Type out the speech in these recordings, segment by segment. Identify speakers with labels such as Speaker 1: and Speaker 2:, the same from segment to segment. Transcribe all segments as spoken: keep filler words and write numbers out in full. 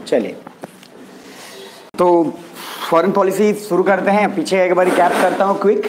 Speaker 1: चलिए तो foreign policy शुरू करते हैं। पीछे एक बार कैप करता हूँ, क्विक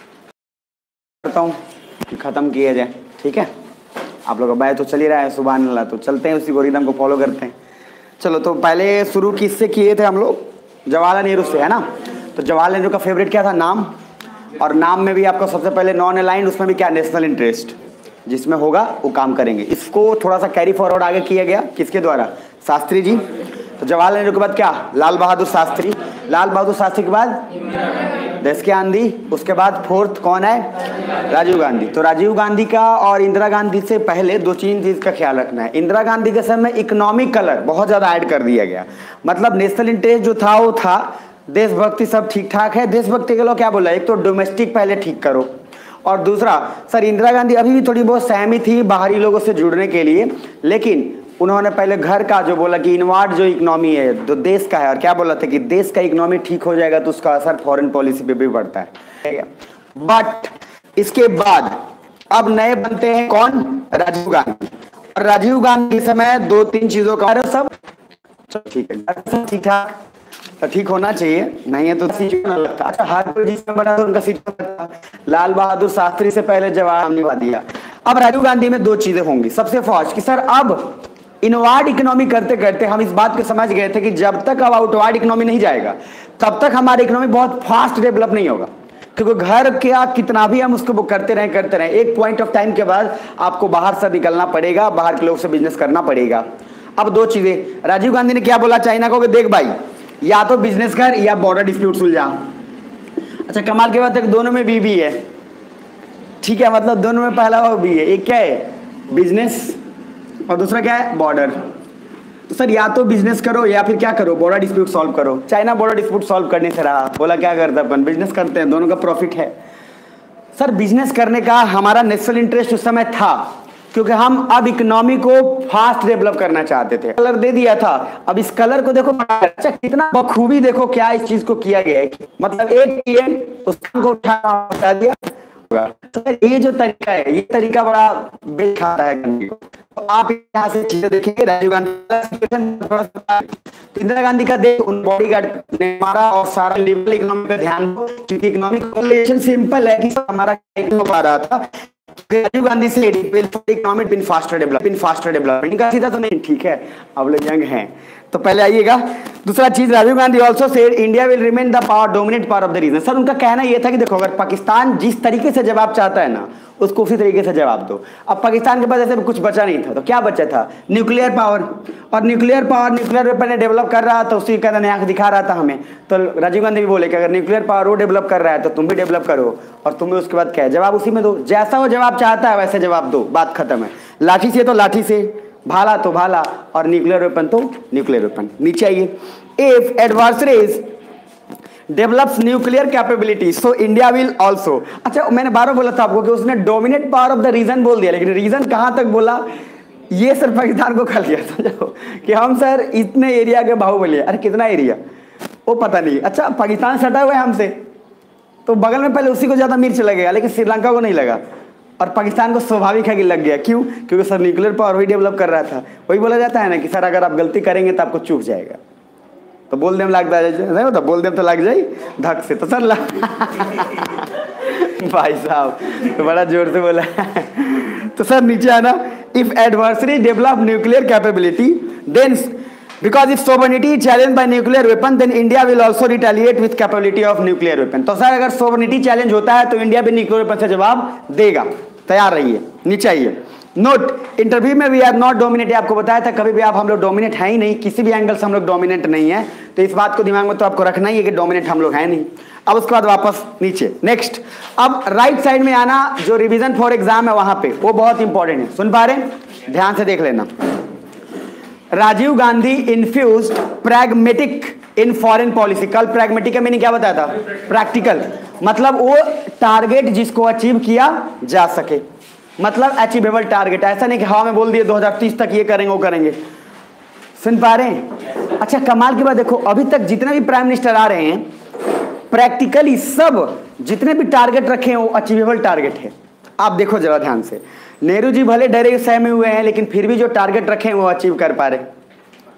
Speaker 1: करता हूँ, खत्म किया जाए। ठीक है, आप लोग बाय तो चल ही रहा है, सुभान अल्लाह। तो चलते हैं, उसी गोरिदम को फॉलो करते हैं। चलो, तो पहले शुरू किससे किए थे हम लोग? जवाहरलाल नेहरू से, है ना। तो जवाहरलाल नेहरू का फेवरेट क्या था? नाम। और नाम में भी आपको सबसे पहले नॉन अलाइंड, उसमें भी क्या? National interest. जिसमें होगा वो काम करेंगे। इसको थोड़ा सा कैरी फॉरवर्ड आगे किया गया, किसके द्वारा? शास्त्री जी। तो जवाहरलाल नेहरू के बाद क्या? लाल बहादुर शास्त्री। लाल बहादुर शास्त्री के बाद देश के आंधी। उसके बाद फोर्थ कौन है? राजीव गांधी। तो राजीव गांधी का और इंदिरा गांधी से पहले दो तीन चीज का ख्याल रखना है। इंदिरा गांधी के समय इकोनॉमिक कलर बहुत ज्यादा ऐड कर दिया गया, मतलब नेशनल इंटरेस्ट जो था वो था, देशभक्ति सब ठीक ठाक है। देशभक्ति के लोग क्या बोला? एक तो डोमेस्टिक पहले ठीक करो, और दूसरा सर इंदिरा गांधी अभी भी थोड़ी बहुत सहमी थी बाहरी लोगों से जुड़ने के लिए, लेकिन उन्होंने पहले घर का जो बोला कि इनवर्ड जो इकोनॉमी है जो देश का है, और क्या बोला था कि देश का इकोनॉमी ठीक हो जाएगा तो उसका असर फॉरेन पॉलिसी पे भी पड़ता है। बट इसके बाद अब नए बनते हैं कौन? राजीव गांधी। और राजीव गांधी के समय दो तीन चीजों का सब ठीक है, ठीक ठाक तो ठीक होना चाहिए, नहीं है तो सीट ना लगता। अच्छा, हार्डवेयर जिसमें बना था उनका सीट लगता। लाल बहादुर शास्त्री से पहले जवाहरलाल नेहरू दिया। अब राजीव गांधी में दो चीजें होंगी। सबसे फर्स्ट कि सर अब इनवर्ड इकोनॉमी करते करते हम इस बात को समझ गए थे कि जब तक अब आउटवर्ड इकोनॉमी नहीं जाएगा तब तक हमारी इकोनॉमी बहुत फास्ट डेवलप नहीं होगा, क्योंकि घर क्या कितना भी हम उसको करते रहे करते रहे एक पॉइंट ऑफ टाइम के बाद आपको बाहर से निकलना पड़ेगा, बाहर के लोग से बिजनेस करना पड़ेगा। अब दो चीजें राजीव गांधी ने क्या बोला चाइना को कि देख भाई, या तो बिजनेस कर या बॉर्डर डिस्प्यूट सुलझा। अच्छा, कमाल की बात है कि दोनों में बी भी है। ठीक है, मतलब दोनों में पहला वो भी है। एक क्या है? बिजनेस, और दूसरा क्या है? बॉर्डर। तो सर या तो बिजनेस करो या फिर क्या करो? बॉर्डर डिस्प्यूट सॉल्व करो। चाइना बॉर्डर डिस्प्यूट सॉल्व करने से रहा, बोला क्या करता अपन? बिजनेस करते हैं, दोनों का प्रॉफिट है। सर बिजनेस करने का हमारा नेशनल इंटरेस्ट उस समय था, क्योंकि हम अब इकोनॉमी को फास्ट डेवलप करना चाहते थे। कलर दे दिया था, अब इस कलर को देखो, अच्छा कितना बखूबी देखो क्या इस चीज को किया गया है। मतलब एक पीएम उस काम को उठा दिया। तो ये जो तरीका है, ये तरीका बड़ा बेच खाता है। तो आप यहाँ से चीजें देखेंगे। राजीव गांधी इंदिरा गांधी का देख उन बॉडीगार्ड ने मारा और सारा लिबरल इकोनॉमी पे ध्यान दो, क्योंकि इकोनॉमिक कोरिलेशन सिंपल है कि हमारा हो पा रहा था। राजीव गांधी से economic been faster develop been faster development का सीधा तो नहीं। ठीक है, अब लोग यंग हैं तो पहले आइएगा। दूसरा चीज, Rajiv Gandhi also said India will remain the power dominate power of the region. Sir उनका कहना यह था कि देखो, अगर पाकिस्तान जिस तरीके से जवाब चाहता है ना, उसको उसी तरीके से जवाब दो। अब पाकिस्तान के पास ऐसे कुछ बचा नहीं था, तो क्या बचा था? Nuclear power. और nuclear power nuclear weapon develop कर रहा था, उसी का आंख दिखा रहा था हमें। तो राजीव गांधी भी बोले कि अगर न्यूक्लियर पावर वो डेवलप कर रहा है तो तुम भी डेवलप करो, और तुम्हें उसके बाद क्या है? जवाब उसी में दो। जैसा वो जवाब चाहता है वैसे जवाब दो, बात खत्म है। लाठी से तो लाठी से, भाला तो भाला, और न्यूक्लियर वेपन तो न्यूक्लियर वेपन। नीचे आइए। If adversaries develops nuclear capability so India will also. अच्छा, मैंने बारह बोला था आपको कि उसने dominate power of the region बोल दिया, लेकिन रीजन कहां तक बोला? ये सर पाकिस्तान को खा लिया, समझो कि हम सर इतने एरिया के बाहुबली। अरे कितना एरिया वो पता नहीं। अच्छा, पाकिस्तान सटा हुआ है हमसे, तो बगल में पहले उसी को ज्यादा मिर्च लगेगा, लेकिन श्रीलंका को नहीं लगा। और पाकिस्तान को स्वाभाविक है कि लग गया। क्यों? क्योंकि सर न्यूक्लियर पावर वही डेवलप कर रहा था। वही बोला जाता है ना कि सर अगर आप गलती करेंगे तो आपको चूक जाएगा, तो बोल दे लग नहीं होता, बोल दे तो लग जाए धक से। तो सर भाई साहब तो बड़ा जोर से बोला। तो सर नीचे आना। If adversary develop nuclear capability then because if sovereignty challenge by nuclear weapon then India will also retaliate with capability of nuclear weapon. तो सर अगर सोवर्निटी चैलेंज होता है तो इंडिया भी न्यूक्लियर वेपन से जवाब देगा। तैयार रहिए। नीचे आइए। नोट, इंटरव्यू में वी आर नॉट डोमिनेट। आपको बताया था कभी भी आप हम लोग डोमिनेट है ही नहीं, किसी भी एंगल से हम लोग डोमिनेट नहीं है। तो इस बात को दिमाग में तो आपको रखना ही है कि डोमिनेट हम लोग हैं नहीं। अब उसके बाद वापस नीचे। नेक्स्ट, अब राइट साइड में आना, जो रिवीजन फॉर एग्जाम है वहां पे, वो बहुत इंपॉर्टेंट है। सुन पा रहे हैं? ध्यान से देख लेना। Rajiv Gandhi infused pragmatic in foreign policy. कल प्रैग्मेटिक का मैंने क्या बताया था? प्रैक्टिकल, मतलब वो टारगेट जिसको अचीव किया जा सके, मतलब अचीवेबल टारगेट। ऐसा नहीं कि हवा में बोल दिए दो हज़ार तीस तक ये करेंगे वो करेंगे। सुन पा रहे हैं? अच्छा, कमाल की बात देखो, अभी तक जितने भी प्राइम मिनिस्टर आ रहे हैं प्रैक्टिकली सब जितने भी टारगेट रखे हैं वो अचीवेबल टारगेट है। आप देखो जरा ध्यान से। नेहरू जी भले डरे सहमे हुए हैं, लेकिन फिर भी जो टारगेट रखे हैं वो अचीव कर पा रहे।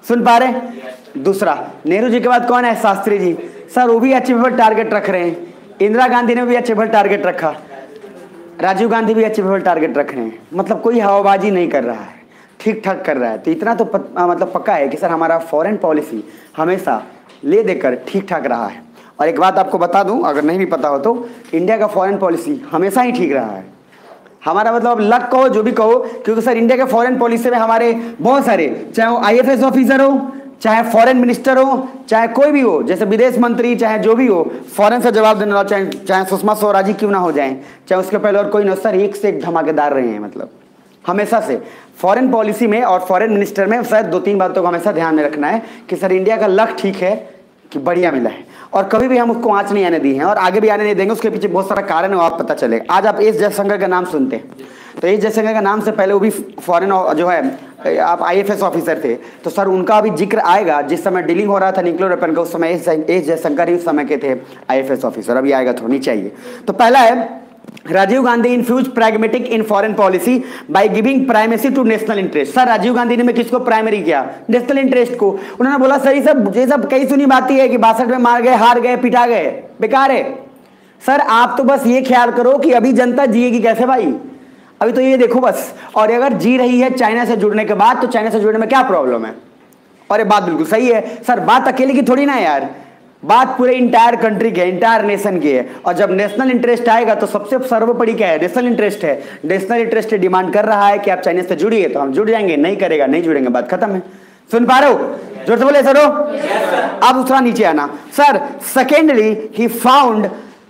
Speaker 1: सुन पा रहे हैं? दूसरा, नेहरू जी के बाद कौन है? शास्त्री जी। सर वो भी अचीवेबल टारगेट रख रहे हैं। इंदिरा गांधी ने भी अचीवेबल टारगेट रखा, राजीव गांधी भी अचीवेबल टारगेट रख रहे हैं। मतलब कोई हवाबाजी नहीं कर रहा है, ठीक ठाक कर रहा है। तो इतना तो पत, आ, मतलब पक्का है कि सर हमारा फॉरेन पॉलिसी हमेशा ले देकर ठीक ठाक रहा है। और एक बात आपको बता दूं, अगर नहीं भी पता हो तो, इंडिया का फॉरेन पॉलिसी हमेशा ही ठीक रहा है। हमारा मतलब लक कहो जो भी कहो, क्योंकि सर इंडिया के फॉरेन पॉलिसी में हमारे बहुत सारे, चाहे वो आईएफएस ऑफिसर हो, चाहे फॉरेन मिनिस्टर हो, चाहे कोई भी हो, जैसे विदेश मंत्री, चाहे जो भी हो, फॉरेन से जवाब देने वाला, चाहे चाहे सुषमा स्वराज जी क्यों ना हो जाए, चाहे उसके पहले और कोई ना, सर एक से एक धमाकेदार रहे हैं। मतलब हमेशा से फॉरेन पॉलिसी में और फॉरेन मिनिस्टर में शायद दो तीन बातों को हमेशा ध्यान में रखना है कि सर इंडिया का लक ठीक है कि बढ़िया मिला है, और कभी भी हम उसको आंच नहीं आने दी है और आगे भी आने नहीं देंगे। उसके पीछे बहुत सारा कारण है, आप पता चलेगा। आज आप एस जयशंकर का नाम सुनते हैं, तो एस जयशंकर का नाम से पहले वो भी फॉरेन जो है, आप आईएफएस ऑफिसर थे, तो सर उनका अभी जिक्र आएगा। जिस समय डीलिंग हो रहा था न्यूक्लियर वेपन का, उस समय एस जयशंकर ही उस समय के थे आईएफएस ऑफिसर। अभी आएगा, थोड़ा नीचे आइए। तो पहला है, Rajiv Gandhi infuse pragmatic in foreign policy by giving primacy to national interest. Sir Rajiv Gandhi ने किसको प्राइमरी किया? नेशनल इंटरेस्ट को। उन्होंने बोला सर ये सब ये सब कई सुनी बात है कि बासठ में मार गए, हार गए, पिटा गए, बेकार है। सर आप तो बस ये ख्याल करो कि अभी जनता जिएगी कैसे भाई, अभी तो ये देखो बस। और अगर जी रही है चाइना से जुड़ने के बाद, तो चाइना से जुड़ने में क्या प्रॉब्लम है? और ये बात बिल्कुल सही है सर, बात अकेले की थोड़ी ना है यार, बात पूरे इंटायर कंट्री की है, इंटायर नेशन की है। और जब नेशनल इंटरेस्ट आएगा तो सबसे सर्वोपरि क्या है? नेशनल इंटरेस्ट है। नेशनल इंटरेस्ट डिमांड कर रहा है कि आप चाइना से जुड़िए, तो हम जुड़ जाएंगे, नहीं करेगा नहीं जुड़ेंगे, बात खत्म है। सुन पा रहे हो? जोर से बोले सर हो। अब दूसरा नीचे आना। Sir secondly he found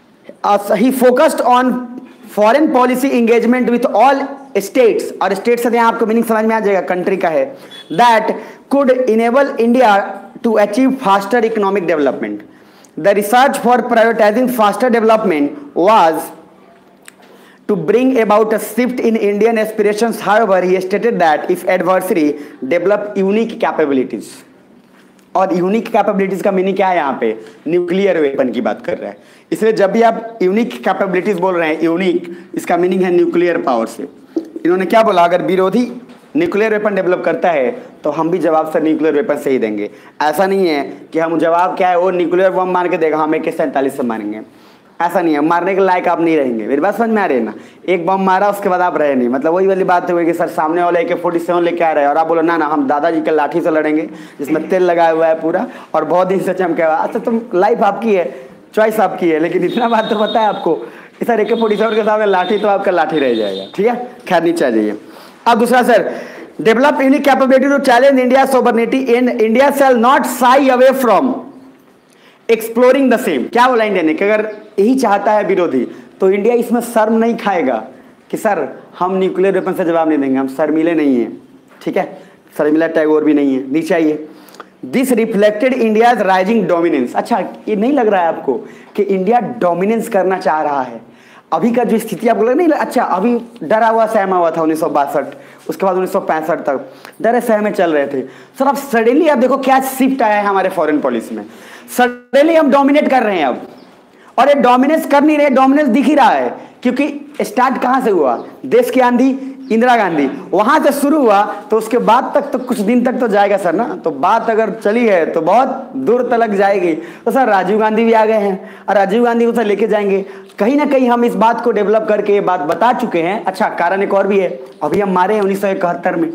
Speaker 1: he focused on foreign policy engagement with all states, और स्टेट से यहाँ आपको मीनिंग समझ में आ जाएगा, कंट्री का है, that could enable India to achieve faster economic development. The research for prioritizing faster development was to bring about a shift in Indian aspirations. However, he stated that if adversary develop unique capabilities, और unique capabilities का meaning क्या है? यहाँ पे nuclear weapon की बात कर रहा है। इसलिए जब भी आप यूनिक कैपेबिलिटीज बोल रहे हैं, यूनिक इसका मीनिंग है न्यूक्लियर पावर से। इन्होंने क्या बोला? अगर विरोधी न्यूक्लियर वेपन डेवलप करता है तो हम भी जवाब सर न्यूक्लियर वेपन से ही देंगे। ऐसा नहीं है कि हम जवाब क्या है वो न्यूक्लियर बम मार के देगा, हम एक सैंतालीस से मारेंगे, ऐसा नहीं है। मारने के लायक आप नहीं रहेंगे, मेरी बात समझ में आ रही है ना? एक बम मारा उसके बाद आप रहे नहीं, मतलब वही वाली बात हुई कि सर सामने वाले के फोर्टी सेवन लेके आ रहे हैं और आप बोलो ना ना हम दादाजी के लाठी से लड़ेंगे जिसमें तेल लगाया हुआ है पूरा और बहुत दिन से चमका हुआ। अच्छा तुम लाइफ आपकी है, चॉइस आपकी है, लेकिन इतना बात तो पता है आपको कि सर ए के फोर्टी सेवन के सामने लाठी तो आपका लाठी रह जाएगा। ठीक है, खैर नीचे आ जाइए। अब दूसरा sir, develop unique capability to challenge India sovereignty and India shall not shy away from exploring the same. क्या बोला इंडिया ने कि अगर यही चाहता है विरोधी तो इंडिया इसमें शर्म नहीं खाएगा कि सर हम न्यूक्लियर वेपन से जवाब नहीं देंगे, हम शर्मिले नहीं हैं। ठीक है, शर्मिला टैगोर भी नहीं है। नीचे आइए। This reflected India's rising dominance. अच्छा ये नहीं लग रहा है आपको कि इंडिया डोमिनेंस करना चाह रहा है? अभी का जो स्थिति आपको लग नहीं, अच्छा अभी डरा हुआ सहमा हुआ था उन्नीस सौ बासठ, उसके बाद उन्नीस सौ पैंसठ तक डरे सहमे चल रहे थे। सर अब सडनली आप देखो क्या शिफ्ट आया है हमारे फॉरेन पॉलिसी में। सडनली हम डोमिनेट कर रहे हैं अब, और ये डोमिनेंस कर नहीं रहे, डोमिनेंस दिख ही रहा है। क्योंकि स्टार्ट कहां से हुआ? देश की आंधी इंदिरा गांधी, वहां से शुरू हुआ तो उसके बाद तक तो कुछ दिन तक तो जाएगा सर ना। तो बात अगर चली है तो बहुत दूर तक जाएगी। तो सर राजीव गांधी भी आ गए हैं और राजीव गांधी को सर लेके जाएंगे। कहीं ना कहीं हम इस बात को डेवलप करके ये बात बता चुके हैं। अच्छा कारण एक और भी है, अभी हम मारे हैं उन्नीस सौ इकहत्तर में,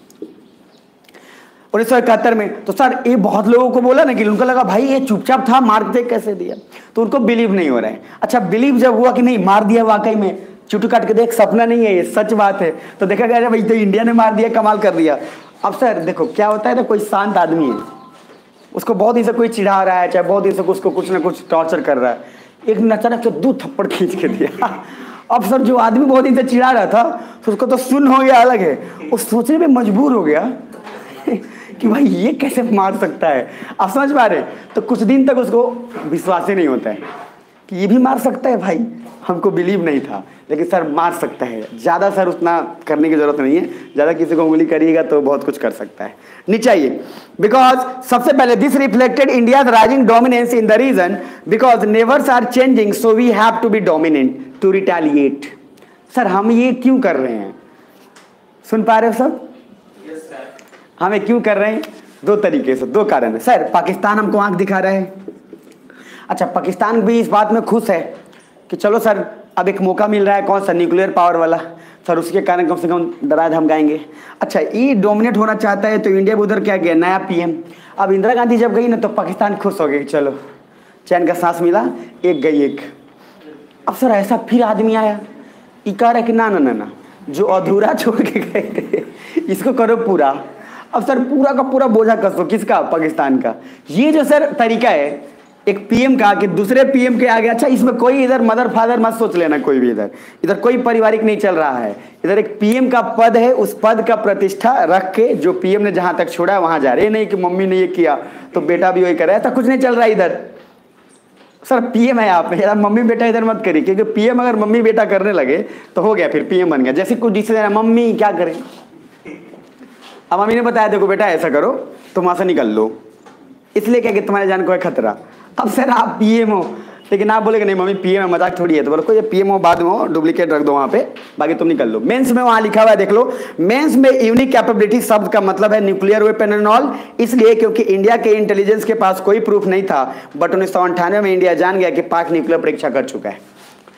Speaker 1: उन्नीस सौ इकहत्तर में। तो सर ये बहुत लोगों को बोला ना कि उनको लगा भाई ये चुपचाप था, मारते कैसे दिया, तो उनको बिलीव नहीं हो रहा है। अच्छा बिलीव जब हुआ कि नहीं मार दिया वाकई में, चुटू काट के देख सपना नहीं है ये सच बात है, तो देखा गया भाई तो इंडिया ने मार दिया, कमाल कर दिया। अब सर देखो क्या होता है ना, कोई शांत आदमी है, उसको बहुत दिन से कोई चिढ़ा रहा है, चाहे बहुत दिन से उसको कुछ ना कुछ टॉर्चर कर रहा है, एक दिन अचानक से दो थप्पड़ खींच के दिया। अब सर जो आदमी बहुत दिन से चिढ़ा रहा था तो उसको तो सुन हो गया अलग है, वो सोचने में मजबूर हो गया कि भाई ये कैसे मार सकता है। आप समझ पा रहे? तो कुछ दिन तक उसको विश्वास ही नहीं होता है कि ये भी मार सकता है भाई, हमको बिलीव नहीं था, लेकिन सर मार सकता है। ज़्यादा सर उतना करने की जरूरत नहीं है, ज़्यादा किसी को उंगली करिएगा तो बहुत कुछ कर सकता है। नीचे आइए। बिकॉज सबसे पहले this reflected India's rising dominance in the region because neighbours are changing so we have to be dominant to retaliate. Sir हम ये क्यों कर रहे हैं? सुन पा रहे हो सब? हम ये क्यों कर रहे हैं? दो तरीके से, दो कारण है सर। पाकिस्तान हमको आंख दिखा रहा है, अच्छा पाकिस्तान भी इस बात में खुश है कि चलो सर अब एक मौका मिल रहा है, कौन सा, न्यूक्लियर पावर वाला, सर उसके कारण कम से कम डरा धमकाएंगे। अच्छा ये डोमिनेट होना चाहता है तो इंडिया भी उधर क्या गया, नया पीएम। अब इंदिरा गांधी जब गई ना तो पाकिस्तान खुश हो गई, चलो चैन का सांस मिला, एक गई एक। अब सर ऐसा फिर आदमी आया, ये कह रहा है कि ना ना ना ना जो अधूरा छोड़ के गए थे इसको करो पूरा। अब सर पूरा का पूरा बोझा कसो, किसका, पाकिस्तान का। ये जो सर तरीका है एक पीएम का कि दूसरे पीएम के आगे, अच्छा इसमें कोई इधर मदर फादर मत सोच लेना, कोई भी इधर इधर कोई पारिवारिक नहीं चल रहा है, इधर एक पीएम का पद है, उस पद का प्रतिष्ठा रख के जो पीएम ने जहां तक छोड़ा वहां जा रहे, नहीं कि मम्मी ने ये किया तो बेटा भी वही करे, ऐसा कुछ नहीं चल रहा इधर। सर पीएम है आप, यार मम्मी बेटा इधर मत करिए, क्योंकि पीएम अगर मम्मी बेटा करने लगे तो हो गया, फिर पीएम बन गया। जैसे कुछ डिसीजन, मम्मी क्या करें, अब मम्मी ने बताया देखो बेटा ऐसा करो, तुम वहां से निकल लो, इसलिए क्या कि तुम्हारे जान को है खतरा। अब सर आप पीएम हो, लेकिन आप बोलेगे नहीं मम्मी पीएम है, मजाक थोड़ी है, तो बोलो कोई पीएम हो बाद में हो, डुप्लीकेट रख दो वहां पे, बाकी तुम निकल लो। मेंस में वहां लिखा हुआ है, देख लो, मेंस में यूनिक कैपेबिलिटी शब्द का मतलब है न्यूक्लियर वेपन एंड ऑल, इसलिए क्योंकि इंडिया के इंटेलिजेंस के पास कोई प्रूफ नहीं था, बट उन्नीस सौ अंठानवे में इंडिया जान गया कि पाक न्यूक्लियर परीक्षा कर चुका है।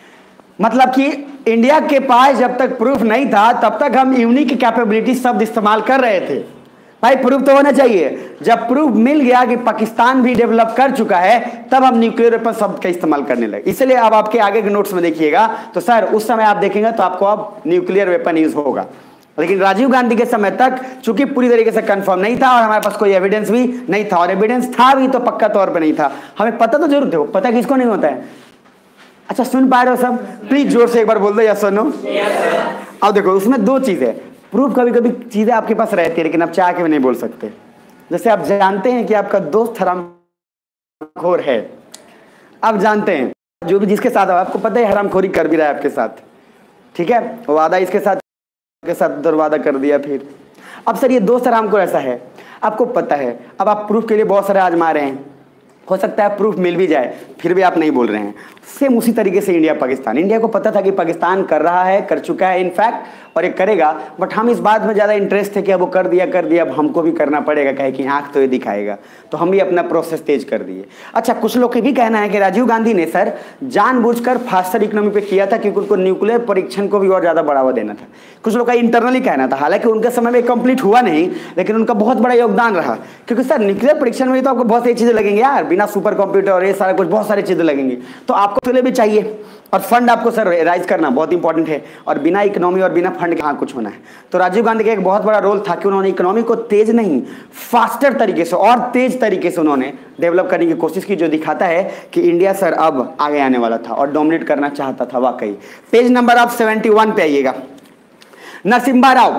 Speaker 1: मतलब कि इंडिया के पास जब तक प्रूफ नहीं था तब तक हम यूनिक कैपेबिलिटी शब्द इस्तेमाल कर रहे थे। भाई प्रूफ तो होना चाहिए, जब प्रूफ मिल गया कि पाकिस्तान भी डेवलप कर चुका है तब हम न्यूक्लियर वेपन शब्द का इस्तेमाल करने लगे। इसलिए अब आपके आगे के नोट्स में देखिएगा तो सर उस समय आप देखेंगे तो आपको अब न्यूक्लियर वेपन यूज होगा, लेकिन राजीव गांधी के समय तक चूंकि पूरी तरीके से कंफर्म नहीं था और हमारे पास कोई एविडेंस भी नहीं था, और एविडेंस था भी तो पक्का तौर पर नहीं था, हमें पता तो जरूर था, पता किसको नहीं होता है। अच्छा सुन पा रहे हो सब, प्लीज जोर से एक बार बोल दो या सुनो। अब देखो उसमें दो चीजें, प्रूफ कभी कभी चीजें आपके पास रहती है लेकिन आप चाह के भी नहीं बोल सकते। जैसे आप जानते हैं कि आपका दोस्त हरामखोर है, आप जानते हैं जो भी जिसके साथ आपको पता है हरामखोरी कर भी रहा है आपके साथ, ठीक है, वादा इसके साथ के साथ दरवादा कर दिया। फिर अब सर ये दोस्त हरामखोर ऐसा है, आपको पता है, अब आप प्रूफ के लिए बहुत सारे आजमा रहे हैं, हो सकता है प्रूफ मिल भी जाए फिर भी आप नहीं बोल रहे हैं। सेम उसी तरीके से इंडिया पाकिस्तान, इंडिया को पता था कि पाकिस्तान कर रहा है, कर चुका है इनफैक्ट, और ये करेगा, बट हम इस बात में ज़्यादा इंटरेस्ट थे कि अब वो कर दिया कर दिया अब हमको भी करना पड़ेगा, कहे कि आँख तो ये दिखाएगा, तो हम भी अपना प्रोसेस तेज कर दिए। अच्छा कुछ लोग के भी कहना है कि राजीव गांधी ने सर जानबूझकर फास्टर इकोनॉमी पे किया था क्योंकि उनको न्यूक्लियर परीक्षण को भी और ज़्यादा बढ़ावा देना था। कुछ लोग का इंटरनली कहना था, हालांकि उनके समय में कंप्लीट हुआ नहीं लेकिन उनका बहुत बड़ा योगदान रहा, क्योंकि सर न्यूक्लियर परीक्षण में तो आपको बहुत सारी चीज़ें लगेंगी यार, बिना सुपर कंप्यूटर और ये सारा कुछ बहुत सारी चीज़ें लगेंगी, तो आपको तो ले भी चाहिए, और फंड आपको सर राइज करना बहुत इंपॉर्टेंट है, और बिना इकोनॉमी और बिना फंड के हाँ कुछ होना है। तो राजीव गांधी का एक बहुत बड़ा रोल था कि उन्होंने इकोनॉमी को तेज नहीं फास्टर तरीके से और तेज तरीके से उन्होंने डेवलप करने की कोशिश की, जो दिखाता है कि इंडिया सर अब आगे आने वाला था और डोमिनेट करना चाहता था वाकई। पेज नंबर आप सेवेंटी वन पे आइएगा, नरसिम्हा राव।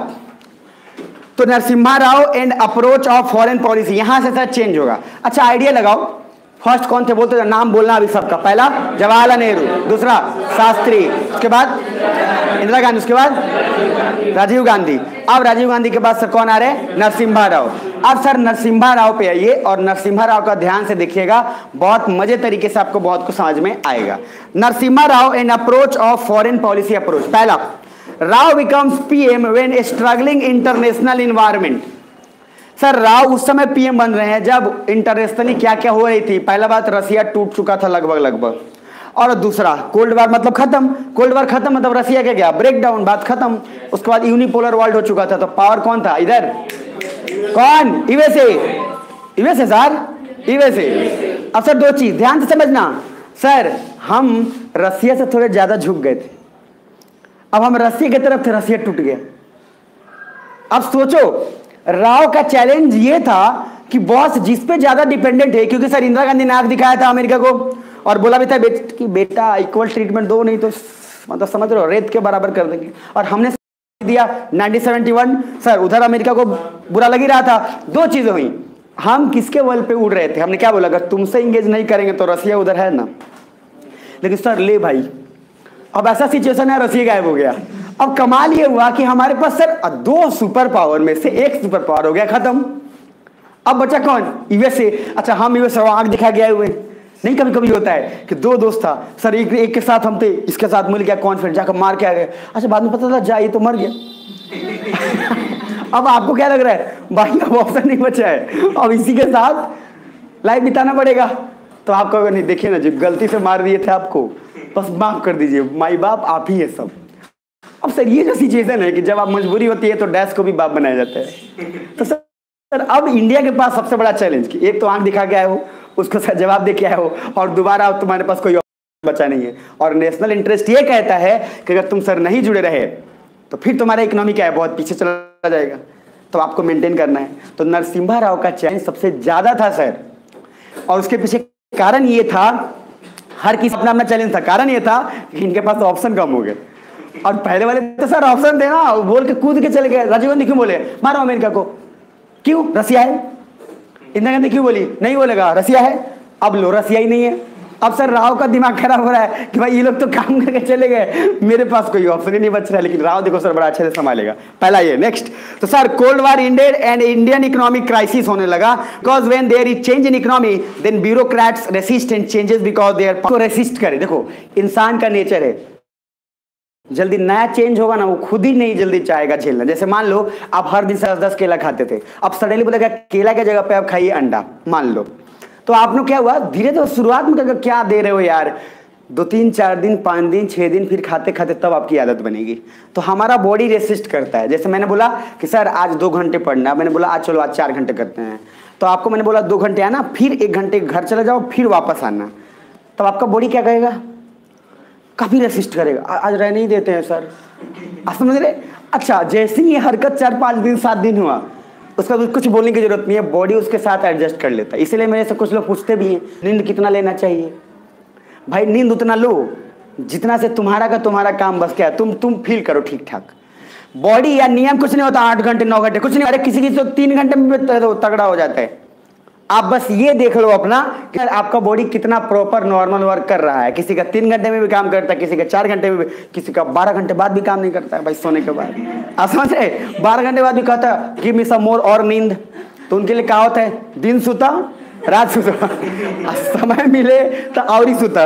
Speaker 1: तो Narasimha Rao and approach of foreign policy, यहां से सर चेंज होगा। अच्छा आइडिया लगाओ, फर्स्ट कौन थे बोलते थे, नाम बोलना अभी सबका, पहला जवाहरलाल नेहरू, दूसरा शास्त्री, उसके बाद इंदिरा गांधी, उसके बाद राजीव गांधी। अब राजीव गांधी के बाद सर कौन आ रहे हैं, नरसिम्हा राव। अब सर नरसिम्हा राव पे आइए और नरसिम्हा राव का ध्यान से देखिएगा, बहुत मजे तरीके से आपको बहुत कुछ समझ में आएगा। Narasimha Rao and approach of foreign policy approach. पहला, Rao becomes PM when struggling international environment. Sir Rao उस समय पीएम बन रहे हैं जब इंटरनेशनली क्या क्या हो रही थी। पहला बात, रसिया टूट चुका था लगभग लगभग, और दूसरा कोल्ड वार मतलब खत्म, कोल्ड वार खत्म मतलब रसिया क्या गया, ब्रेक डाउन, बात खत्म। उसके बाद यूनिपोलर वर्ल्ड हो चुका था, तो पावर कौन था इधर, कौन, यूएसए, यूएसए सर, यूएसए। अब सर दो चीज ध्यान से समझना, सर हम रसिया से थोड़े ज्यादा झुक गए थे, अब हम रसिया की तरफ थे, रसिया टूट गया। अब सोचो राव का चैलेंज ये था कि बॉस जिस पे ज्यादा डिपेंडेंट है, क्योंकि सर इंदिरा गांधी ने आंख दिखाया था अमेरिका को और बोला भी था बेट, कि बेटा इक्वल ट्रीटमेंट दो नहीं तो मतलब समझ रहे हो रेत के बराबर कर देंगे, और हमने दिया नाइनटीन सेवेंटी वन। सर उधर अमेरिका को बुरा लग ही रहा था। दो चीजें हुई, हम किसके बल पे उड़ रहे थे, हमने क्या बोला अगर तुमसे इंगेज नहीं करेंगे तो रसिया उधर है ना, लेकिन सर ले भाई अब ऐसा सिचुएशन है रसिया गायब हो गया। अब कमाल ये हुआ कि हमारे पास सर दो सुपर पावर में से एक सुपर पावर हो गया खत्म, अब बचा कौन, यूएसए। अच्छा हम यूएसए आंख दिखा गए हुए नहीं, कभी कभी होता है कि दो दोस्त था सर, एक एक के साथ हम थे, इसके साथ मिल गया कौन, फिर जाकर मार के आ गए, अच्छा बाद में पता था जा ये तो मर गया अब आपको क्या लग रहा है भाई, अब ऑप्शन नहीं बचा है, अब इसी के साथ लाइफ बिताना पड़ेगा। तो आप कहोगे नहीं, देखिए ना जी, गलती से मार दिए थे आपको, बस माफ कर दीजिए, माई बाप आप ही है सब। अब सर ये जो सिचुएशन है कि जब आप मजबूरी होती है तो डैश को भी बाप बनाया जाता है। तो सर अब इंडिया के पास सबसे बड़ा चैलेंज कि एक तो आंख दिखा के आए हो, उसको सर जवाब दे के आए हो, और दोबारा तुम्हारे पास कोई बचा नहीं है। और नेशनल इंटरेस्ट ये कहता है कि अगर तुम सर नहीं जुड़े रहे तो फिर तुम्हारा इकोनॉमी क्या है, बहुत पीछे चला जाएगा, तो आपको मेंटेन करना है। तो नरसिम्हा राव का चैलेंज सबसे ज्यादा था सर, और उसके पीछे कारण ये था, हर किसी अपना अपना चैलेंज था। कारण ये था कि इनके पास ऑप्शन कम हो गए, और पहले वाले तो सर ऑप्शन थे ना, वो बोल के कूद के चले गए। राजीव गांधी क्यों बोले मारो अमेरिका को, क्यों, रसिया है। इंदिरा गांधी क्यों बोली, नहीं बोलेगा रसिया है, अब लो रसिया ही नहीं है। अब सर राव का दिमाग खराब हो रहा है कि भाई ये लोग तो काम करके चले गए, मेरे पास कोई ऑप्शन ही नहीं बच रहा है। लेकिन राव देखो सर बड़ा अच्छे से संभालेगा। पहला ये। नेक्स्ट, तो sir cold war ended and Indian economic crisis होने लगा, because when there is change in economy then bureaucrats resist and changes because they are resist करे। देखो इंसान का नेचर है, जल्दी नया चेंज होगा ना वो खुद ही नहीं जल्दी चाहेगा झेलना। जैसे मान लो आप हर दिन दस दस केला खाते थे, अब सडनली बोलेगा केला की जगह पे आप खाइए अंडा, मान लो, तो आपने क्या हुआ, धीरे धीरे शुरुआत में क्या, क्या दे रहे हो यार, दो तीन चार दिन पाँच दिन छः दिन फिर खाते खाते तब आपकी आदत बनेगी। तो हमारा बॉडी रेसिस्ट करता है। जैसे मैंने बोला कि सर आज दो घंटे पढ़ना, मैंने बोला आज चलो आज चार घंटे करते हैं, तो आपको मैंने बोला दो घंटे आना, फिर एक घंटे घर चले जाओ, फिर वापस आना, तब आपका बॉडी क्या कहेगा, काफी रेसिस्ट करेगा, आज रह नहीं देते हैं सर, आप समझ रहे। अच्छा, जैसे ही ये हरकत चार पाँच दिन सात दिन हुआ, उसका कुछ बोलने की जरूरत नहीं है, बॉडी उसके साथ एडजस्ट कर लेता है। इसलिए मेरे से कुछ लोग पूछते भी हैं नींद कितना लेना चाहिए। भाई नींद उतना लो जितना से तुम्हारा का तुम्हारा काम बस क्या है, तुम तुम फील करो ठीक ठाक। बॉडी या नियम कुछ नहीं होता, आठ घंटे नौ घंटे कुछ नहीं। अरे किसी किसी तो तीन घंटे में तगड़ा हो जाता है। आप बस ये देख लो अपना कि आपका बॉडी कितना प्रॉपर नॉर्मल वर्क कर रहा है। किसी का तीन घंटे में भी काम करता है, किसी का चार घंटे में भी, किसी का बारह घंटे बाद भी काम नहीं करता है भाई सोने के बाद। आप समझ रहे, बारह घंटे बाद भी कहता है गिव मी सम मोर और नींद, तो उनके लिए क्या होता है, दिन सुता रात सुता, समय मिले तो और ही सुता।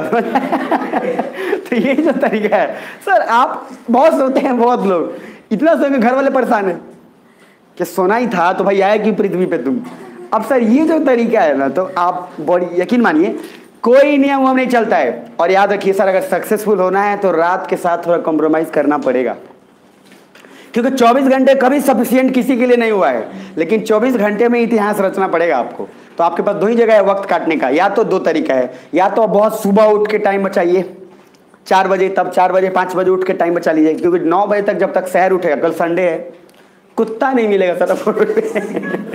Speaker 1: तो ये जो तरीका है सर, आप बहुत सोते हैं, बहुत लोग इतना सोते घर वाले परेशान है कि सोना ही था तो भाई आया कि पृथ्वी पे तुम। अब सर ये जो तरीका है ना, तो आप बॉडी, यकीन मानिए कोई नियम वम नहीं चलता है। और याद रखिए सर, अगर सक्सेसफुल होना है तो रात के साथ थोड़ा कॉम्प्रोमाइज करना पड़ेगा, क्योंकि चौबीस घंटे कभी सफिशिएंट किसी के लिए नहीं हुआ है, लेकिन चौबीस घंटे में इतिहास रचना पड़ेगा आपको। तो आपके पास दो ही जगह है वक्त काटने का, या तो दो तरीका है, या तो बहुत सुबह उठ के टाइम बचाइए चार बजे, तब चार बजे पाँच बजे उठ के टाइम बचा लीजिए, क्योंकि नौ बजे तक जब तक शहर उठेगा, कल संडे है, कुत्ता नहीं मिलेगा सर।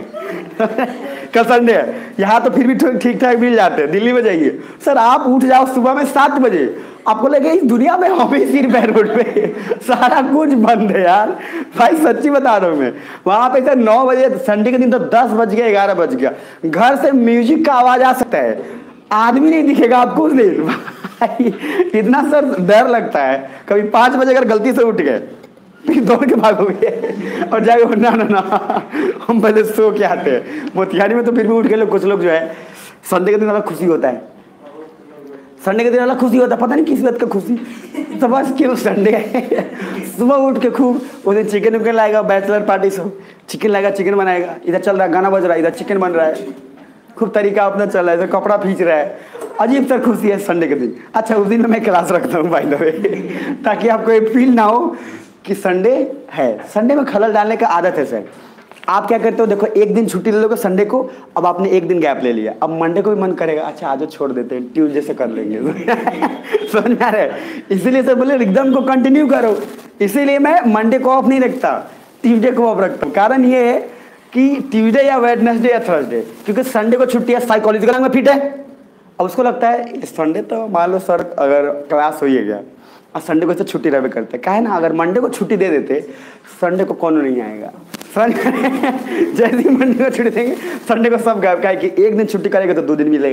Speaker 1: कल संडे है, यहाँ तो फिर भी ठीक ठाक मिल जाते हैं, दिल्ली में जाइए सर, आप उठ जाओ सुबह में सात बजे, आपको लगे इस दुनिया में हम ही सिर पैर रोड पे, सारा कुछ बंद है यार। भाई सच्ची बता रहा हूँ मैं, वहां पे सर नौ बजे संडे के दिन तो दस बज गया ग्यारह बज गया, घर से म्यूजिक का आवाज आ सकता है, आदमी नहीं दिखेगा आपको उस दिन। भाई इतना सर डर लगता है, कभी पाँच बजे अगर गलती से उठ गए फिर दौड़ के भागोगे और जाके ना ना ना हम पहले सो के आते हैं। मोतिहारी में तो फिर भी उठ के लोग, कुछ लोग जो है संडे के दिन वाला खुशी होता है, संडे के दिन वाला खुशी होता है, पता नहीं किस बात का खुशी, तो बस क्यों संडे है, सुबह उठ के खूब उस दिन चिकन विकन लाएगा, बैचलर पार्टी से चिकन लाएगा, चिकन बनाएगा, इधर चल रहा है गाना बज रहा है, इधर चिकन बन रहा है, खूब तरीका अपना चल रहा है, इधर कपड़ा खींच रहा है, अजीब सर खुशी है संडे के दिन। अच्छा उस दिन मैं क्लास रखता हूँ बाय द वे, ताकि आपको ये फील ना हो कि संडे है। संडे में खलल डालने का आदत है सर। आप क्या करते हो, देखो एक दिन छुट्टी ले लोगे संडे को, अब आपने एक दिन गैप ले लिया, अब मंडे को भी मन करेगा, अच्छा आज छोड़ देते हैं, ट्यूसडे से कर लेंगे। समझ में आ रहा है, इसीलिए सर बोले एकदम को कंटिन्यू करो, इसीलिए मैं मंडे को ऑफ नहीं रखता, ट्यूसडे को ऑफ रखता हूँ। कारण ये है कि ट्यूसडे या वेडनेसडे या थर्सडे, क्योंकि संडे को छुट्टी है, साइकोलॉजिकल में फिट है, अब उसको लगता है संडे तो मान लो सर अगर क्लास हो ही गया, और संडे को तो छुट्टी रहे करते, क्या है ना, अगर मंडे को छुट्टी दे देते संडे को कौन नहीं आएगा। जैसे ही मंडे को छुट्टी देंगे संडे को सब क्या है कि एक दिन छुट्टी करेगा तो दो दिन मिलेगा,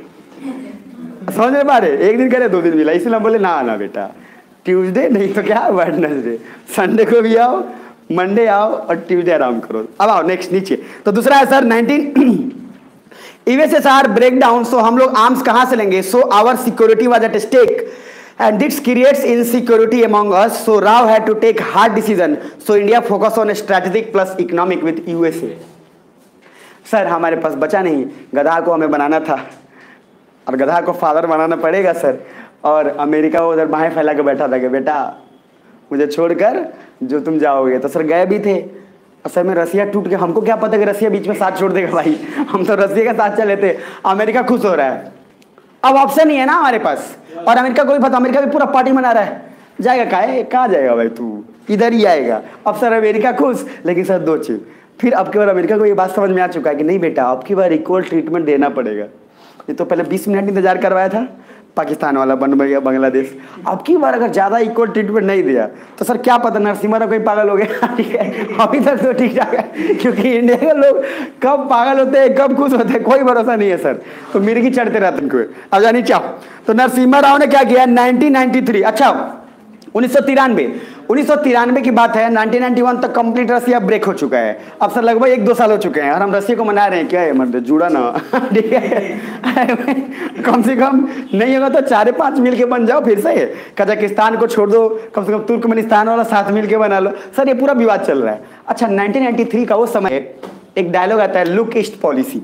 Speaker 1: समझ में पा रहे, एक दिन करे दो दिन मिला, इसलिए हम बोले ना आना बेटा, ट्यूसडे नहीं तो क्या वेडनेसडे, संडे को भी आओ, मंडे आओ और ट्यूसडे आराम करो। अब आओ नेक्स्ट नीचे, तो दूसरा है sir nineteen USSR break down, so हम लोग आर्म्स कहां से लेंगे, so our security was at stake, And this creates insecurity among us. So Rao had to take hard decision. So India focus on strategic plus economic with U S A. Sir हमारे पास बचा नहीं, गधा को हमें बनाना था और गधा को फादर बनाना पड़ेगा सर। और अमेरिका वो उधर बाहें फैला के बैठा था कि बेटा मुझे छोड़कर जो तुम जाओगे, तो सर गए भी थे। असल में रसिया टूट के, हमको क्या पता कि रसिया बीच में साथ छोड़ देगा भाई, हम तो रसिया के साथ चले थे। अमेरिका खुश हो रहा है, अब ऑप्शन ही है ना हमारे पास। और अमेरिका को भी पता, अमेरिका भी पूरा पार्टी मना रहा है, जाएगा काहे, कहाँ जाएगा भाई तू, इधर ही आएगा। अब सर अमेरिका खुश, लेकिन सर दो चीज, फिर अब की बार अमेरिका को ये बात समझ में आ चुका है कि नहीं बेटा अब की बार इक्वल ट्रीटमेंट देना पड़ेगा। ये तो पहले बीस मिनट इंतजार करवाया था, पाकिस्तान वाला बन गया बांग्लादेश, अब की बार अगर ज्यादा इक्वल ट्रीटमेंट नहीं दिया तो सर क्या पता नरसिम्हा राव कोई पागल हो गया। ठीक है, अभी तक तो ठीक ठाक है, क्योंकि इंडिया के लोग कब पागल होते हैं कब खुश होते हैं कोई भरोसा नहीं है सर, तो मिर्गी चढ़ते रहते हैं उनको। अब जानी चाहो तो नरसिम्हा राव ने क्या किया नाइनटीन नाइंटी थ्री, अच्छा उन्नीस सौ तिरानवे उन्नीस सौ तिरानवे की बात है, नाइनटीन नाइंटी वन तक कंप्लीट रसिया ब्रेक हो चुका है। अब सर लगभग एक दो साल हो चुके हैं और हम रसिया को मना रहे हैं, क्या है मर्द जुड़ा ना, ठीक है कम से कम नहीं होगा तो चार पांच मिल के बन जाओ फिर से, कजाकिस्तान को छोड़ दो, कम से कम तुर्कमेनिस्तान वाला साथ मिल के बना लो। सर ये पूरा विवाद चल रहा है। अच्छा नाइनटीन नाइंटी थ्री का वो समय एक डायलॉग आता है लुक ईस्ट पॉलिसी।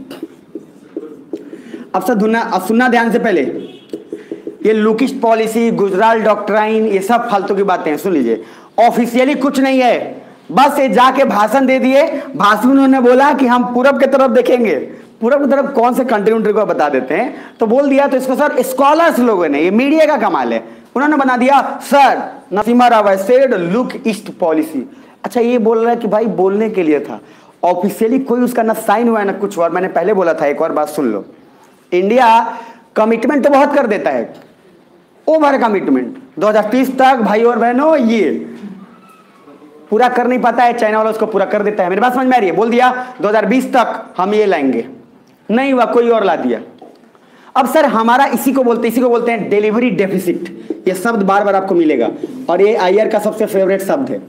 Speaker 1: अब सर अब सुनना ध्यान से पहले, ये लुकिस्ट पॉलिसी गुजराल डॉक्ट्राइन ये सब फालतू की बातें हैं, सुन लीजिए। ऑफिशियली कुछ नहीं है, बस ये जाके भाषण दे दिए, भाषण में उन्होंने बोला कि हम पूरब की तरफ देखेंगे। पूरब की तरफ कौन से कंट्री उंट्री को बता देते हैं, तो बोल दिया। तो इसको सर स्कॉलर्स लोगों ने, ये मीडिया का कमाल है, उन्होंने बना दिया sir Narasimha Rao said look east policy. अच्छा ये बोल रहा है कि भाई बोलने के लिए था, ऑफिशियली कोई उसका ना साइन हुआ है ना कुछ। और मैंने पहले बोला था, एक और बात सुन लो, इंडिया कमिटमेंट तो बहुत कर देता है, ओवर कमिटमेंट दो हज़ार तीस तक भाई और बहनों ये पूरा कर नहीं पाता है, चाइना वाला उसको पूरा कर देता है। मेरी बात समझ में आ रही है, बोल दिया दो हज़ार बीस तक हम ये लाएंगे, नहीं हुआ कोई और ला दिया। अब सर हमारा इसी को बोलते इसी को बोलते हैं डिलीवरी डेफिसिट। ये शब्द बार बार आपको मिलेगा और ये आईआर का सबसे फेवरेट शब्द है,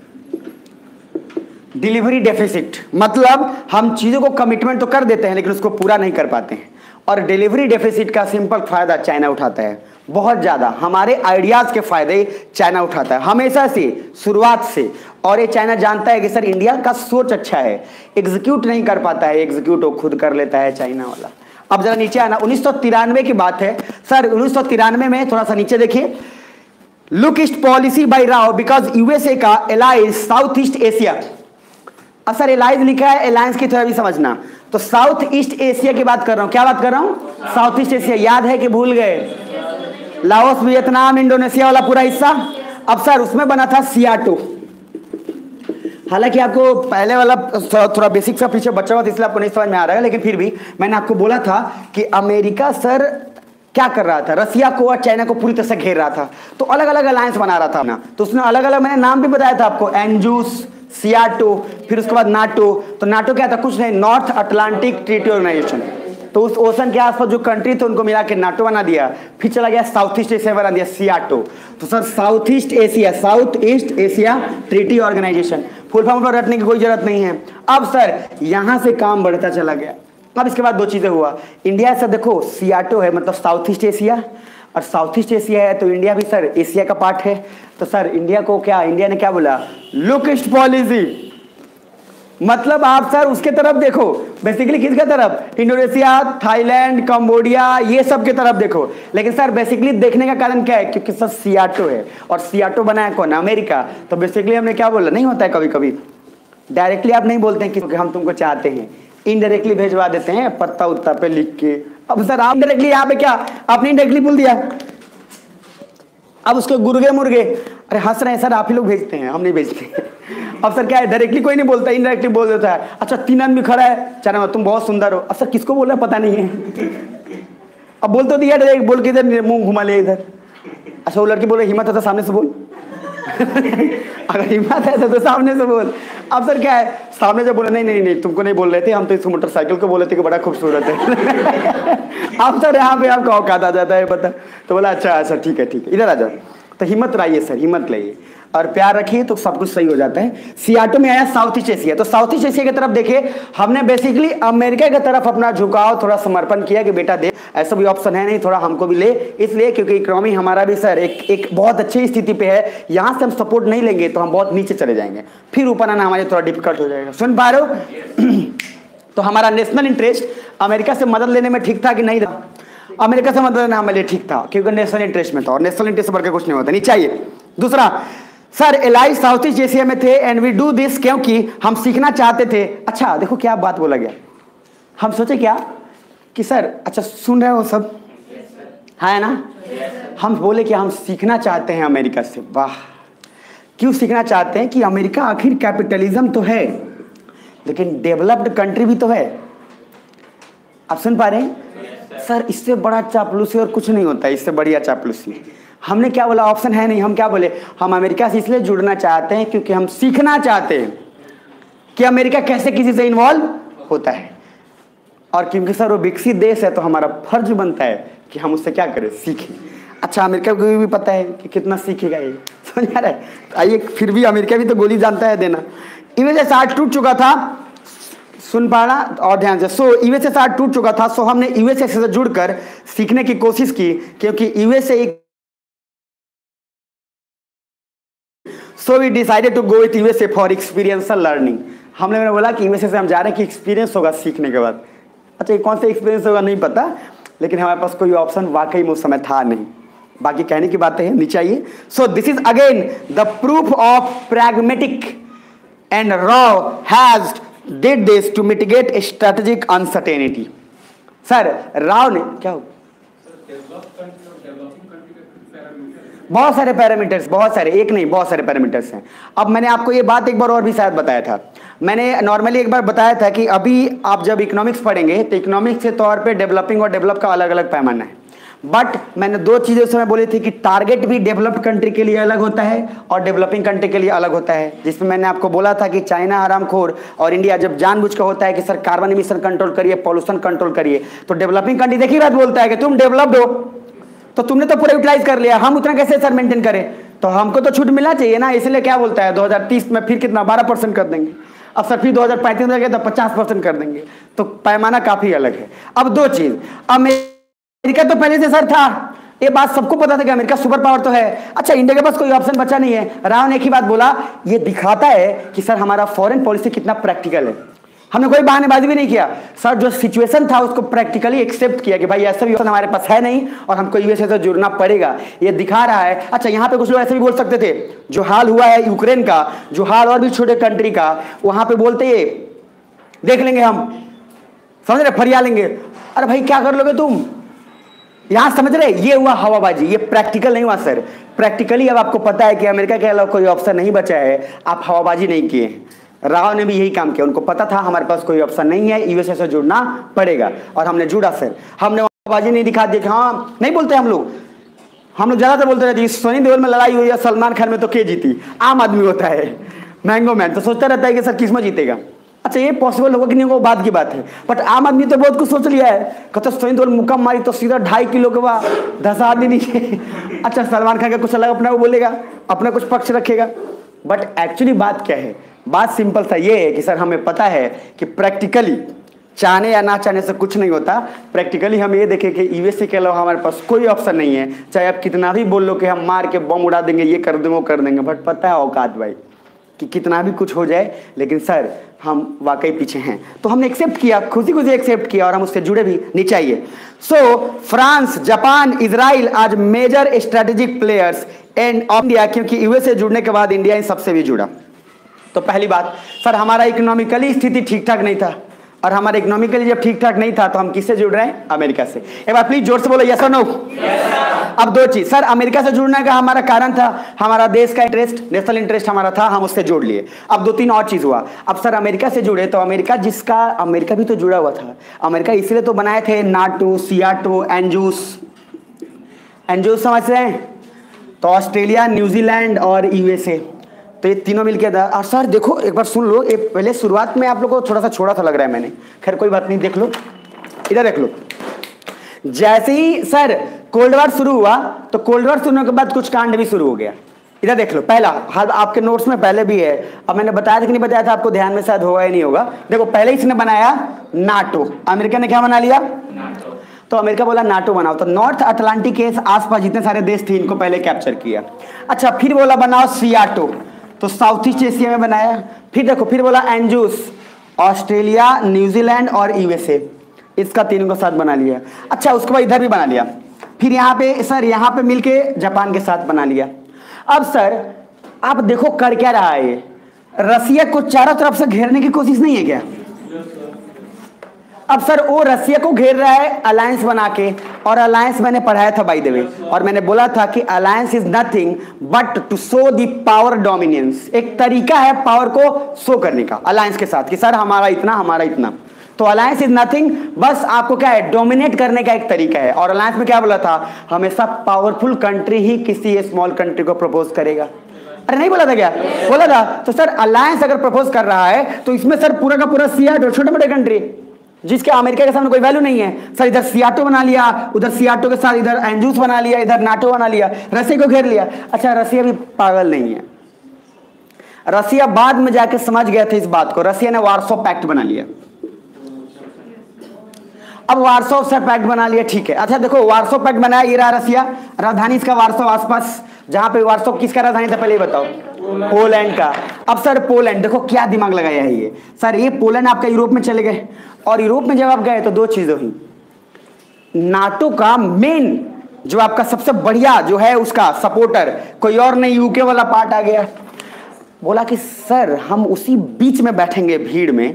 Speaker 1: डिलीवरी डेफिसिट। मतलब हम चीजों को कमिटमेंट तो कर देते हैं लेकिन उसको पूरा नहीं कर पाते हैं। और डिलीवरी डेफिसिट का सिंपल फायदा चाइना उठाता है, बहुत ज्यादा। हमारे आइडियाज के फायदे चाइना उठाता है हमेशा से, शुरुआत से। और ये चाइना जानता है कि सर इंडिया का सोच अच्छा है, एग्जीक्यूट नहीं कर पाता है, एग्जीक्यूट वो खुद कर लेता है चाइना वाला। अब जरा नीचे आना, उन्नीस सौ तिरानवे की बात है सर। उन्नीस सौ तिरानवे में थोड़ा सा नीचे देखिए, look east policy by Rao because USA का allies south east Asia. Sir allies लिखा है, अलायंस की तरह भी समझना, तो साउथ ईस्ट एशिया की बात कर रहा हूं। क्या बात कर रहा हूं? South east Asia. याद है कि भूल गए? लाओस, वियतनाम, इंडोनेशिया वाला पूरा हिस्सा। अब सर उसमें बना था सियाटो। हालांकि आपको पहले वाला थोड़ा बेसिक सा पीछे बचा हुआ था इसलिए आपको नहीं समझ में आ रहा है, लेकिन फिर भी मैंने आपको बोला था कि अमेरिका सर क्या कर रहा था, रसिया को और चाइना को पूरी तरह से घेर रहा था, तो अलग अलग अलायंस बना रहा था ना। तो उसने अलग अलग, मैंने नाम भी बताया था आपको, एंजूस, सियाटो, फिर उसके बाद नाटो। तो नाटो क्या था? कुछ नहीं, नॉर्थ अटलांटिक ट्रीटी ऑर्गेनाइजेशन। तो उस ओशन के आसपास जो कंट्री थे उनको मिला के नाटो बना दिया। फिर चला गया साउथ ईस्ट एशिया बना दिया सियाटो। तो sir south east Asia, south east Asia treaty organization, full form पर रटने की कोई जरूरत नहीं है। अब सर यहां से काम बढ़ता चला गया। अब इसके बाद दो चीजें हुआ, इंडिया से देखो सियाटो है मतलब साउथ ईस्ट एशिया, और साउथ ईस्ट एशिया है तो इंडिया भी सर एशिया का पार्ट है। तो सर इंडिया को क्या, इंडिया ने क्या बोला, लुक ईस्ट पॉलिसी। मतलब आप सर उसके तरफ देखो, बेसिकली किसके तरफ, इंडोनेशिया, थाईलैंड, कंबोडिया, ये सब के तरफ देखो। लेकिन सर बेसिकली देखने का कारण क्या है, क्योंकि सर सियाटो है और सियाटो बनाया कौन, अमेरिका। तो बेसिकली हमने क्या बोला, नहीं होता है कभी कभी डायरेक्टली आप नहीं बोलते हैं कि हम तुमको चाहते हैं, इनडायरेक्टली भेजवा देते हैं पत्ता उत्ता पे लिख के। अब सर आप डायरेक्टली यहाँ पे क्या, आपने इनडायरेक्टली बोल दिया, अब उसको गुर्गे मुर्गे, अरे हंस रहे हैं सर, आप ही लोग भेजते हैं, हम नहीं भेजते। अब सर क्या है, डायरेक्टली कोई नहीं बोलता, इनडायरेक्टली बोल देता है। अच्छा तीन आदमी खड़ा है, चार तुम बहुत सुंदर हो, अब सर किसको बोल रहा है पता नहीं है, अब बोल तो दिया डायरेक्ट, बोल के इधर मुंह घुमा लिया इधर। अच्छा वो लड़की बोल रही हिम्मत है तो सामने से बोल अगर हिम्मत है तो सामने से बोल। अब सर क्या है, सामने से बोले नहीं नहीं नहीं तुमको नहीं बोल रहे थे, हम तो इसको मोटरसाइकिल को बोले थे कि बड़ा खूबसूरत है। अब सर यहाँ पे आपका औकात आ जाता है पता, तो बोला अच्छा अच्छा ठीक है ठीक है इधर आ जाओ। तो हिम्मत लाइए सर, हिम्मत लाइए। और प्यार रखिए तो सब कुछ सही हो जाता है। सियाटो में आया साउथ ईस्ट एशिया, तो साउथ ईस्ट एशिया की तरफ देखिए, हमने बेसिकली अमेरिका की तरफ अपना झुकाव थोड़ा समर्पण किया कि बेटा दे, ऐसा भी ऑप्शन है नहीं, थोड़ा हमको भी ले, इसलिए क्योंकि इकोनॉमी हमारा भी सर एक एक बहुत अच्छी स्थिति पे है, यहाँ से हम सपोर्ट नहीं लेंगे तो हम बहुत नीचे चले जाएंगे, फिर ऊपर आना हमारे थोड़ा डिफिकल्ट हो जाएगा। सुन पा रहे हो? तो हमारा नेशनल इंटरेस्ट अमेरिका से मदद लेने में ठीक था कि नहीं था? अमेरिका से मदद लेना हमारे लिए ठीक था क्योंकि नेशनल इंटरेस्ट में था, और नेशनल इंटरेस्ट बढ़ के कुछ नहीं होता, नहीं चाहिए। दूसरा, sir ally south east Asia में थे एंड वी डू दिस क्योंकि हम सीखना चाहते थे। अच्छा देखो क्या बात बोला गया, हम सोचे क्या कि सर, अच्छा सुन रहे हो सब, है ना? हम बोले कि हम सीखना चाहते हैं अमेरिका से। वाह, क्यों सीखना चाहते हैं? कि अमेरिका आखिर कैपिटलिज्म तो है लेकिन डेवलप्ड कंट्री भी तो है। आप सुन पा रहे हैं? सर इससे बड़ा चापलूसी और कुछ नहीं होता, इससे बढ़िया चापलूसी। हमने क्या बोला? ऑप्शन है नहीं, हम क्या बोले? हम अमेरिका से इसलिए जुड़ना चाहते हैं क्योंकि हम सीखना चाहते हैं कि अमेरिका कैसे किसी से इन्वॉल्व होता है, और क्योंकि सर वो विकसित देश है तो हमारा फर्ज बनता है कि हम उससे क्या करें, सीखें। अच्छा अमेरिका को भी पता है कि कितना सीखेगा ये, समझ आ रहा है? आइए, फिर भी अमेरिका भी तो गोली जानता है देना। यूएसए साठ टूट चुका था, सुन पाना और ध्यान से। सो यूएसए साठ टूट चुका था, सो हमने यूएसए से जुड़कर सीखने की कोशिश की, क्योंकि यूएसए एक so we decided to go with USA for experiential learning. हमने मैंने बोला कि यूएसए से हम जा रहे हैं कि एक्सपीरियंस होगा सीखने के बाद। अच्छा ये कौन सा एक्सपीरियंस होगा नहीं पता, लेकिन हमारे पास कोई ऑप्शन वाकई में उस समय था नहीं। बाकी कहने की बातें हैं, नीचे आइए। So this is again the proof of pragmatic and Rao has did this to mitigate strategic uncertainty. Sir Rao ने क्या हो, बहुत सारे पैरामीटर्स, बहुत सारे, एक नहीं बहुत सारे पैरामीटर्स हैं। अब मैंने आपको ये बात एक बार और भी शायद बताया था, मैंने नॉर्मली एक बार बताया था कि अभी आप जब इकोनॉमिक्स पढ़ेंगे तो इकोनॉमिक्स के तौर पे डेवलपिंग और डेवलप का अलग अलग पैमाना है। बट मैंने दो चीज़ें उस समय बोली थी कि टारगेट भी डेवलप्ड कंट्री के लिए अलग होता है और डेवलपिंग कंट्री के लिए अलग होता है, जिसमें मैंने आपको बोला था कि चाइना हरामखोर और इंडिया जब जानबूझ कर होता है कि सर कार्बन इमिशन कंट्रोल करिए, पॉल्यूशन कंट्रोल करिए, तो डेवलपिंग कंट्री देखिए बात बोलता है कि तुम डेवलप्ड हो तो तुमने तो पूरा यूटिलाइज कर लिया, हम उतना कैसे सर मेंटेन करें, तो हमको तो छूट मिलना चाहिए ना। इसलिए क्या बोलता है दो हज़ार तीस में फिर कितना बारह परसेंट कर देंगे, अब सर फिर दो हज़ार पैंतीस में तो पचास परसेंट कर देंगे, तो पैमाना काफी अलग है। अब दो चीज, अमेरिका तो पहले से सर था, ये बात सबको पता था कि अमेरिका सुपर पावर तो है। अच्छा इंडिया के पास कोई ऑप्शन बचा नहीं है। राव ने एक ही बात बोला, ये दिखाता है कि सर हमारा फॉरेन पॉलिसी कितना प्रैक्टिकल है। हमने कोई बहानेबाजी भी नहीं किया सर, जो सिचुएशन था उसको प्रैक्टिकली एक्सेप्ट किया कि भाई ऐसा भी ऑप्शन हमारे पास है नहीं और हमको यूएसए से जुड़ना पड़ेगा, ये दिखा रहा है। अच्छा यहाँ पे कुछ लोग ऐसे भी बोल सकते थे, जो हाल हुआ है यूक्रेन का, जो हाल और भी छोटे कंट्री का, वहां पे बोलते ये देख लेंगे हम, समझ रहे, फरिया लेंगे। अरे भाई क्या कर लोगे तुम, यहां समझ रहे, ये हुआ हवाबाजी, ये प्रैक्टिकल नहीं हुआ सर। प्रैक्टिकली अब आपको पता है कि अमेरिका के अलावा कोई ऑप्शन नहीं बचा है, आप हवाबाजी नहीं किए। राव ने भी यही काम किया, उनको पता था हमारे पास कोई ऑप्शन नहीं है, यूएसए से जुड़ना पड़ेगा, और हमने जुड़ा सर। हमने हवाबाजी नहीं दिखा दी, हाँ नहीं बोलते हम लोग, हम लोग ज्यादातर बोलते रहते सोनी देओल में लड़ाई हुई है, सलमान खान में तो के जीती, आम आदमी होता है मैंगो मैन, तो सोचता रहता है कि सर किसमें जीतेगा। अच्छा ये पॉसिबल होगा कि नहीं, वो बात की बात है, बट आम आदमी तो बहुत कुछ सोच लिया है, कहते सोनी देओल मुक्का मारी तो सीधा ढाई किलो के बाद दस आदमी नहीं। अच्छा सलमान खान का कुछ अलग अपना वो बोलेगा, अपना कुछ पक्ष रखेगा, बट एक्चुअली बात क्या है, बात सिंपल सा ये है कि सर हमें पता है कि प्रैक्टिकली चाहने या ना चाहने से कुछ नहीं होता। प्रैक्टिकली हम ये देखें कि यूएसए के अलावा हमारे पास कोई ऑप्शन नहीं है, चाहे आप कितना भी बोल लो कि हम मार के बम उड़ा देंगे, ये कर देंगे वो कर देंगे, बट पता है औकात भाई कि कितना भी कुछ हो जाए, लेकिन सर हम वाकई पीछे हैं। तो हमने एक्सेप्ट किया, खुशी खुशी एक्सेप्ट किया, और हम उससे जुड़े भी नहीं चाहिए। सो फ्रांस, जापान, इजराइल आज major strategic players and India, क्योंकि यूएसए जुड़ने के बाद इंडिया इन सबसे भी जुड़ा। तो पहली बात सर, हमारा इकोनॉमिकली स्थिति ठीक ठाक नहीं था, और हमारा इकोनॉमिकली जब ठीक ठाक नहीं था तो हम किससे जुड़ रहे हैं? अमेरिका से। एक बार प्लीज जोर से बोलो यस और नो। अब दो चीज, सर अमेरिका से जुड़ने का हमारा कारण था हमारा देश का इंटरेस्ट, नेशनल इंटरेस्ट हमारा था, हम उससे जोड़ लिए। अब दो तीन और चीज हुआ, अब सर अमेरिका से जुड़े तो अमेरिका जिसका, अमेरिका भी तो जुड़ा हुआ था, अमेरिका इसलिए तो बनाए थे नाटो, सियाटो, एंजूस, एंजूस समझ रहे हैं, तो ऑस्ट्रेलिया, न्यूजीलैंड और यूएसए, तो ये तीनों मिलके था। और सर देखो एक बार सुन लो, ये पहले शुरुआत में आप लोगों को थोड़ा सा छोड़ा था लग रहा है मैंने, खैर कोई बात नहीं, देख लो इधर देख लो। जैसे ही सर कोल्ड वॉर शुरू हुआ तो कोल्ड वॉर शुरू होने के बाद कुछ कांड भी शुरू हो गया। इधर देख लो, पहला हर आपके नोट्स में पहले भी है, अब मैंने बताया था कि नहीं बताया था आपको, ध्यान में शायद होगा या नहीं होगा। देखो पहले इसने बनाया नाटो, अमेरिका ने क्या बना लिया, नाटो। तो अमेरिका बोला नाटो बनाओ, तो नॉर्थ अटलांटिक के आसपास जितने सारे देश थे इनको पहले कैप्चर किया। अच्छा फिर बोला बनाओ सियाटो, तो साउथ ईस्ट एशिया में बनाया। फिर देखो फिर बोला एंजूस, ऑस्ट्रेलिया, न्यूजीलैंड और यूएसए, इसका तीनों का साथ बना लिया। अच्छा उसके बाद इधर भी बना लिया, फिर यहाँ पे सर यहाँ पे मिलके जापान के साथ बना लिया। अब सर आप देखो कर क्या रहा है, रसिया को चारों तरफ से घेरने की कोशिश नहीं है क्या। अब सर वो रसिया को घेर रहा है अलायंस बना के, और अलायंस मैंने पढ़ाया था बाय द वे, और मैंने बोला था कि alliance is nothing but to show the power dominance, एक तरीका है पावर को शो करने का अलायंस के साथ कि सर हमारा इतना हमारा इतना। तो अलायंस इज नथिंग, बस आपको क्या है डोमिनेट करने का एक तरीका है। और अलायंस में क्या बोला था, हमेशा पावरफुल कंट्री ही किसी स्मॉल कंट्री को प्रपोज करेगा। अरे नहीं बोला था क्या, बोला था। तो सर अलायंस अगर प्रपोज कर रहा है तो इसमें सर पूरा का पूरा सियाटो, छोटे मोटे कंट्री जिसके अमेरिका के सामने कोई वैल्यू नहीं है, सर इधर सियाटो बना लिया, उधर सियाटो के साथ इधर एंजूस बना लिया, इधर नाटो बना लिया, रसिया को घेर लिया। अच्छा रसिया भी पागल नहीं है, रसिया बाद में जाके समझ गया था इस बात को, रसिया ने वार्सो पैक्ट बना लिया। अब वार्सो से पैक्ट बना लिया, ठीक है। अच्छा देखो वार्सो पैक्ट बनाया, ये रहा रसिया, राजधानी इसका वार्सो, आसपास जहां पे वार्सो किसका राजधानी था पहले बताओ, पोलैंड का। अब सर पोलैंड देखो क्या दिमाग लगाया है ये, सर ये पोलैंड आपका यूरोप में चले गए, और यूरोप में जब आप गए तो दो चीजें हुई, नाटो का मेन जो आपका सबसे बढ़िया जो है उसका सपोर्टर कोई और नहीं, यूके वाला पार्ट आ गया। बोला कि सर हम उसी बीच में बैठेंगे भीड़ में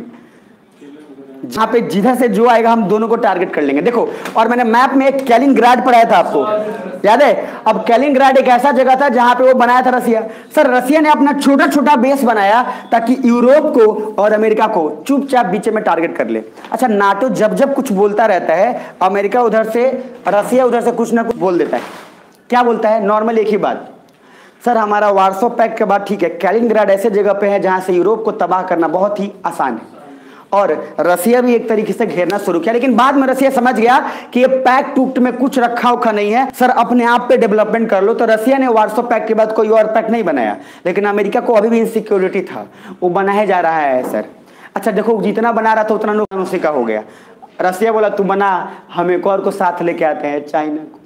Speaker 1: जहां पे जिधर से जो आएगा हम दोनों को टारगेट कर लेंगे। देखो और मैंने मैप में एक कैलिनग्राड पढ़ाया था आपको, याद है। अब कैलिनग्राड एक ऐसा जगह था जहां पे वो बनाया था रसिया। सर रसिया ने अपना छोटा छोटा बेस बनाया ताकि यूरोप को और अमेरिका को चुपचाप बीच में टारगेट कर ले। अच्छा नाटो जब जब कुछ बोलता रहता है, अमेरिका उधर से, रसिया उधर से कुछ ना कुछ बोल देता है। क्या बोलता है, नॉर्मल एक ही बात, सर हमारा वार्सो पैक्ट के बाद ठीक है, कैलिनग्राड ऐसे जगह पे है जहां से यूरोप को तबाह करना बहुत ही आसान है, और रसिया भी एक तरीके से घेरना शुरू किया। लेकिन बाद में रसिया समझ गया कि ये पैक्ट टूट में कुछ रखा उखा नहीं है, सर अपने आप पे डेवलपमेंट कर लो। तो रसिया ने वार्सो पैक्ट के बाद कोई और पैक्ट नहीं बनाया, लेकिन अमेरिका को अभी भी इनसिक्योरिटी था, वो बनाया जा रहा है सर। अच्छा देखो जितना बना रहा था उतना नुकसान उसी का हो गया। रसिया बोला तू बना, हम एक और को साथ लेके आते हैं, चाइना को।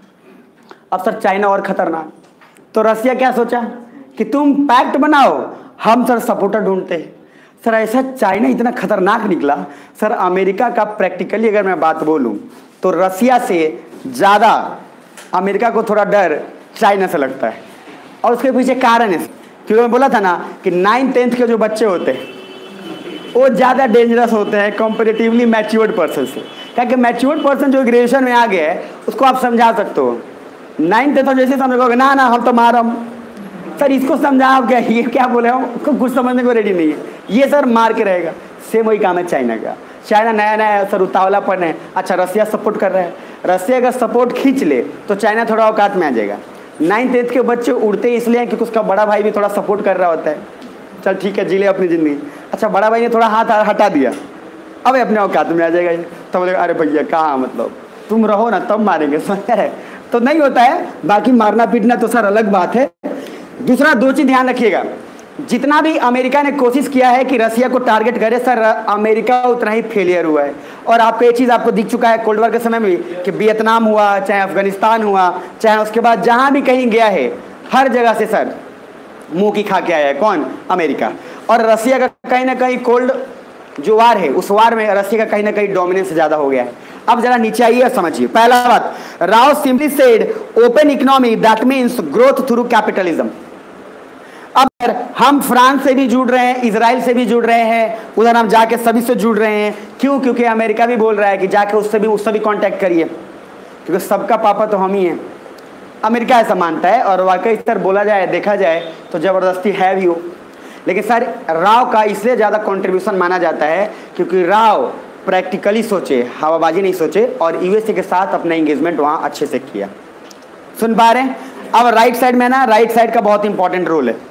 Speaker 1: अब सर चाइना और खतरनाक, तो रसिया क्या सोचा कि तुम पैक्ट बनाओ, हम सर सपोर्टर ढूंढते हैं। सर ऐसा चाइना इतना खतरनाक निकला, सर अमेरिका का प्रैक्टिकली अगर मैं बात बोलूं तो रसिया से ज़्यादा अमेरिका को थोड़ा डर चाइना से लगता है। और उसके पीछे कारण है, क्योंकि मैं बोला था ना कि नाइन टेंथ के जो बच्चे होते हैं वो ज़्यादा डेंजरस होते हैं कंपेरेटिवली मैच्योर्ड पर्सन से। क्या कि मैच्योर्ड पर्सन जो ग्रेजुएशन में आ गया है उसको आप समझा सकते हो, नाइन टेंथ जैसे समझोगे ना ना हम तो मारम, सर इसको समझाओ क्या, ये क्या बोले हो, उसको कुछ समझने को रेडी नहीं है, ये सर मार के रहेगा। सेम वही काम है चाइना का, चाइना नया नया सर उतावलापन है। अच्छा रसिया सपोर्ट कर रहा है, रसिया का सपोर्ट खींच ले तो चाइना थोड़ा औकात में आ जाएगा। नाइन टेंथ के बच्चे उड़ते इसलिए क्योंकि उसका बड़ा भाई भी थोड़ा सपोर्ट कर रहा होता है, चल ठीक है जी ले अपनी ज़िंदगी। अच्छा बड़ा भाई ने थोड़ा हाथ हटा दिया, अब अपने औकात में आ जाएगा ये, तो बोलेगा अरे भैया कहाँ, मतलब तुम रहो ना तब मारेंगे, समझ है। तो नहीं होता है, बाकी मारना पीटना तो सर अलग बात है। दूसरा दो चीज ध्यान रखिएगा, जितना भी अमेरिका ने कोशिश किया है कि रसिया को टारगेट करे, सर अमेरिका उतना ही फेलियर हुआ है। और आपको ये चीज़ आपको दिख चुका है कोल्ड वॉर के समय में भी कि वियतनाम हुआ, चाहे अफगानिस्तान हुआ, चाहे उसके बाद जहां भी कहीं गया है, हर जगह से सर मुंह की खा के आया है कौन, अमेरिका। और रसिया का कहीं ना कहीं कोल्ड जो वार है उस वार में रसिया का कहीं ना कहीं डोमिनेंस ज़्यादा हो गया है। अब जरा नीचे आइए और समझिए। पहला बात, Rao simply said open economy that means growth through capitalism. अब हम फ्रांस से भी जुड़ रहे हैं, इजराइल से भी जुड़ रहे हैं, उधर हम जाके सभी से जुड़ रहे हैं। क्यों? क्योंकि अमेरिका भी बोल रहा है कि जाके उससे भी उससे भी कांटेक्ट करिए, क्योंकि सबका पापा तो हम ही हैं। अमेरिका ऐसा मानता है, और वाकई इस तरह बोला जाए देखा जाए तो ज़बरदस्ती है भी हो। लेकिन सर राव का इसलिए ज़्यादा कंट्रीब्यूशन माना जाता है क्योंकि राव प्रैक्टिकली सोचे, हवाबाजी नहीं सोचे, और यूएसए के साथ अपना एंगेजमेंट वहाँ अच्छे से किया। सुन पा रहे हैं? अब राइट साइड में ना, राइट साइड का बहुत इंपॉर्टेंट रोल है।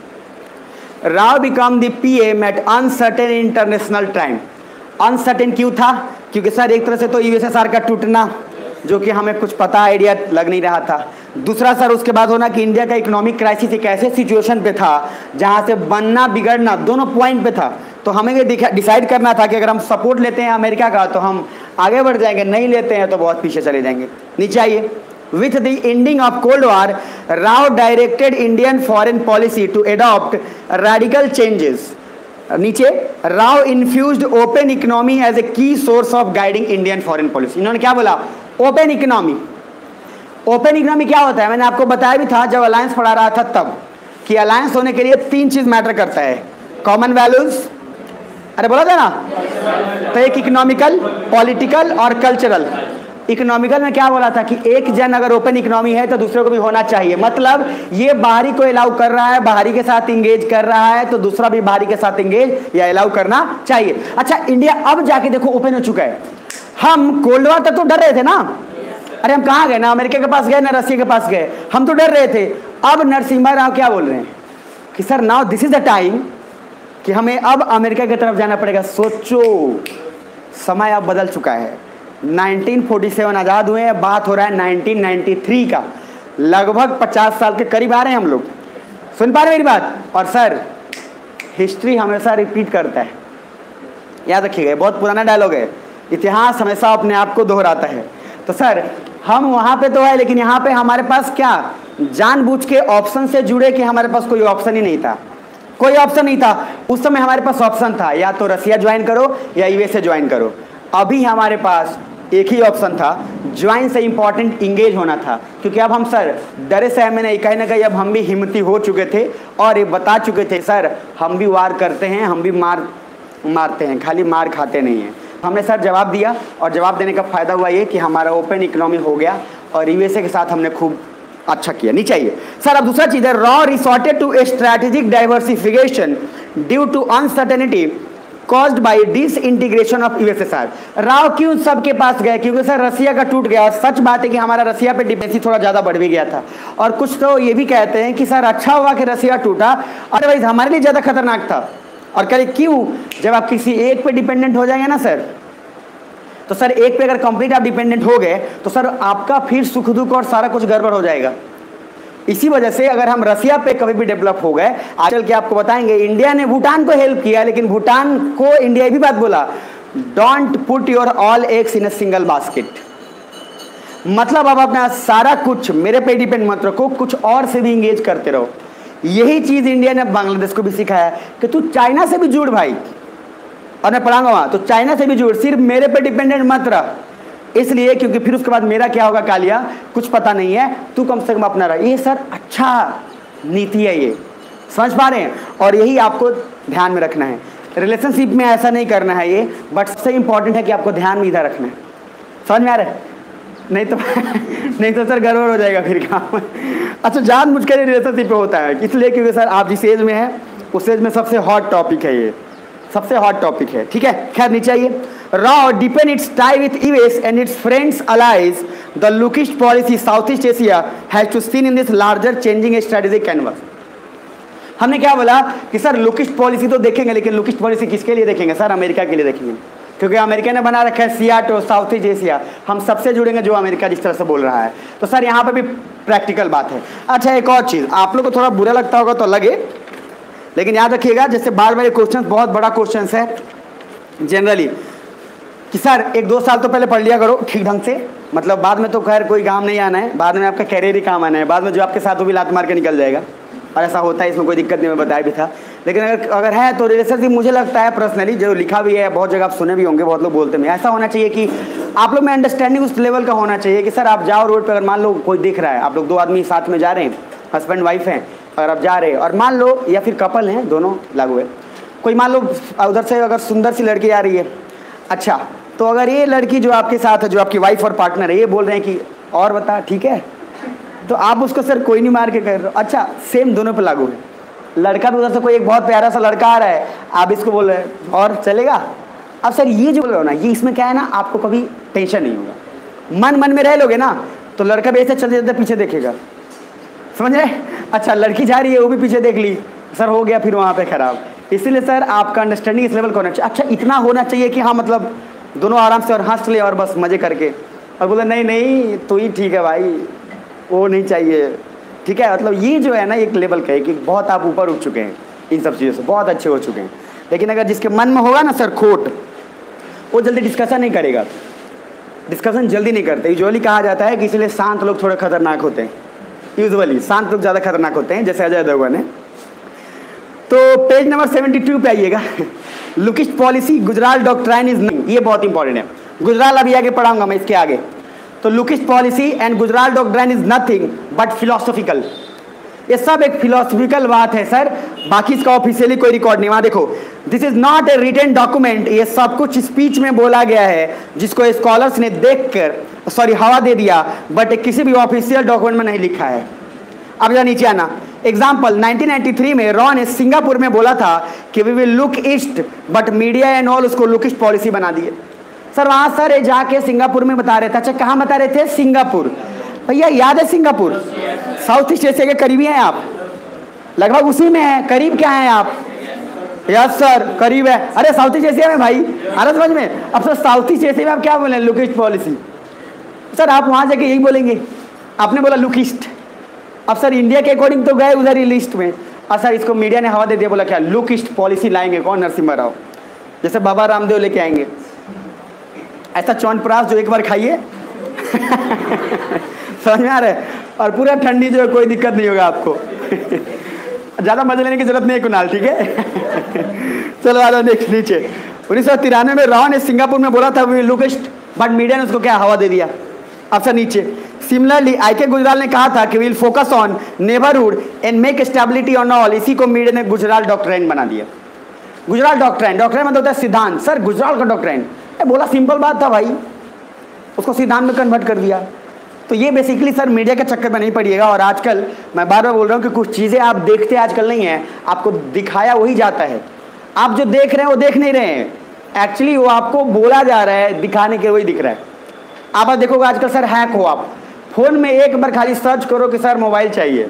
Speaker 1: Rao become the PM at uncertain international time. Uncertain क्यों था? क्योंकि सर एक तरह से तो यूएसएसआर का टूटना, जो कि हमें कुछ पता आइडिया लग नहीं रहा था। दूसरा सर उसके बाद होना कि इंडिया का इकोनॉमिक क्राइसिस एक ऐसे सिचुएशन पे था जहां से बनना बिगड़ना दोनों पॉइंट पे था। तो हमें ये डिसाइड करना था कि अगर हम सपोर्ट लेते हैं अमेरिका का तो हम आगे बढ़ जाएंगे, नहीं लेते हैं तो बहुत पीछे चले जाएंगे। नीचे आइए। With the ending of Cold War, Rao directed Indian foreign policy to adopt radical changes. नीचे, Rao infused open economy as a key source of guiding Indian foreign policy. इन्होंने क्या बोला? Open economy. ओपन इकोनॉमी क्या होता है? मैंने आपको बताया भी था जब अलायंस पढ़ा रहा था तब, कि अलायंस होने के लिए तीन चीज मैटर करता है, कॉमन वैल्यूज, अरे बोला था ना, तो एक इकोनॉमिकल, पॉलिटिकल और कल्चरल। इकोनॉमिकल में क्या बोला था कि एक जन अगर ओपन इकोनॉमी है तो दूसरे को भी होना चाहिए, मतलब ये बाहरी को अलाउ कर रहा है, बाहरी के साथ इंगेज कर रहा है तो दूसरा भी बाहरी के साथ इंगेज या अलाउ करना चाहिए। अच्छा, इंडिया अब जाके देखो ओपन हो चुका है। हम कोल्ड वॉर तक तो डर रहे थे ना, अरे हम कहाँ गए, ना अमेरिका के पास गए ना रसिया के पास गए, हम तो डर रहे थे। अब नरसिम्हा राव क्या बोल रहे हैं कि sir now this is the time कि हमें अब अमेरिका की तरफ जाना पड़ेगा। सोचो, समय अब बदल चुका है। नाइनटीन फोर्टी सेवन आज़ाद हुए हैं, बात हो रहा है नाइनटीन नाइंटी थ्री का, लगभग पचास साल के करीब आ रहे हैं हम लोग। सुन पा रहे मेरी बात? और सर हिस्ट्री हमेशा रिपीट करता है, याद रखिएगा, बहुत पुराना डायलॉग है, इतिहास हमेशा अपने आप को दोहराता है। तो सर हम वहाँ पे तो है, लेकिन यहाँ पे हमारे पास क्या जानबूझ के ऑप्शन से जुड़े कि हमारे पास कोई ऑप्शन ही नहीं था, कोई ऑप्शन नहीं था। उस समय हमारे पास ऑप्शन था या तो रसिया ज्वाइन करो या यूएसए ज्वाइन करो। अभी हमारे पास एक ही ऑप्शन था, ज्वाइन से इंपॉर्टेंट इंगेज होना था, क्योंकि अब हम सर डरे सहमे नहीं, कहीं ना कहीं अब हम भी हिम्मती हो चुके थे और ये बता चुके थे सर हम भी वार करते हैं, हम भी मार मारते हैं, खाली मार खाते नहीं हैं। हमने सर जवाब दिया और जवाब देने का फायदा हुआ ये कि हमारा ओपन इकोनॉमी हो गया और यूएसए के साथ हमने खूब अच्छा किया। नहीं चाहिए सर। अब दूसरा चीज है, Rao resorted to a strategic diversification due to uncertainty caused by disintegration of USSR. Rao क्यों सबके पास गए? क्योंकि सर रसिया का टूट गया, और सच बात है कि हमारा रसिया पे डिपेंडेंसी थोड़ा ज्यादा बढ़ भी गया था। और कुछ तो ये भी कहते हैं कि सर अच्छा हुआ कि रसिया टूटा, अदरवाइज हमारे लिए ज्यादा खतरनाक था। और कहे क्यों? जब आप किसी एक पे डिपेंडेंट हो जाएंगे ना सर, तो सर एक पे अगर कंप्लीट आप डिपेंडेंट हो गए तो सर आपका फिर सुख दुख और सारा कुछ गड़बड़ हो जाएगा। इसी वजह से अगर हम रसिया पे कभी भी डेवलप हो गए, आजकल के आपको बताएंगे इंडिया ने भूटान को हेल्प किया, लेकिन भूटान को इंडिया भी बात बोला, don't put your all eggs in a single basket. मतलब अब अपना सारा कुछ मेरे पे डिपेंड मत रखो, कुछ और से भी इंगेज करते रहो। यही चीज इंडिया ने बांग्लादेश को भी सिखाया कि तू चाइना से भी जुड़ भाई, और मैं पढ़ाऊंगा वहां तो चाइना से भी जुड़, सिर्फ मेरे पे डिपेंडेंट मत रह। इसलिए क्योंकि फिर उसके बाद मेरा क्या होगा कालिया कुछ पता नहीं है, तू कम से कम अपना रह। ये सर अच्छा नीति है, ये समझ पा रहे हैं? और यही आपको ध्यान में रखना है। रिलेशनशिप में ऐसा नहीं करना है ये, बट सबसे इंपॉर्टेंट है कि आपको ध्यान में इधर रखना है। समझ में आ रहा है? नहीं तो नहीं तो सर गड़बड़ हो जाएगा फिर काम। अच्छा, जान मुझ कर रिलेशनशिप पे होता है, इसलिए क्योंकि सर आप जिस एज में है उस एज में सबसे हॉट टॉपिक है, ये सबसे हॉट टॉपिक है। ठीक है, खैर नीचे आइए। Rao deepened its tie with U S and its friends allies. The Lukish policy Southeast Asia has to seen in this larger changing strategic canvas. हमने क्या बोला कि सर लुकिश पॉलिसी तो देखेंगे, लेकिन लुकिश पॉलिसी किसके लिए देखेंगे? सर अमेरिका के लिए देखेंगे, क्योंकि अमेरिका ने बना रखा है सियाटो साउथ ईस्ट एशिया, हम सबसे जुड़ेंगे जो अमेरिका जिस तरह से बोल रहा है। तो सर यहाँ पे भी प्रैक्टिकल बात है। अच्छा, एक और चीज़, आप लोग को थोड़ा बुरा लगता होगा तो लगे, लेकिन याद रखिएगा जैसे बार बार क्वेश्चन बहुत बड़ा क्वेश्चन है जनरली कि सर एक दो साल तो पहले पढ़ लिया करो ठीक ढंग से, मतलब बाद में तो खैर कोई काम नहीं आना है, बाद में आपका कैरियर ही काम आना है, बाद में जो आपके साथ वो भी लात मार के निकल जाएगा, और ऐसा होता है, इसमें कोई दिक्कत नहीं, मैं बताया भी था। लेकिन अगर अगर है तो रिलेशनशिप मुझे लगता है पर्सनली जो लिखा भी है, बहुत जगह आप सुने भी होंगे, बहुत लोग बोलते हैं, ऐसा होना चाहिए कि आप लोग में अंडरस्टैंडिंग उस लेवल का होना चाहिए कि सर आप जाओ रोड पर, अगर मान लो कोई दिख रहा है, आप लोग दो आदमी साथ में जा रहे हैं, हस्बैंड वाइफ हैं, अगर आप जा रहे हैं और मान लो या फिर कपल हैं, दोनों लागू है, कोई मान लो उधर से अगर सुंदर सी लड़की आ रही है, अच्छा तो अगर ये लड़की जो आपके साथ है, जो आपकी वाइफ और पार्टनर है, ये बोल रहे हैं कि और बता ठीक है, तो आप उसको सर कोई नहीं मार के कर रहे हो, अच्छा सेम दोनों पे लागू है। लड़का भी उधर से कोई एक बहुत प्यारा सा लड़का आ रहा है, आप इसको बोल रहे हैं और चलेगा। अब सर ये जो बोल रहे हो ना, ये इसमें क्या है ना, आपको कभी टेंशन नहीं होगा, मन मन में रह लोगे ना, तो लड़का भी ऐसे चलते चलते पीछे देखेगा, समझ रहे? अच्छा लड़की जा रही है, वो भी पीछे देख ली, सर हो गया फिर वहाँ पे खराब। इसीलिए सर आपका अंडरस्टैंडिंग इस लेवल का होना चाहिए। अच्छा इतना होना चाहिए कि हाँ मतलब दोनों आराम से और हंस ले और बस मजे करके और बोला नहीं नहीं तो ही ठीक है भाई, वो नहीं चाहिए, ठीक है। मतलब ये जो है ना एक लेवल का है कि बहुत आप ऊपर उठ चुके हैं इन सब चीज़ों से, बहुत अच्छे हो चुके हैं। लेकिन अगर जिसके मन में होगा ना सर खोट, वो जल्दी डिस्कशन नहीं करेगा, डिस्कशन जल्दी नहीं करते। यूजुअली कहा जाता है कि इसलिए शांत लोग थोड़े खतरनाक होते हैं, यूजुअली शांत लोग ज़्यादा खतरनाक होते हैं, जैसे अजय देवगन है। तो पेज नंबर सेवेंटी टू पे आइएगा। Look east policy Gujral doctrine is नहीं, ये बहुत इंपॉर्टेंट है। गुजराल अभी आगे पढ़ाऊंगा मैं इसके आगे। तो look east policy and Gujral doctrine is nothing but philosophical, ये सब एक फिलोसफिकल बात है सर, बाकी इसका ऑफिशियली कोई रिकॉर्ड नहीं। वहां देखो, this is not a written document, ये सब कुछ स्पीच में बोला गया है जिसको स्कॉलर्स ने देखकर सॉरी हवा दे दिया, बट किसी भी ऑफिशियल डॉक्यूमेंट में नहीं लिखा है। अब जरा नीचे आना। एग्जाम्पल, नाइनटीन नाइंटी थ्री में रॉ ने सिंगापुर में बोला था कि we will look east, but media and all उसको लुक ईस्ट पॉलिसी बना दिए। सर वहां सर ये जाके सिंगापुर में बता रहे थे। अच्छा कहाँ बता रहे थे? सिंगापुर। भैया याद है सिंगापुर? साउथ ईस्ट एशिया के करीबी हैं आप, लगभग उसी में है। करीब क्या है आप? यस सर करीब है। अरे साउथ ईस्ट एशिया में भाई, अरे समझ में। अब सर साउथ ईस्ट एशिया में आप क्या बोले? Look east policy. सर आप वहां जाके यही बोलेंगे, आपने बोला लुक ईस्ट। अब सर इंडिया के अकॉर्डिंग तो गए उधर ही लिस्ट में, और सर इसको मीडिया ने हवा दे दिया, बोला क्या लुक ईस्ट पॉलिसी लाएंगे कौन? नरसिम्हा राव, जैसे बाबा रामदेव लेके आएंगे। ऐसा च्यवनप्राश जो एक बार खाइए समझ में आ रहा है, और पूरा ठंडी जो है कोई दिक्कत नहीं होगा आपको ज़्यादा मजे लेने की जरूरत नहीं है कुणाल, ठीक है चलो आ जाओ नेक्स्ट नीचे। उन्नीस सौ तिरानवे में रॉ ने सिंगापुर में बोला था we look east, but media ने उसको क्या हवा दे दिया। अब सर नीचे, सिमिलरली आई के गुजराल ने कहा था कि will focus on neighbourhood and make stability on all, इसी को मीडिया ने गुजराल डॉक्ट्राइन बना दिया। गुजराल डॉक्ट्राइन, डॉक्ट्राइन मतलब होता है सिद्धांत। सर गुजराल का डॉक्ट्राइन बोला सिंपल बात था भाई, उसको सिद्धांत में कन्वर्ट कर दिया। तो ये बेसिकली सर मीडिया के चक्कर में नहीं पड़िएगा। और आजकल मैं बार बार बोल रहा हूँ कि कुछ चीज़ें आप देखते आजकल नहीं है, आपको दिखाया वही जाता है। आप जो देख रहे हैं वो देख नहीं रहे हैं, एक्चुअली वो आपको बोला जा रहा है, दिखाने के वही दिख रहा है। आप आप देखोगे आजकल सर हैक हो, आप फोन में एक बार खाली सर्च करो कि सर मोबाइल चाहिए,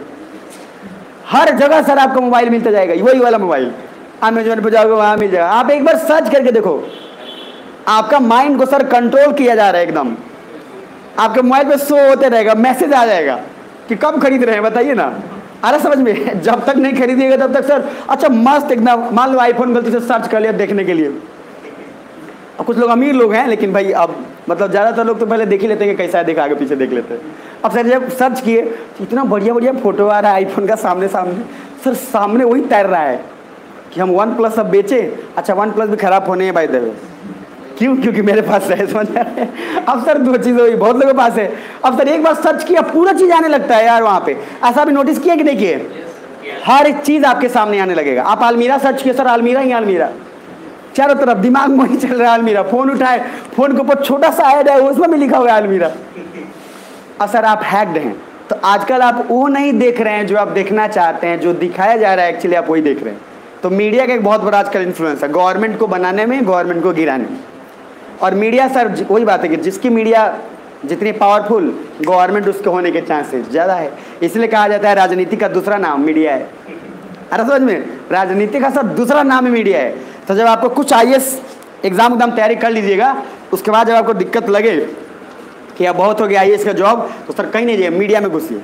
Speaker 1: हर जगह सर आपको मोबाइल मिलता जाएगा, वही वाला मोबाइल। अमेजोन पर जाओगे वहाँ मिल जाएगा। आप एक बार सर्च करके देखो, आपका माइंड को सर कंट्रोल किया जा रहा है एकदम। आपके मोबाइल पे शो होते रहेगा, मैसेज आ जाएगा कि कब खरीद रहे हैं बताइए ना। अरे समझ में, जब तक नहीं खरीदिएगा तब तक सर अच्छा मस्त एकदम। मान लो आईफोन गलती से सर्च कर लिया देखने के लिए, अब कुछ लोग अमीर लोग हैं लेकिन भाई अब मतलब ज़्यादातर लोग तो पहले देख ही लेते हैं कि कैसा है, देखा आगे पीछे देख लेते हैं। अब सर जब सर्च किए तो इतना बढ़िया बढ़िया फोटो आ रहा है आईफोन का सामने सामने, सर सामने वही तैर रहा है कि हम वन प्लस अब बेचें। अच्छा वन प्लस भी खराब होने हैं बाय द वे, क्यों? क्योंकि मेरे पास है, समझ रहे हैं। अब सर दो चीज़ हुई, बहुत लोगों के पास है। अब सर एक बार सर्च किया पूरा चीज़ आने लगता है यार वहाँ पे। ऐसा भी नोटिस किया कि नहीं किए? हर एक चीज़ आपके सामने आने लगेगा। आप अलमीरा सर्च किए, सर अलमीरा ही अलमीरा, चारों तरफ दिमाग में ही चल रहा है अलमीरा। फोन उठाए, फोन के ऊपर छोटा सा ऐड है उसमें भी लिखा हुआ है अलमीरा। और सर आप हैक्ड हैं, तो आजकल आप वो नहीं देख रहे हैं जो आप देखना चाहते हैं, जो दिखाया जा रहा है एक्चुअली आप वही देख रहे हैं। तो मीडिया का एक बहुत बड़ा आजकल इन्फ्लुएंस है गवर्नमेंट को बनाने में, गवर्नमेंट को गिराने में। और मीडिया सर वही बात है कि जिसकी मीडिया जितनी पावरफुल, गवर्नमेंट उसके होने के चांसेस ज़्यादा है। इसलिए कहा जाता है राजनीति का दूसरा नाम मीडिया है। अरे समझ में, राजनीति का सर दूसरा नाम ही मीडिया है। तो जब आपको कुछ आई एस एग्जाम एकदम तैयारी कर लीजिएगा, उसके बाद जब आपको दिक्कत लगे कि अब बहुत हो गया आई ए एस का जॉब, तो सर कहीं नहीं जाइए, मीडिया में घुसिए,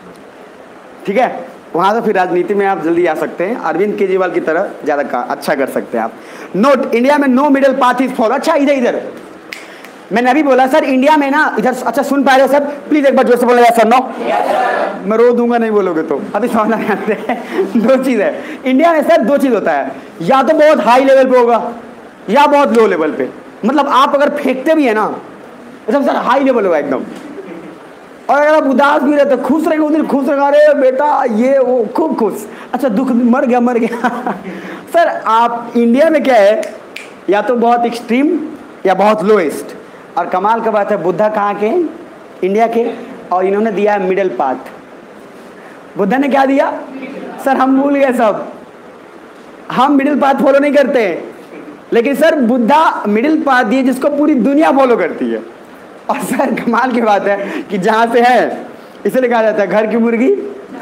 Speaker 1: ठीक है। वहाँ से फिर राजनीति में आप जल्दी आ सकते हैं, अरविंद केजरीवाल की तरह ज़्यादा अच्छा कर सकते हैं आप। नोट, इंडिया में no middle path is follow. अच्छा इधर इधर मैंने अभी बोला सर इंडिया में ना, इधर अच्छा सुन पा रहे हो सर? प्लीज एक बार जोर से बोला सर। नो yes, मैं रो दूंगा नहीं बोलोगे तो, अभी समझ नहीं आते हैं। दो चीज़ है इंडिया में सर, दो चीज़ होता है, या तो बहुत हाई लेवल पे होगा या बहुत लो लेवल पे। मतलब आप अगर फेंकते भी है ना एकदम सर हाई लेवल होगा एकदम, और अगर आप उदास भी रहते खुश रहेंगे उस दिन खुश रहेगा, अरे बेटा ये वो खूब खुश, अच्छा दुख मर गया मर गया सर आप इंडिया में क्या है, या तो बहुत एक्सट्रीम या बहुत लोएस्ट। और कमाल का बात है बुद्धा कहाँ के? इंडिया के। और इन्होंने दिया है मिडिल पाथ। बुद्धा ने क्या दिया सर? हम भूल गए सब, हम मिडिल पाथ फॉलो नहीं करते, लेकिन सर बुद्धा मिडिल पाथ दिए जिसको पूरी दुनिया फॉलो करती है। और सर कमाल की बात है कि जहाँ से है इसलिए कहा जाता है घर की मुर्गी।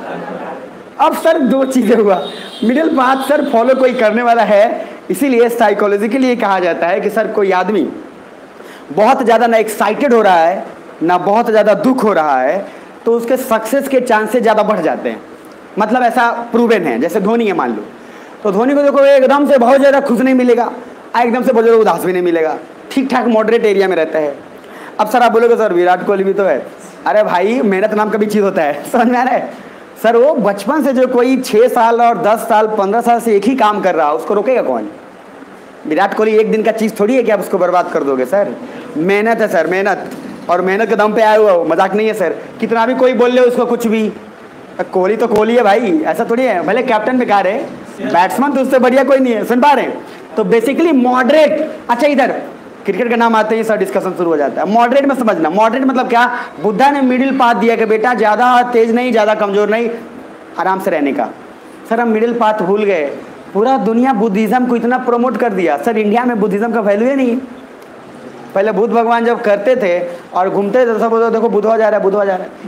Speaker 1: अब सर दो चीज़ें हुआ, मिडिल पाथ सर फॉलो कोई करने वाला है, इसीलिए साइकोलॉजी के लिए कहा जाता है कि सर कोई आदमी बहुत ज़्यादा ना एक्साइटेड हो रहा है ना बहुत ज़्यादा दुख हो रहा है, तो उसके सक्सेस के चांसेस ज़्यादा बढ़ जाते हैं। मतलब ऐसा प्रूवन है। जैसे धोनी है मान लो, तो धोनी को देखो एकदम से बहुत ज़्यादा खुश नहीं मिलेगा, एकदम से बहुत ज़्यादा उदास भी नहीं मिलेगा, ठीक ठाक मॉडरेट एरिया में रहता है। अब सर आप बोलोगे सर विराट कोहली भी तो है। अरे भाई मेहनत नाम का भी चीज़ होता है, समझ में आ रहा है? सर वो बचपन से जो कोई छः साल और दस साल पंद्रह साल से एक ही काम कर रहा है, उसको रोकेगा कौन? विराट कोहली एक दिन का चीज़ थोड़ी है कि आप उसको बर्बाद कर दोगे। सर मेहनत है सर, मेहनत, और मेहनत के दम पे आया हुआ हो, मजाक नहीं है सर। कितना भी कोई बोल ले उसको कुछ भी, कोहली तो कोहली है भाई, ऐसा थोड़ी है। भले कैप्टन बेकार है, बैट्समैन तो उससे बढ़िया कोई नहीं है। सुन पा रहे हैं? तो बेसिकली मॉडरेट। अच्छा इधर क्रिकेट का नाम आते ही सर डिस्कशन शुरू हो जाता है। मॉडरेट में समझना, मॉडरेट मतलब क्या? बुद्धा ने मिडिल पाथ दिया कि बेटा ज़्यादा तेज नहीं, ज़्यादा कमजोर नहीं, आराम से रहने का। सर हम मिडिल पाथ भूल गए, पूरा दुनिया बुद्धिज़्म को इतना प्रमोट कर दिया। सर इंडिया में बुद्धिज़्म का वैल्यू ही नहीं। पहले बुद्ध भगवान जब करते थे और घूमते थे तो सब बोलते देखो बुद्धवा जा रहा है, बुद्धवा जा रहा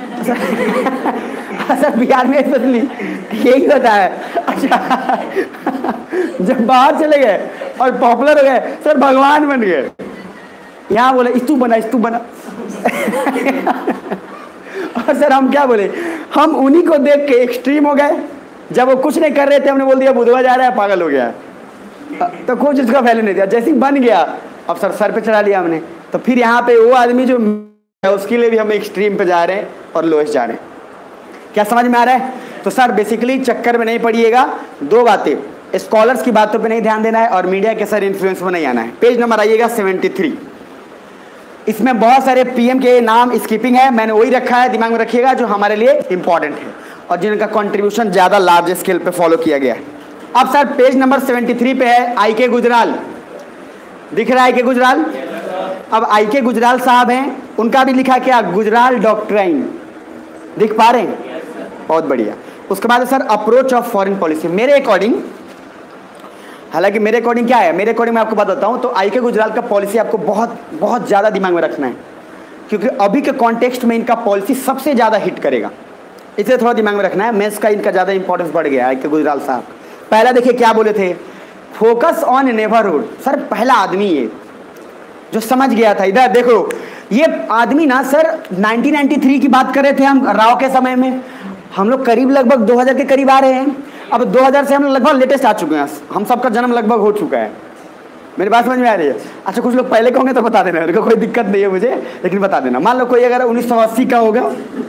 Speaker 1: है। सर बिहार में स्पेशली यही होता है। अच्छा जब बाहर चले गए और पॉपुलर हो गए, सर भगवान बन गए। यहाँ बोले स्तूप बना, स्तूप बना। और सर हम क्या बोले, हम उन्हीं को देख के एक्सट्रीम हो गए। जब वो कुछ नहीं कर रहे थे हमने बोल दिया बुद्धवा जा रहा है, पागल हो गया। तो कुछ उसका वैल्यू नहीं दिया। जैसे ही बन गया अब सर सर पे चढ़ा लिया हमने, तो फिर यहाँ पे वो आदमी जो है उसके लिए भी हम एक्सट्रीम पे जा रहे हैं और लोएस्ट जा रहे हैं। क्या समझ में आ रहा है? तो सर बेसिकली चक्कर में नहीं पड़िएगा। दो बातें, स्कॉलर्स की बातों पे नहीं ध्यान देना है और मीडिया के सर इन्फ्लुएंस में नहीं आना है। पेज नंबर आइएगा सेवेंटी थ्री। इसमें बहुत सारे पीएम के नाम स्किपिंग है, मैंने वही रखा है, दिमाग में रखिएगा जो हमारे लिए इंपॉर्टेंट है और जिनका कंट्रीब्यूशन ज़्यादा लार्ज स्केल पे फॉलो किया गया है। अब sir page number seventy three पे है आई के गुजराल, दिख रहा है आई के गुजराल? अब आई के गुजराल साहब हैं, उनका भी लिखा क्या? गुजराल डॉक्ट्राइन, दिख पा रहे हैं? बहुत बढ़िया। उसके बाद sir approach of foreign policy. मेरे अकॉर्डिंग, हालांकि मेरे अकॉर्डिंग क्या है, मेरे अकॉर्डिंग मैं आपको बताता हूँ, तो आई के गुजराल का पॉलिसी आपको बहुत बहुत ज़्यादा दिमाग में रखना है, क्योंकि अभी के कॉन्टेक्स्ट में इनका पॉलिसी सबसे ज़्यादा हिट करेगा, इसे थोड़ा दिमाग में रखना है। मैथ्स का इनका ज़्यादा इंपॉर्टेंस बढ़ गया है आई के गुजराल साहब। पहला देखिए क्या बोले थे, फोकस ऑन नेबरहुड। सर पहला आदमी ये जो समझ गया था। इधर देखो ये आदमी ना सर नाइनटीन नाइंटी थ्री की बात कर रहे थे हम, राव के समय में। हम लोग करीब लगभग दो हज़ार के करीब आ रहे हैं। अब दो हज़ार से हम लोग लगभग लेटेस्ट आ चुके हैं, हम सबका जन्म लगभग हो चुका है। मेरी बात समझ में आ रही है? अच्छा कुछ लोग पहले कहोगे तो बता देना, मेरे को कोई दिक्कत नहीं है मुझे, लेकिन बता देना। मान लो कोई अगर उन्नीस सौ अस्सी का होगा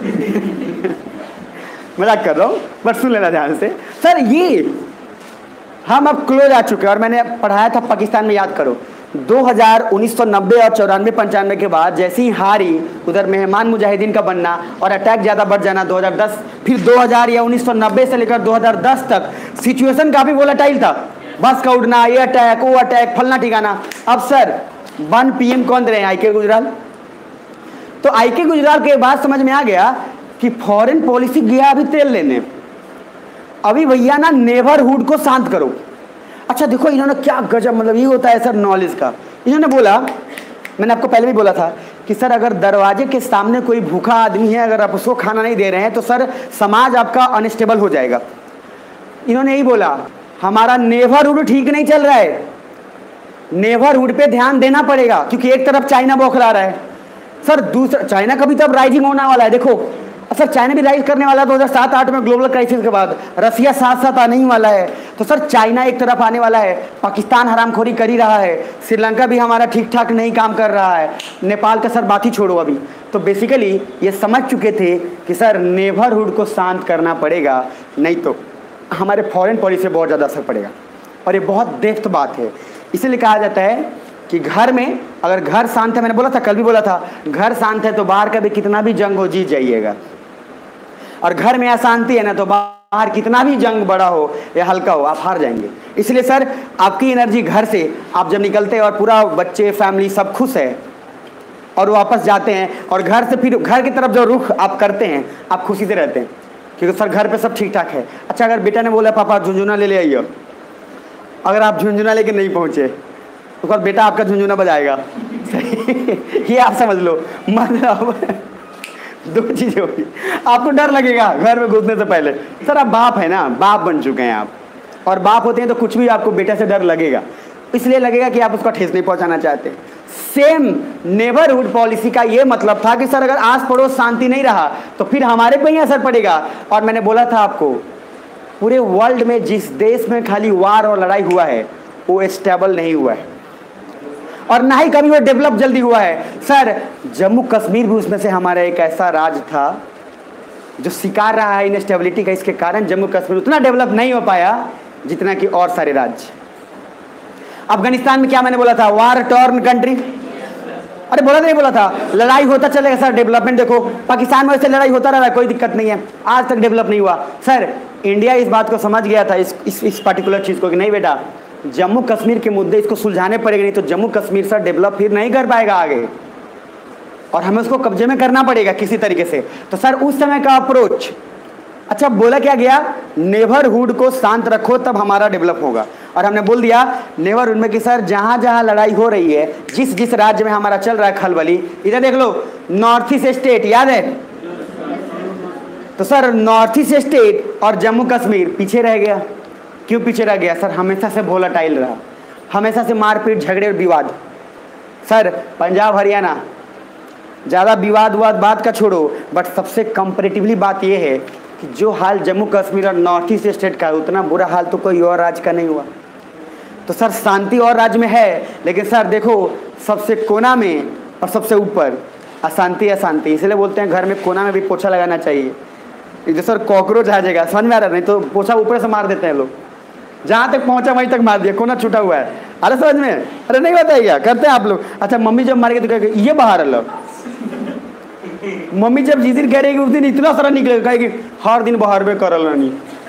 Speaker 1: मजाक कर रहा हूँ, बट सुन लेना ध्यान से। सर ये हम अब क्लोज आ चुके हैं और मैंने पढ़ाया था पाकिस्तान में, याद करो दो हज़ार, उन्नीस सौ नब्बे और चौरानवे पंचानवे के बाद जैसे ही हारी, उधर मेहमान मुजाहिदीन का बनना और अटैक ज़्यादा बढ़ जाना दो हज़ार दस, फिर दो हज़ार या उन्नीस सौ नब्बे से लेकर दो हज़ार दस तक सिचुएशन काफ़ी वोलेटाइल था। बस का उड़ना, ये अटैक, वो अटैक, फलना ठिकाना। अब सर वन पीएम कौन दे रहे हैं? आई के गुजराल। तो आई के गुजराल के बाद समझ में आ गया कि फॉरेन पॉलिसी गया अभी तेल लेने, अभी भैया ना नेबरहुड को शांत करो। अच्छा देखो इन्होंने क्या गजब, मतलब ये होता है सर नॉलेज का। इन्होंने बोला, मैंने आपको पहले भी बोला था कि सर अगर दरवाजे के सामने कोई भूखा आदमी है, अगर आप उसको खाना नहीं दे रहे हैं तो सर समाज आपका अनस्टेबल हो जाएगा। इन्होंने यही बोला हमारा नेबरहुड ठीक नहीं चल रहा है, नेबरहुड पे ध्यान देना पड़ेगा, क्योंकि एक तरफ चाइना बौखला रहा है सर, दूसरा चाइना का भी तो अब राइजिंग होने वाला है। देखो सर चाइना भी राइज करने वाला है दो हज़ार सात आठ में ग्लोबल क्राइसिस के बाद, रसिया साथ साथ आने ही वाला है। तो सर चाइना एक तरफ आने वाला है, पाकिस्तान हरामखोरी कर ही रहा है, श्रीलंका भी हमारा ठीक ठाक नहीं काम कर रहा है, नेपाल का सर बात ही छोड़ो अभी। तो बेसिकली ये समझ चुके थे कि सर नेबरहुड को शांत करना पड़ेगा, नहीं तो हमारे फॉरेन पॉलिसी बहुत ज़्यादा असर पड़ेगा। और ये बहुत डेप्थ बात है, इसीलिए कहा जाता है कि घर में अगर घर शांत है, मैंने बोला था कल भी बोला था, घर शांत है तो बाहर का भी कितना भी जंग हो जीत जाइएगा, और घर में अशांति है ना तो बाहर कितना भी जंग बड़ा हो या हल्का हो आप हार जाएंगे। इसलिए सर आपकी एनर्जी घर से आप जब निकलते हैं और पूरा बच्चे फैमिली सब खुश है और वापस जाते हैं और घर से फिर घर की तरफ जो रुख आप करते हैं आप खुशी से रहते हैं, क्योंकि सर घर पे सब ठीक ठाक है। अच्छा अगर बेटा ने बोला पापा झुंझुना ले ले आइए, अगर आप झुंझुना लेके नहीं पहुँचे तो कल बेटा आपका झुंझुना बजाएगा। ये आप समझ लो, मतलब दो चीज़ें होगी, आपको डर लगेगा घर में घुसने से पहले। सर आप बाप है ना, बाप बन चुके हैं आप, और बाप होते हैं तो कुछ भी आपको बेटे से डर लगेगा, इसलिए लगेगा कि आप उसका ठेस नहीं पहुंचाना चाहते। सेम नेबरहुड पॉलिसी का ये मतलब था कि सर अगर आस पड़ोस शांति नहीं रहा तो फिर हमारे पे ही असर पड़ेगा। और मैंने बोला था आपको, पूरे वर्ल्ड में जिस देश में खाली वार और लड़ाई हुआ है वो स्टेबल नहीं हुआ है और ना ही कभी वो डेवलप जल्दी हुआ है। सर जम्मू कश्मीर भी उसमें से हमारा एक ऐसा राज्य था जो शिकार रहा है इनस्टेबिलिटी का। इसके कारण जम्मू कश्मीर उतना डेवलप नहीं हो पाया जितना कि और सारे राज्य। अफगानिस्तान में क्या मैंने बोला था, वार टॉर्न कंट्री। अरे बोला नहीं बोला था, लड़ाई होता चलेगा सर, डेवलपमेंट देखो। पाकिस्तान में वैसे लड़ाई होता रहा, कोई दिक्कत नहीं है, आज तक डेवलप नहीं हुआ। सर इंडिया इस बात को समझ गया था, इस इस, इस पर्टिकुलर चीज़ को कि नहीं बेटा, जम्मू कश्मीर के मुद्दे इसको सुलझाने पड़ेंगे, नहीं तो जम्मू कश्मीर सर डेवलप फिर नहीं कर पाएगा आगे और हमें उसको कब्जे में करना पड़ेगा किसी तरीके से। तो सर उस समय का अप्रोच, अच्छा बोला क्या गया, नेबरहुड को शांत रखो तब हमारा डेवलप होगा। और हमने बोल दिया नेबरहुड में कि सर जहां जहां लड़ाई हो रही है, जिस जिस राज्य में हमारा चल रहा है खलबली, इधर देख लो नॉर्थ ईस्ट स्टेट याद है, तो सर नॉर्थ ईस्ट स्टेट और जम्मू कश्मीर पीछे रह गया। क्यों पीछे रह गया? सर हमेशा से वोलेटाइल रहा, हमेशा से मारपीट झगड़े और विवाद। सर पंजाब हरियाणा ज़्यादा विवाद वाद बात का छोड़ो, बट सबसे कंपेरेटिवली बात यह है कि जो हाल जम्मू कश्मीर और नॉर्थ ईस्ट स्टेट का है उतना बुरा हाल तो कोई और राज्य का नहीं हुआ। तो सर शांति और राज्य में है, लेकिन सर देखो सबसे कोना में और सबसे ऊपर अशांति अशांति। इसलिए बोलते हैं घर में कोना में भी पोछा लगाना चाहिए, जो सर कॉकरोच आ जाएगा, समझ में आ रहा है? नहीं तो पोछा ऊपर से मार देते हैं लोग, जहाँ तक पहुँचा वहीं तक मार दिया, कोना छूटा हुआ है। अरे समझ में, अरे नहीं बताइए क्या करते हैं आप लोग? अच्छा मम्मी जब मारेगी तो कहेगी ये बाहर अलग, मम्मी जब जिस दिन करेगी उस दिन इतना सारा निकलेगा, कहेगी हर दिन बाहर में करल नहीं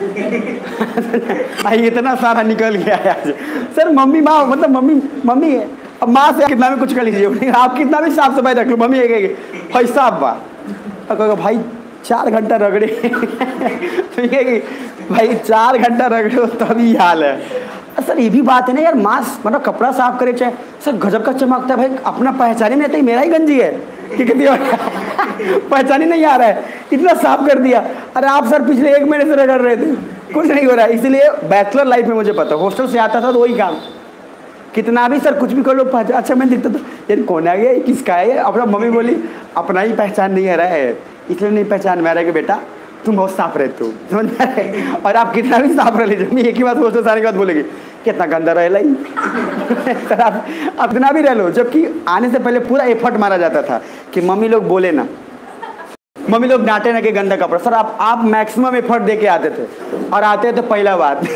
Speaker 1: भाई इतना सारा निकल गया है आज। सर मम्मी माँ मतलब मम्मी मम्मी है, अब माँ से कितना भी कुछ कर लीजिए, आप कितना भी साफ सफाई रख लो, मम्मी ये कहेगी भाई साफ बा, कहेगा भाई चार घंटा रगड़े ठीक है कि भाई चार घंटा रगड़ो तभी हाल है। सर ये भी बात है ना यार, मास्क मतलब कपड़ा साफ करे चाहे सर गजब का चमकता है भाई, अपना पहचान ही नहीं आता मेरा ही गंजी है ठीक है पहचान ही नहीं आ रहा है, इतना साफ कर दिया। अरे आप सर पिछले एक महीने से रगड़ रहे थे, कुछ नहीं हो रहा है। इसलिए बैचलर लाइफ में मुझे पता, हॉस्टल से आता था तो वही काम, कितना भी सर कुछ भी कर लो पहचान। अच्छा मैं दिखता था यार कौन आ गया, किसका है? अपना मम्मी बोली अपना ही पहचान नहीं आ रहा है, इसलिए नहीं पहचान में आ रहा है कि बेटा तुम बहुत साफ रहते हो, समझ में आ रहा है? और आप कितना भी साफ रह लीजिए, मैं एक ही बात सोचते सारी बात बोलेगी कितना गंदा रह लाई सर आप अपना भी रह लो, जबकि आने से पहले पूरा एफर्ट मारा जाता था कि मम्मी लोग बोले ना, मम्मी लोग डांटे ना कि गंदा कपड़ा। सर आप आप मैक्सिमम एफर्ट दे के आते थे और आते थे पहला बात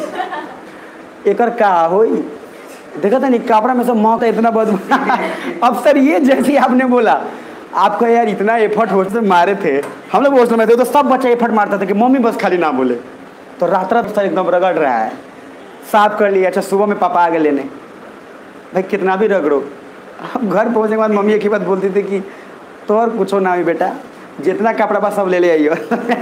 Speaker 1: एक का हो देखा था नहीं कपड़ा में सब मौत है इतना बहुत अब सर ये जैसे आपने बोला आपका यार इतना एफर्ट हो से मारे थे हम लोग हॉस्टल में थे, तो सब बच्चा एफर्ट मारता था कि मम्मी बस खाली ना बोले, तो रात रात सर एकदम रगड़ रहा है, साफ कर लिया। अच्छा सुबह में पापा आ गए लेने, भाई कितना भी रगड़ो, अब घर पहुंचने के बाद मम्मी एक ही बात बोलती थी कि तो और कुछ ना भी बेटा, जितना कपड़ा बस सब ले ले आइयो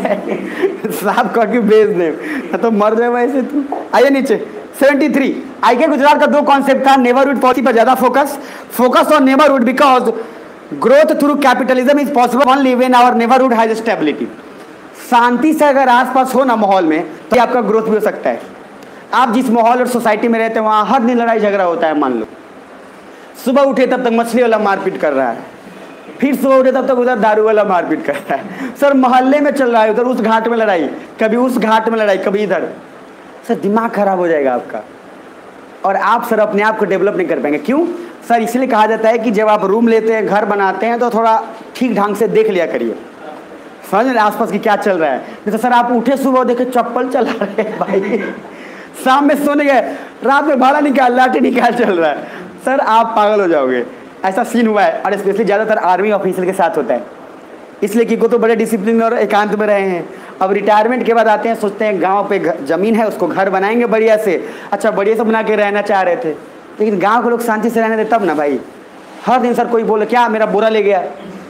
Speaker 1: साफ करके भेज दे, तो मर जाए वैसे तू। आइए नीचे सेवेंटी थ्री आई के गुजरात का दो कॉन्सेप्ट था, नेबरहुड पॉलिसी पर ज्यादा focus focus on neighbourhood because growth through capitalism is possible only when our neighbourhood has stability. शांति से अगर आसपास हो ना माहौल में तो आपका ग्रोथ भी हो सकता है। आप जिस माहौल और सोसाइटी में रहते हैं वहाँ हर दिन लड़ाई झगड़ा होता है, मान लो सुबह उठे तब तक मछली वाला मारपीट कर रहा है, फिर सुबह उठे तब तक उधर दारू वाला मारपीट कर रहा है, सर मोहल्ले में चल रहा है, उधर उस घाट में लड़ाई, कभी उस घाट में लड़ाई, कभी इधर। सर दिमाग खराब हो जाएगा आपका और आप सर अपने आप को डेवलप नहीं कर पाएंगे। क्यों सर? इसलिए कहा जाता है कि जब आप रूम लेते हैं, घर बनाते हैं, तो थोड़ा ठीक ढंग से देख लिया करिए, समझ रहे आसपास की क्या चल रहा है। नहीं तो सर आप उठे सुबह देखे चप्पल चला रहे हैं भाई, शाम में सोने गए रात में भाड़ा निकाल लाठी निकाल चल रहा है, सर आप पागल हो जाओगे। ऐसा सीन हुआ है और स्पेशली ज़्यादातर आर्मी ऑफिसर के साथ होता है, इसलिए कि वो तो बड़े डिसिप्लिन और एकांत में रहे हैं, अब रिटायरमेंट के बाद आते हैं, सोचते हैं गांव पे ज़मीन है उसको घर बनाएंगे बढ़िया से। अच्छा बढ़िया से बना के रहना चाह रहे थे, लेकिन गांव के लोग शांति से रहने दे तब ना भाई। हर दिन सर कोई बोले क्या मेरा बोरा ले गया,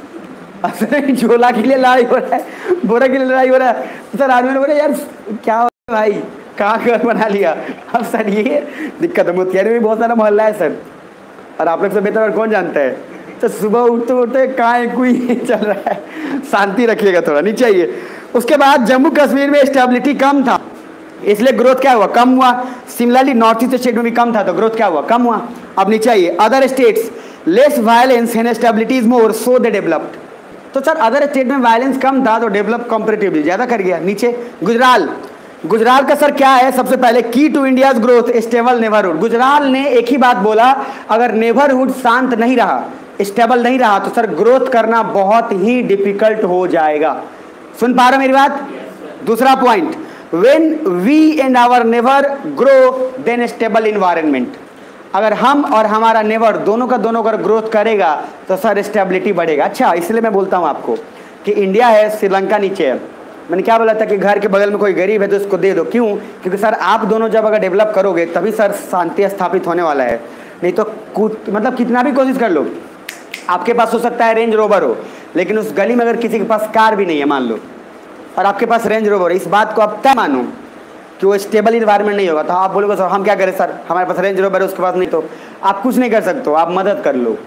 Speaker 1: झोला के लिए लड़ाई हो रहा है, बोरा के लिए लड़ाई हो रहा है, सर आदमी ने बोले यार क्या हो भाई कहाँ घर बना लिया। अब सर ये दिक्कत है, मोतिहारी में भी बहुत सारा मोहल्ला है सर, और आप लोग से बेहतर और कौन जानता है। तो सुबह उठते उठते कहाँ कोई चल रहा है, शांति रखिएगा थोड़ा, नहीं चाहिए। उसके बाद जम्मू कश्मीर में स्टेबिलिटी कम था, इसलिए ग्रोथ क्या हुआ, कम हुआ। सिमिलरली नॉर्थ ईस्ट स्टेट में भी कम था, तो ग्रोथ क्या हुआ, कम हुआ। अब नीचे आइए, other states less violence and stability is more so they developed. तो सर अदर स्टेट में वायलेंस कम था तो डेवलप कंपेरेटिवली ज्यादा कर गया। नीचे गुजराल, गुजराल का सर क्या है, सबसे पहले key to India's growth stable neighbourhood. Gujral ने एक ही बात बोला, अगर नेबरहुड शांत नहीं रहा, स्टेबल नहीं रहा तो सर ग्रोथ करना बहुत ही डिफिकल्ट हो जाएगा। सुन पा रहे मेरी बात? दूसरा point, when we and our neighbour grow then stable environment. अगर हम और हमारा नेबर दोनों का दोनों अगर ग्रोथ करेगा तो सर स्टेबिलिटी बढ़ेगा। अच्छा, इसलिए मैं बोलता हूं आपको कि इंडिया है, श्रीलंका नीचे है। मैंने क्या बोला था कि घर के बगल में कोई गरीब है तो उसको दे दो। क्यों? क्योंकि सर आप दोनों जब अगर डेवलप करोगे तभी सर शांति स्थापित होने वाला है। नहीं तो कुछ मतलब कितना भी कोशिश कर लो, आपके पास हो सकता है रेंज रोवर हो, लेकिन उस गली में अगर किसी के पास कार भी नहीं है मान लो, और आपके पास रेंज रोवर है, इस बात को आप तय मानो कि वो स्टेबल इन्वायरमेंट नहीं होगा। तो आप बोलोगे सर हम क्या करें, सर हमारे पास रेंज रोवर है उसके पास नहीं, तो आप कुछ नहीं कर सकते हो, आप मदद कर लो,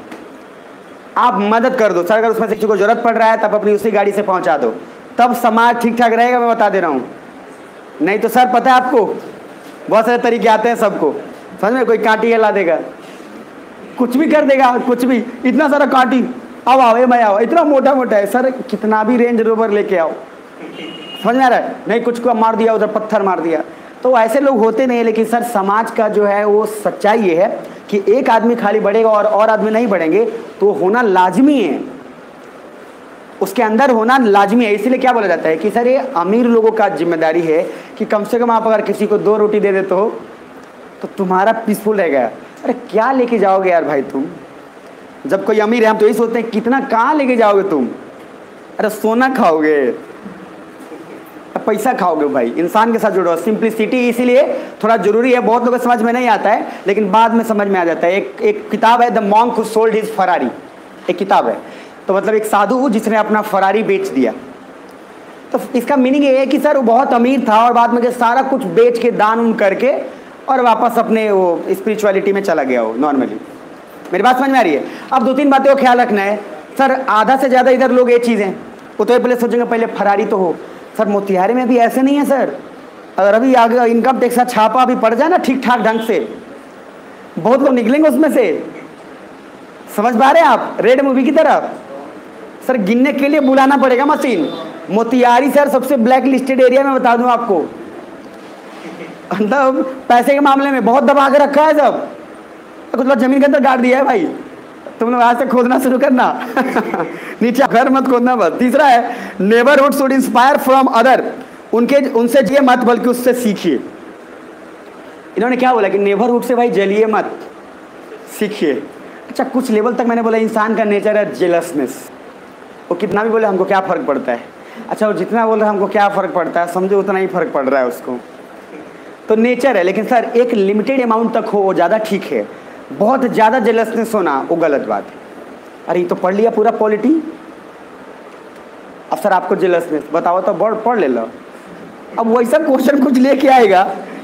Speaker 1: आप मदद कर दो। सर अगर उसमें से किसी को जरूरत पड़ रहा है तब अपनी उसी गाड़ी से पहुंचा दो, तब समाज ठीक ठाक रहेगा। मैं बता दे रहा हूँ, नहीं तो सर पता है आपको बहुत सारे तरीके आते हैं सबको, समझ में, कोई कांटी ला देगा, कुछ भी कर देगा, कुछ भी, इतना सारा कांटी, आओ आओ मैं आओ, इतना मोटा मोटा है सर, कितना भी रेंज रोवर लेके आओ, समझ में आ रहा है? नहीं, कुछ को मार दिया, उधर पत्थर मार दिया, तो ऐसे लोग होते नहीं। लेकिन सर समाज का जो है वो सच्चाई ये है कि एक आदमी खाली बढ़ेगा और और आदमी नहीं बढ़ेंगे तो होना लाजमी है, उसके अंदर होना लाजमी है। इसीलिए क्या बोला जाता है कि सर ये अमीर लोगों का जिम्मेदारी है कि कम से कम आप अगर किसी को दो रोटी दे देते हो तो तुम्हारा पीसफुल रहेगा। अरे क्या लेके जाओगे यार भाई तुम, जब कोई अमीर है हम तो यही सोचते हैं कितना कहाँ लेके जाओगे तुम, अरे सोना खाओगे, पैसा खाओगे भाई, इंसान के साथ जुड़ो। सिंप्लिसिटी इसीलिए थोड़ा जरूरी है, बहुत लोगों को समझ में नहीं आता है लेकिन बाद में समझ में आ जाता है। एक एक किताब है the monk who sold his Ferrari, एक किताब है, तो मतलब एक साधु जिसने अपना फरारी बेच दिया। तो इसका मीनिंग ये है कि सर वो बहुत अमीर था और बाद में सारा कुछ बेच के दान उन करके और वापस अपने वो स्पिरिचुअलिटी में चला गया हो नॉर्मली। मेरी बात समझ में आ रही है? अब दो तीन बातें को ख्याल रखना है सर, आधा से ज़्यादा इधर लोग ये चीज़ें वो तो पहले सोचेंगे पहले फरारी तो हो। सर मोतिहारी में भी ऐसे नहीं है सर, अगर अभी आगे इनकम टैक्स का छापा अभी पड़ जाए ना ठीक ठाक ढंग से, बहुत लोग निकलेंगे उसमें से, समझ पा रहे हैं आप? रेड मूवी की तरह सर गिनने के लिए बुलाना पड़ेगा मशीन। मोतिहारी सर सबसे ब्लैक लिस्टेड एरिया में बता दूं आपको, मतलब पैसे के मामले में बहुत दबा के रखा है सब, कुछ लोग जमीन के अंदर गाड़ दिया है भाई, तुम लोग आज से खोदना शुरू करना नीचे घर मत खोदना बस। तीसरा है neighbourhood should inspire from other, उनके उनसे जिए मत बल्कि उससे सीखिए। इन्होंने क्या बोला कि नेबरहुड से भाई जलिए मत, सीखिए। अच्छा, कुछ लेवल तक मैंने बोला इंसान का नेचर है जेलसनेस, वो कितना भी बोले हमको क्या फ़र्क पड़ता है। अच्छा, वो जितना बोल रहा है हमको क्या फ़र्क पड़ता है, समझो उतना ही फ़र्क पड़ रहा है उसको, तो नेचर है। लेकिन सर एक लिमिटेड अमाउंट तक हो वो ज़्यादा ठीक है, बहुत ज़्यादा जेलसनेस होना वो गलत बात है। अरे ये तो पढ़ लिया पूरा पॉलिटी, अब सर आपको जेलसनेस बताओ तो बढ़ पढ़ ले लो, अब वैसा क्वेश्चन कुछ लेके आएगा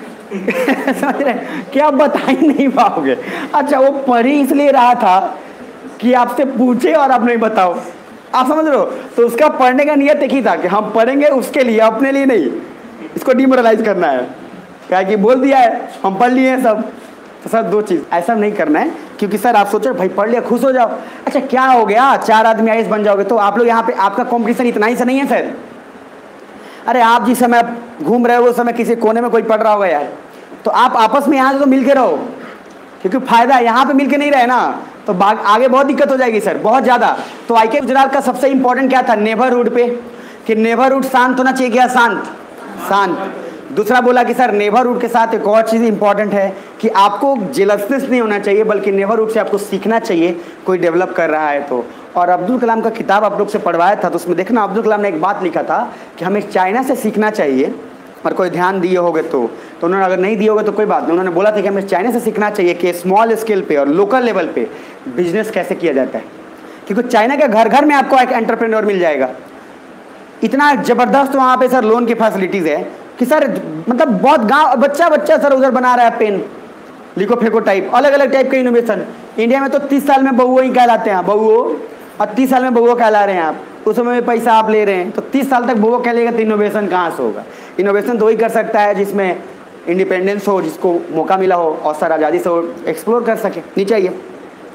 Speaker 1: समझ रहे कि आप बता ही नहीं पाओगे। अच्छा, वो पढ़ ही इसलिए रहा था कि आपसे पूछे और आप नहीं बताओ, आप समझ रहे हो? तो उसका पढ़ने का नियत एक ही था कि हम पढ़ेंगे उसके लिए, अपने लिए नहीं, इसको डिमोरलाइज करना है। क्या कि बोल दिया है हम पढ़ लिए हैं सब, तो सर दो चीज़ ऐसा नहीं करना है क्योंकि सर आप सोचो भाई पढ़ लिया खुश हो जाओ, अच्छा क्या हो गया चार आदमी आई एस बन जाओगे, तो आप लोग यहाँ पे आपका कंपटीशन इतना ही से नहीं है सर। अरे आप जिस समय घूम रहे हो उस समय किसी कोने में कोई पढ़ रहा होगा यार, तो आप आपस में यहाँ से तो मिल के रहो, क्योंकि फायदा है, यहाँ पे मिल के नहीं रहे ना तो आगे बहुत दिक्कत हो जाएगी सर, बहुत ज़्यादा। तो आई के गुजरात का सबसे इंपॉर्टेंट क्या था नेबरहुड पे, कि नेबरहुड शांत होना चाहिए, क्या शांत शांत। दूसरा बोला कि सर नेबरहुड के साथ एक और चीज़ इंपॉर्टेंट है कि आपको जेलसनेस नहीं होना चाहिए बल्कि नेबरहुड से आपको सीखना चाहिए, कोई डेवलप कर रहा है तो। और अब्दुल कलाम का किताब आप लोग से पढ़वाया था तो उसमें देखना अब्दुल कलाम ने एक बात लिखा था कि हमें चाइना से सीखना चाहिए, और कोई ध्यान दिए होगे तो तो उन्होंने अगर नहीं दिए होगे तो कोई बात नहीं, उन्होंने बोला था कि हमें चाइना से सीखना चाहिए कि स्मॉल स्केल पे और लोकल लेवल पे बिजनेस कैसे किया जाता है, क्योंकि चाइना के घर घर में आपको एक एंटरप्रेन्योर मिल जाएगा। इतना ज़बरदस्त वहाँ पे सर लोन की फैसिलिटीज़ है कि सर मतलब बहुत गांव बच्चा बच्चा सर उधर बना रहा है पेन लिखो फेंको टाइप, अलग अलग टाइप के इनोवेशन। इंडिया में तो तीस साल में बहुओं ही कहलाते हैं बहुओं, और तीस साल में बहुओं कहला रहे हैं आप, उस समय में पैसा आप ले रहे हैं, तो तीस साल तक बहुओं कहलेगा तो इनोवेशन कहाँ से होगा? इनोवेशन तो वही कर सकता है जिसमें इंडिपेंडेंस हो, जिसको मौका मिला हो और सर आज़ादी से वो एक्सप्लोर कर सके। नीचे आइए।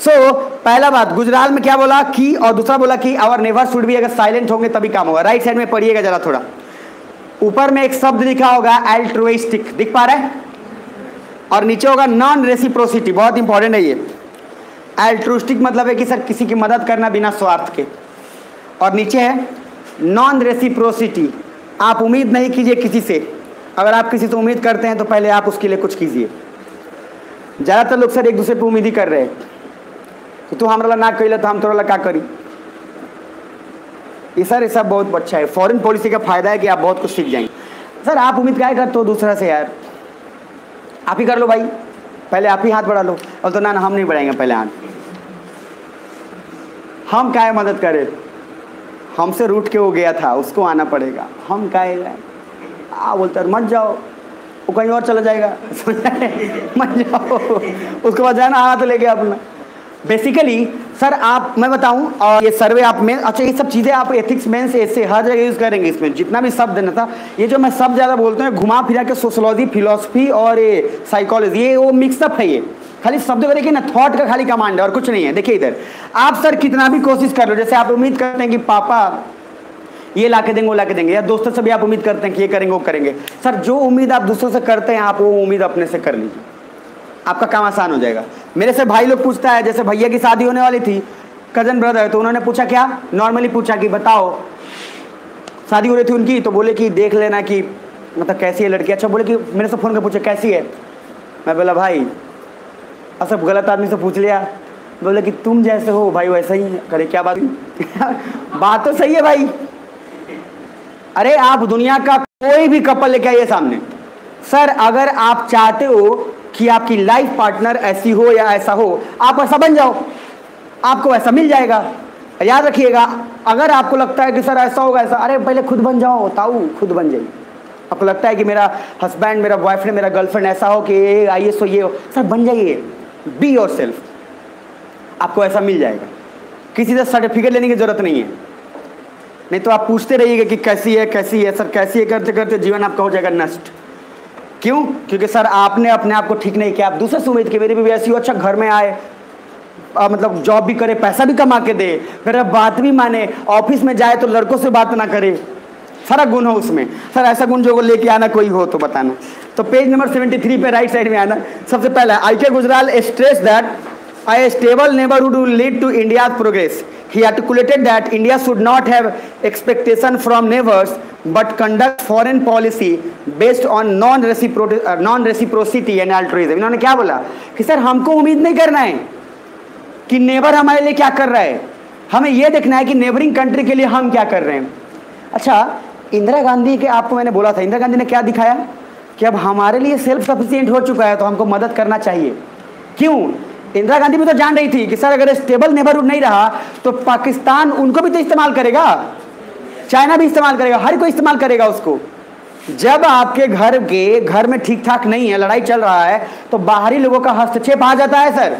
Speaker 1: सो so, पहला बात गुजराल में क्या बोला कि, और दूसरा बोला कि आवर नेवर शुड बी, अगर साइलेंट होंगे तभी काम होगा। राइट साइड में पढ़िएगा जरा थोड़ा, ऊपर में एक शब्द लिखा होगा एल्ट्रुइस्टिक, दिख पा रहा है, और नीचे होगा नॉन रेसिप्रोसिटी, बहुत इंपॉर्टेंट है ये। एल्ट्रुइस्टिक मतलब है कि सर किसी की मदद करना बिना स्वार्थ के, और नीचे है नॉन रेसिप्रोसिटी, आप उम्मीद नहीं कीजिए किसी से, अगर आप किसी से उम्मीद करते हैं तो पहले आप उसके लिए कुछ कीजिए। ज़्यादातर लोग सर एक दूसरे पर उम्मीद ही कर रहे हैं कि तू हमारा ना करी तो हम तोरा क्या करी। ये सर ये सब बहुत अच्छा है। फॉरेन पॉलिसी का फायदा है कि आप बहुत कुछ सीख जाएंगे। सर आप उम्मीद क्या करते हो दूसरा से, यार आप ही कर लो भाई, पहले आप ही हाथ बढ़ा लो। और तो ना ना हम नहीं बढ़ाएंगे पहले हाथ, हम क्या मदद करें, हमसे रूठ के वो गया था उसको आना पड़ेगा, हम क्या आ बोलते मत जाओ, वो कहीं और चला जाएगा मत जाओ, उसके बाद जाना आना तो लेके अपना। बेसिकली सर आप मैं बताऊं, और ये सर्वे आप में, अच्छा ये सब चीज़ें आप एथिक्स में से ऐसे हर जगह यूज़ करेंगे, इसमें जितना भी शब्द है ना था, ये जो मैं सब ज़्यादा बोलते हैं घुमा फिरा के सोशोलॉजी, फिलोसफी और ये साइकोलॉजी, ये वो मिक्सअप है। ये खाली शब्द को देखिए ना, थॉट का खाली कमांड है और कुछ नहीं है। देखिए इधर आप सर कितना भी कोशिश कर लो, जैसे आप उम्मीद करते हैं कि पापा ये ला के देंगे वो ला के देंगे, या दोस्तों से भी आप उम्मीद करते हैं कि ये करेंगे वो करेंगे। सर जो उम्मीद आप दूसरों से करते हैं आप वो उम्मीद अपने से कर लीजिए, आपका काम आसान हो जाएगा। मेरे से भाई लोग पूछता है, जैसे भैया की शादी होने वाली थी, कजन ब्रदर, तो उन्होंने पूछा क्या, नॉर्मली पूछा कि बताओ शादी हो रही थी उनकी, तो बोले कि देख लेना कि मतलब कैसी है लड़की। अच्छा बोले कि मेरे से फ़ोन कर पूछे कैसी है, मैं बोला भाई अच्छा गलत आदमी से पूछ लिया। बोले कि तुम जैसे हो भाई वैसा ही करे, क्या बात बात तो सही है भाई। अरे आप दुनिया का कोई भी कपल लेके आइए सामने, सर अगर आप चाहते हो कि आपकी लाइफ पार्टनर ऐसी हो या ऐसा हो, आप ऐसा बन जाओ, आपको ऐसा मिल जाएगा। याद रखिएगा, अगर आपको लगता है कि सर ऐसा होगा ऐसा, अरे पहले खुद बन जाओ, ताऊ खुद बन जाइए। आपको लगता है कि मेरा हस्बैंड, मेरा बॉयफ्रेंड, मेरा गर्लफ्रेंड ऐसा हो कि ये आई एस हो, ये हो, सर बन जाइए, बी योर सेल्फ, आपको ऐसा मिल जाएगा। किसी से सर्टिफिकेट लेने की जरूरत नहीं है, नहीं तो आप पूछते रहिएगा कि कैसी है कैसी है सर कैसी है, करते करते जीवन आपका हो जाएगा नष्ट। क्यों? क्योंकि सर आपने अपने आप को ठीक नहीं किया, आप दूसरे से उम्मीद की मेरी भी ऐसी हो, अच्छा घर में आए, आ, मतलब जॉब भी करे, पैसा भी कमा के दे, फिर अब बात भी माने, ऑफिस में जाए तो लड़कों से बात ना करे, सारा गुण हो उसमें। सर ऐसा गुण जो लेके आना कोई हो तो बताना। तो पेज नंबर सेवेंटी थ्री पे राइट साइड में आना। सबसे पहला I K Gujral stress that a stable neighborhood will lead to India's progress. He articulated that India should not have expectation from neighbors but conduct foreign policy based on non-reciprocity uh, non-reciprocity and altruism. इन्होंने क्या बोला कि sir हमको उम्मीद नहीं करना है कि नेबर हमारे लिए क्या कर रहा है, हमें यह देखना है कि नेबरिंग कंट्री के लिए हम क्या कर रहे हैं। अच्छा इंदिरा गांधी के, आपको मैंने बोला था, इंदिरा गांधी ने क्या दिखाया कि अब हमारे लिए सेल्फ सफिशिएंट हो चुका है तो हमको मदद करना चाहिए। क्यों? इंदिरा गांधी भी तो जान रही थी कि सर अगर स्टेबल नेबरहुड नहीं रहा तो पाकिस्तान उनको भी तो इस्तेमाल करेगा, चाइना भी इस्तेमाल करेगा, हर कोई इस्तेमाल करेगा उसको। जब आपके घर के घर में ठीक ठाक नहीं है, लड़ाई चल रहा है, तो बाहरी लोगों का हस्तक्षेप आ जाता है सर,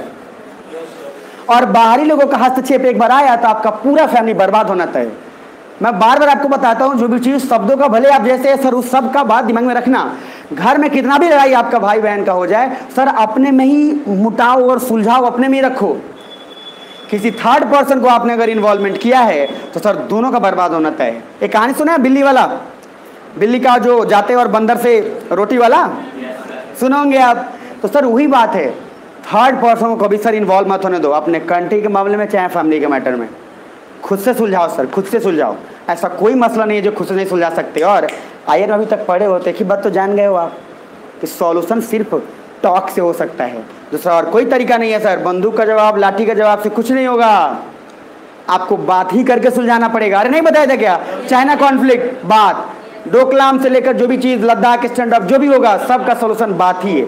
Speaker 1: और बाहरी लोगों का हस्तक्षेप एक बार आया तो आपका पूरा फैमिली बर्बाद होना तय। मैं बार बार आपको बताता हूं, जो भी चीज शब्दों का भले आप जैसे सर उस सब का बात दिमाग में रखना। घर में कितना भी लड़ाई आपका भाई बहन का हो जाए, सर अपने में ही मुटाव और सुलझाव अपने में ही रखो। किसी थर्ड पर्सन को आपने अगर इन्वॉल्वमेंट किया है तो सर दोनों का बर्बाद होना तय है। एक कहानी सुना है बिल्ली वाला, बिल्ली का जो जाते और बंदर से रोटी वाला, सुनोगे आप? तो सर वही बात है, थर्ड पर्सन को कभी सर इन्वॉल्व मत होने दो, अपने कंट्री के मामले में चाहे फैमिली के मैटर में। खुद से सुलझाओ सर, खुद से सुलझाओ। ऐसा कोई मसला नहीं है जो खुद से नहीं सुलझा सकते। और आयर में अभी तक पढ़े होते कि बात तो जान गए हो आप कि सॉल्यूशन सिर्फ टॉक से हो सकता है, दूसरा और कोई तरीका नहीं है सर। बंदूक का जवाब, लाठी का जवाब से कुछ नहीं होगा, आपको बात ही करके सुलझाना पड़ेगा। अरे नहीं बताया था क्या, चाइना कॉन्फ्लिक्ट बात, डोकलाम से लेकर जो भी चीज़, लद्दाख स्टैंड अप, जो भी होगा सबका सॉल्यूशन बात ही है।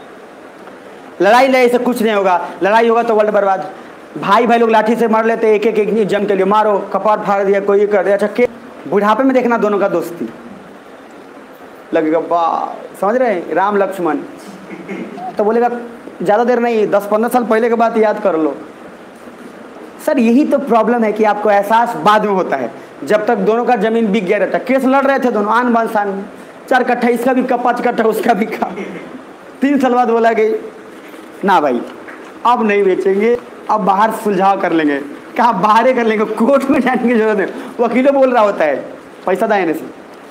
Speaker 1: लड़ाई लड़ाई से कुछ नहीं होगा, लड़ाई होगा तो वर्ल्ड बर्बाद। भाई भाई लोग लाठी से मार लेते, एक एक एक जंग के लिए मारो, कपार फाड़ दिया, कोई ये कर दिया। अच्छा के बुढ़ापे में देखना दोनों का दोस्ती लगेगा, वाह समझ रहे हैं, राम लक्ष्मण। तो बोलेगा ज़्यादा देर नहीं, दस पंद्रह साल पहले के बात याद कर लो। सर यही तो प्रॉब्लम है कि आपको एहसास बाद में होता है, जब तक दोनों का जमीन बिक गया रहता। केस लड़ रहे थे दोनों आन बान शान में, चार कट्ठा इसका भी का, पाँच कट्ठा उसका भी का। तीन साल बाद बोला कि ना भाई अब नहीं बेचेंगे, अब बाहर सुलझाव कर लेंगे। कहाँ बाहर ही कर लेंगे, कोर्ट में जाने की जरूरत है। वकीलों बोल रहा होता है पैसा देने से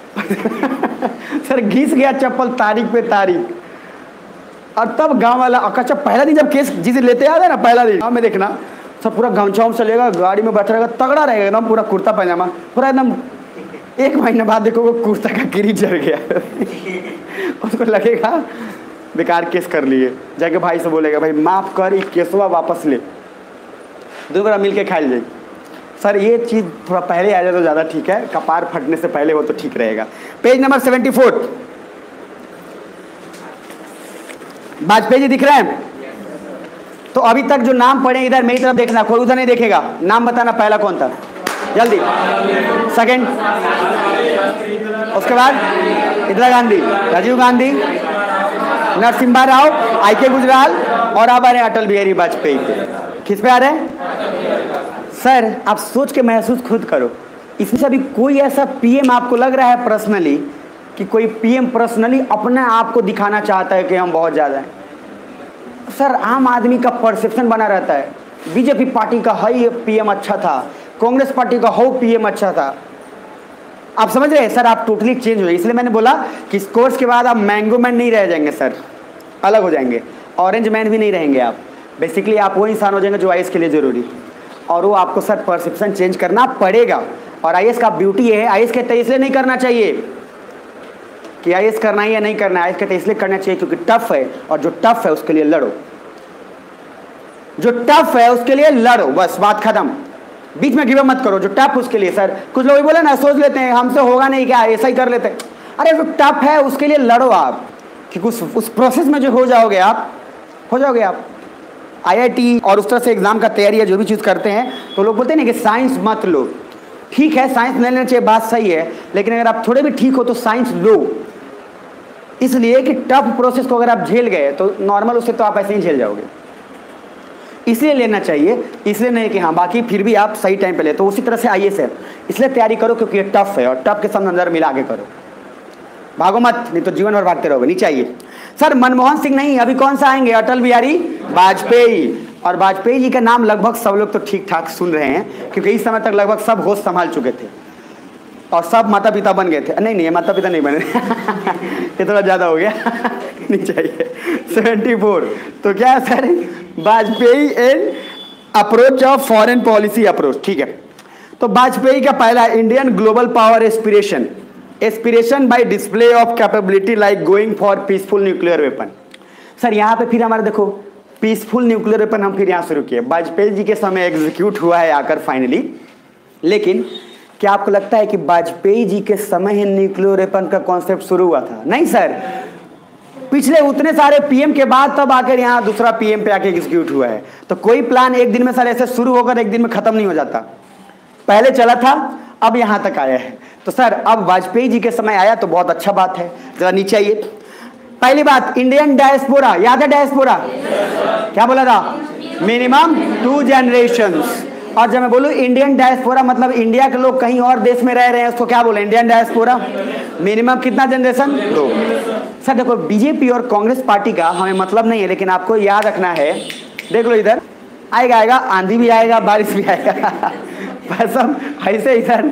Speaker 1: सर घिस गया चप्पल तारीख पे तारीख। और तब गांव वाला अच्छा पहला दिन जब केस जिसे लेते आ रहे ना, पहला दिन गाँव में देखना सब पूरा गमछा उमछा लेगा, गाड़ी में बैठा रहेगा, तगड़ा रहेगा एकदम, पूरा कुर्ता पैजामा पूरा एकदम। एक महीने बाद देखो वो कुर्ता का किरीट जल गया उसको लगेगा बेकार केस कर लिए। जाके भाई से बोलेगा भाई माफ कर, एक केसवा वापस ले, दोबारा मिल के खाई जाएगी। सर ये चीज़ थोड़ा पहले आ जाए तो ज़्यादा ठीक है, कपार फटने से पहले हो तो ठीक रहेगा। Page number seventy four, Vajpayee ji दिख रहे हैं? तो अभी तक जो नाम पढ़े इधर मेरी तरफ देखना, कोई उधर नहीं देखेगा। नाम बताना पहला कौन था जल्दी। सेकंड, उसके बाद इंदिरा गांधी, राजीव गांधी, नरसिम्हा राव, आई के गुजराल, और अब आ रहे अटल बिहारी वाजपेयी। किस पे आ रहे हैं सर? आप सोच के महसूस खुद करो। इसमें से अभी कोई ऐसा पीएम आपको लग रहा है पर्सनली कि कोई पीएम पर्सनली अपने आप को दिखाना चाहता है कि हम बहुत ज़्यादा हैं? सर आम आदमी का परसेप्शन बना रहता है, बीजेपी पार्टी का है पीएम अच्छा था, कांग्रेस पार्टी का हो पीएम अच्छा था। आप समझ रहे हैं सर? आप टोटली चेंज हो। इसलिए मैंने बोला कि इस कोर्स के बाद आप मैंगो मैन नहीं रह जाएंगे सर, अलग हो जाएंगे। ऑरेंज मैन भी नहीं रहेंगे आप। बेसिकली आप वो इंसान हो जाएंगे जो आईएएस के लिए ज़रूरी, और वो आपको सर परसेप्शन चेंज करना पड़ेगा। और आईएएस का ब्यूटी है, आईएएस कहते हैं इसलिए नहीं करना चाहिए कि आईएएस करना ही या नहीं करना है, आईएएस कहते हैं इसलिए करना चाहिए क्योंकि टफ है, और जो टफ है उसके लिए लड़ो, जो टफ है उसके लिए लड़ो, बस बात खत्म। बीच में गिव अप मत करो। जो टफ उसके लिए, सर कुछ लोग बोले ना, सोच लेते हैं हमसे होगा नहीं क्या, ऐसा ही कर लेते हैं। अरे जो टफ है उसके लिए लड़ो आप, क्योंकि उस उस प्रोसेस में जो हो जाओगे आप, हो जाओगे आप। आईआईटी और उस तरह से एग्जाम का तैयारी है जो भी चीज़ करते हैं, तो लोग बोलते हैं ना कि साइंस मत लो। ठीक है साइंस ले लेना चाहिए, बात सही है, लेकिन अगर आप थोड़े भी ठीक हो तो साइंस लो, इसलिए कि टफ प्रोसेस को अगर आप झेल गए तो नॉर्मल उससे तो आप ऐसे ही झेल जाओगे। इसलिए लेना चाहिए, इसलिए नहीं कि हाँ बाकी फिर भी आप सही टाइम पे ले। तो उसी तरह से आईएएस है, इसलिए तैयारी करो क्योंकि ये टफ है, और टफ के साथ नजर मिला के करो, भागो मत, नहीं तो जीवन भर भागते रहोगे। नहीं चाहिए सर। मनमोहन सिंह नहीं, अभी कौन सा आएंगे? अटल बिहारी वाजपेयी। और वाजपेयी जी का नाम लगभग सब लोग तो ठीक ठाक सुन रहे हैं, क्योंकि इस समय तक लगभग सब होश संभाल चुके थे और सब माता पिता बन गए थे। नहीं नहीं माता पिता नहीं बने ये थोड़ा ज़्यादा हो गया नहीं चाहिए। सेवेंटी फोर, तो क्या है sir? Vajpayee and approach of foreign policy approach. ठीक है, तो वाजपेयी का पहला Indian global power aspiration, aspiration by display of capability like going for peaceful nuclear weapon. Sir यहाँ पे फिर हमारे देखो पीसफुल न्यूक्लियर वेपन हम फिर यहाँ शुरू किए। वाजपेयी जी के समय एग्जीक्यूट हुआ है आकर फाइनली, लेकिन क्या आपको लगता है कि वाजपेयी जी के समय ही न्यूक्लियर वेपन का कॉन्सेप्ट शुरू हुआ था? नहीं सर, पिछले उतने सारे पीएम के बाद तब आकर यहाँ दूसरा पीएम पे आके एग्जीक्यूट हुआ है। तो कोई प्लान एक दिन में सर ऐसे शुरू होकर एक दिन में खत्म नहीं हो जाता, पहले चला था अब यहाँ तक आया है। तो सर अब वाजपेयी जी के समय आया तो बहुत अच्छा बात है। जरा नीचे आइए। पहली बात इंडियन डायस्पोरा, याद है डायस्पोरा? क्या बोला था? Minimum two generations. और जब मैं बोलूँ इंडियन डायस्पोरा मतलब इंडिया के लोग कहीं और देश में रह रहे हैं, उसको क्या बोले? Indian diaspora. मिनिमम कितना जनरेशन? दो। सर देखो बीजेपी और कांग्रेस पार्टी का हमें मतलब नहीं है, लेकिन आपको याद रखना है, देख लो इधर आएगा आएगा आंधी भी आएगा बारिश भी आएगा बस हम ऐसे इधर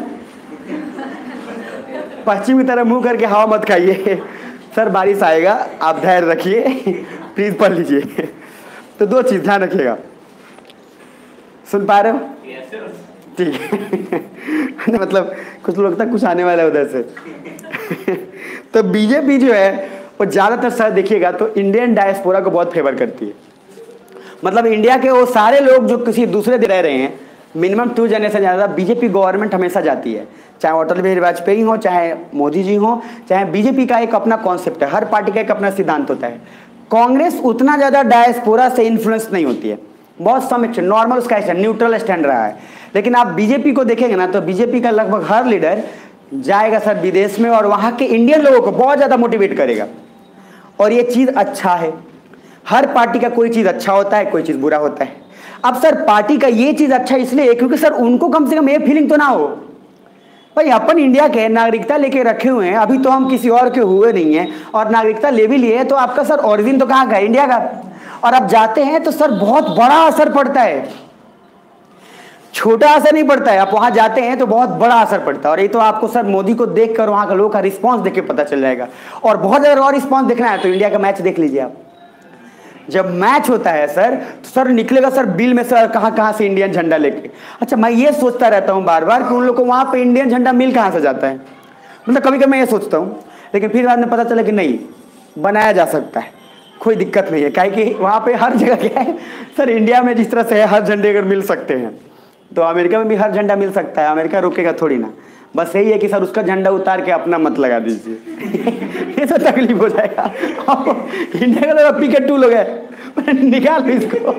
Speaker 1: पश्चिम की तरफ मुंह करके हवा मत खाइए। सर बारिश आएगा, आप धैर्य रखिए, प्लीज पढ़ लीजिए। तो दो चीज ध्यान रखिएगा, सुन पा रहे हो? ठीक है मतलब कुछ लोग तक कुछ आने वाला है उधर से तो बीजेपी जो है वो ज़्यादातर सर देखिएगा तो इंडियन डायस्पोरा को बहुत फेवर करती है। मतलब इंडिया के वो सारे लोग जो किसी दूसरे दे रह रहे हैं, मिनिमम टू जनरेशन ज़्यादा बीजेपी गवर्नमेंट हमेशा जाती है, चाहे अटल बिहारी वाजपेयी हो, चाहे मोदी जी हो, चाहे बीजेपी का एक अपना कॉन्सेप्ट है, हर पार्टी का एक अपना सिद्धांत होता है। कांग्रेस उतना ज़्यादा डायस्पोरा से इन्फ्लुएंस नहीं होती है, बहुत समिक्ष नॉर्मल उसका स्टैंड न्यूट्रल स्टैंड रहा है। लेकिन आप बीजेपी को देखेंगे ना तो बीजेपी का लगभग हर लीडर जाएगा सर विदेश में और वहाँ के इंडियन लोगों को बहुत ज़्यादा मोटिवेट करेगा, और ये चीज़ अच्छा है। हर पार्टी का कोई चीज़ अच्छा होता है, कोई चीज़ बुरा होता है। अब सर पार्टी का ये चीज़ अच्छा इसलिए क्योंकि सर उनको कम से कम ये फीलिंग तो ना हो भाई अपन इंडिया के नागरिकता लेके रखे हुए हैं, अभी तो हम किसी और के हुए नहीं हैं, और नागरिकता ले भी लिए तो आपका सर ओरिजिन तो कहाँ का है? इंडिया का। और आप जाते हैं तो सर बहुत बड़ा असर पड़ता है, छोटा असर नहीं पड़ता है। आप वहां जाते हैं तो बहुत बड़ा असर पड़ता है। और ये तो आपको सर मोदी को देखकर वहां के लोगों का रिस्पांस देख के पता चल जाएगा। और बहुत ज्यादा और रिस्पांस देखना है तो इंडिया का मैच देख लीजिए आप। जब मैच होता है सर तो सर निकलेगा सर बिल में सर कहां कहां से इंडियन झंडा लेके। अच्छा, मैं ये सोचता रहता हूं बार बार कि उन लोग को वहां पे इंडियन झंडा मिल कहां से जाता है। मतलब कभी कभी मैं ये सोचता हूं, लेकिन फिर बाद में पता चला कि नहीं, बनाया जा सकता है, कोई दिक्कत नहीं है। काहे कि वहां पे हर जगह क्या है सर, इंडिया में जिस तरह से है हर झंडे अगर मिल सकते हैं तो अमेरिका में भी हर झंडा मिल सकता है। अमेरिका रुकेगा थोड़ी ना, बस यही है कि सर उसका झंडा उतार के अपना मत लगा दीजिए ये तो तकलीफ हो जाएगा। इंडिया का तो पिकेट टूल हो गया, निकाल इसको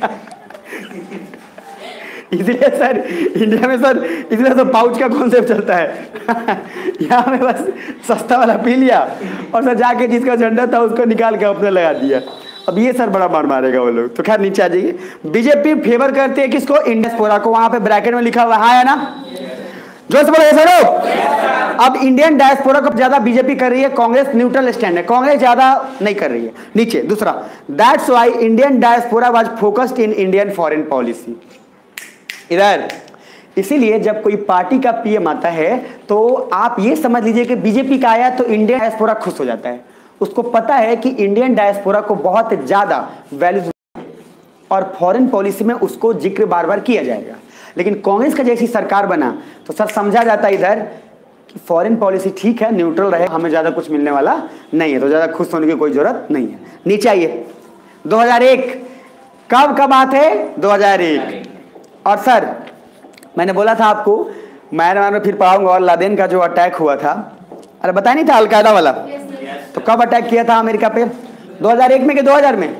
Speaker 1: इसलिए सर इंडिया में सर इसलिए तो पाउच का कॉन्सेप्ट चलता है यहाँ में बस सस्ता वाला पी लिया और सर जाके जिसका झंडा था उसको निकाल के अपने लगा दिया। अब ये सर बड़ा मार मारेगा वो लोग। तो खैर नीचे आ जाइए। बीजेपी फेवर करती है किसको? इंडिया को। वहां पे ब्रैकेट में लिखा हुआ है ना, जो से बोलो सर। अब इंडियन डायस्पोरा को ज्यादा बीजेपी कर रही है, कांग्रेस न्यूट्रल स्टैंड है, कांग्रेस ज्यादा नहीं कर रही है। नीचे दूसरा, that's why Indian diaspora was focused in Indian foreign policy. इधर इसीलिए जब कोई पार्टी का पीएम आता है तो आप ये समझ लीजिए कि बीजेपी का आया तो इंडियन डायस्पोरा खुश हो जाता है। उसको पता है कि इंडियन डायस्पोरा को बहुत ज्यादा वैल्यूज और फॉरेन पॉलिसी में उसको जिक्र बार बार किया जाएगा। लेकिन कांग्रेस का जैसी सरकार बना तो सर समझा जाता है इधर कि फॉरेन पॉलिसी ठीक है, न्यूट्रल रहे, हमें ज्यादा कुछ मिलने वाला नहीं है, तो ज्यादा खुश होने की कोई जरूरत नहीं है। नीचे आइए। दो हज़ार एक कब का बात है? दो हज़ार एक। और सर मैंने बोला था आपको, म्यांमार में फिर पढ़ाऊंगा, और लादेन का जो अटैक हुआ था, अरे बताया नहीं था, अलकायदा वाला। तो कब अटैक किया था अमेरिका पे? दो हज़ार एक में कि दो हज़ार में?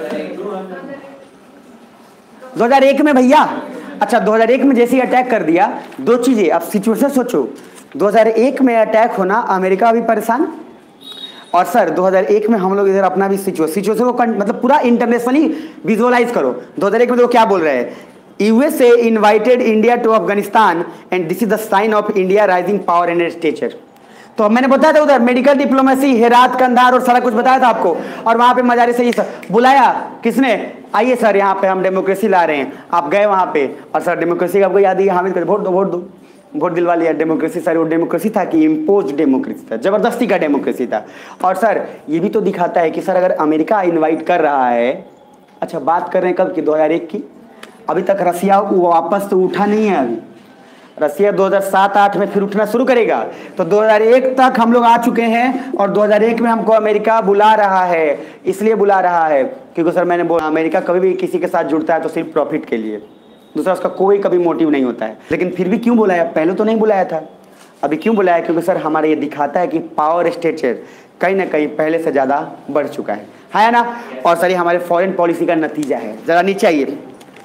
Speaker 1: दो हज़ार एक में भैया। अच्छा, दो हज़ार एक में जैसे ही अटैक कर दिया, दो चीजें, अब सिचुएशन सोचो। दो हज़ार एक में अटैक होना, अमेरिका भी परेशान, और सर दो हज़ार एक में हम लोग इधर अपना भी सिचुएशन सिचुएशन को मतलब पूरा इंटरनेशनली विजुअलाइज करो। दो हज़ार एक में तो क्या बोल रहे हैं? USA invited India to Afghanistan and this is the sign of India rising power and stature. तो मैंने बताया था उधर मेडिकल डिप्लोमेसी, हेरात, कंधार और सारा कुछ बताया था आपको। और वहां पे मजारे से ये सर बुलाया, किसने? आइए सर यहाँ पे हम डेमोक्रेसी ला रहे हैं। आप गए वहां पे और सर डेमोक्रेसी आपको याद है, हामिद कर वोट दो वोट दो वोट दिलवा लिया। डेमोक्रेसी सर वो डेमोक्रेसी था कि इम्पोज डेमोक्रेसी था, जबरदस्ती का डेमोक्रेसी था। और सर ये भी तो दिखाता है कि सर अगर अमेरिका इन्वाइट कर रहा है, अच्छा बात कर रहे हैं कब की? दो हज़ार एक की। अभी तक रसिया वापस तो उठा नहीं है। अभी रसिया दो हज़ार सात आठ में फिर उठना शुरू करेगा। तो दो हज़ार एक तक हम लोग आ चुके हैं और दो हज़ार एक में हमको अमेरिका बुला रहा है। इसलिए बुला रहा है क्योंकि सर मैंने बोला अमेरिका कभी भी किसी के साथ जुड़ता है तो सिर्फ प्रॉफिट के लिए, दूसरा उसका कोई कभी मोटिव नहीं होता है। लेकिन फिर भी क्यों बुलाया? पहले तो नहीं बुलाया था, अभी क्यों बुलाया? क्योंकि सर हमारा ये दिखाता है कि पावर स्ट्रक्चर कहीं ना कहीं पहले से ज़्यादा बढ़ चुका है, है ना। और सर ये हमारे फॉरेन पॉलिसी का नतीजा है। ज़रा नीचे आइए।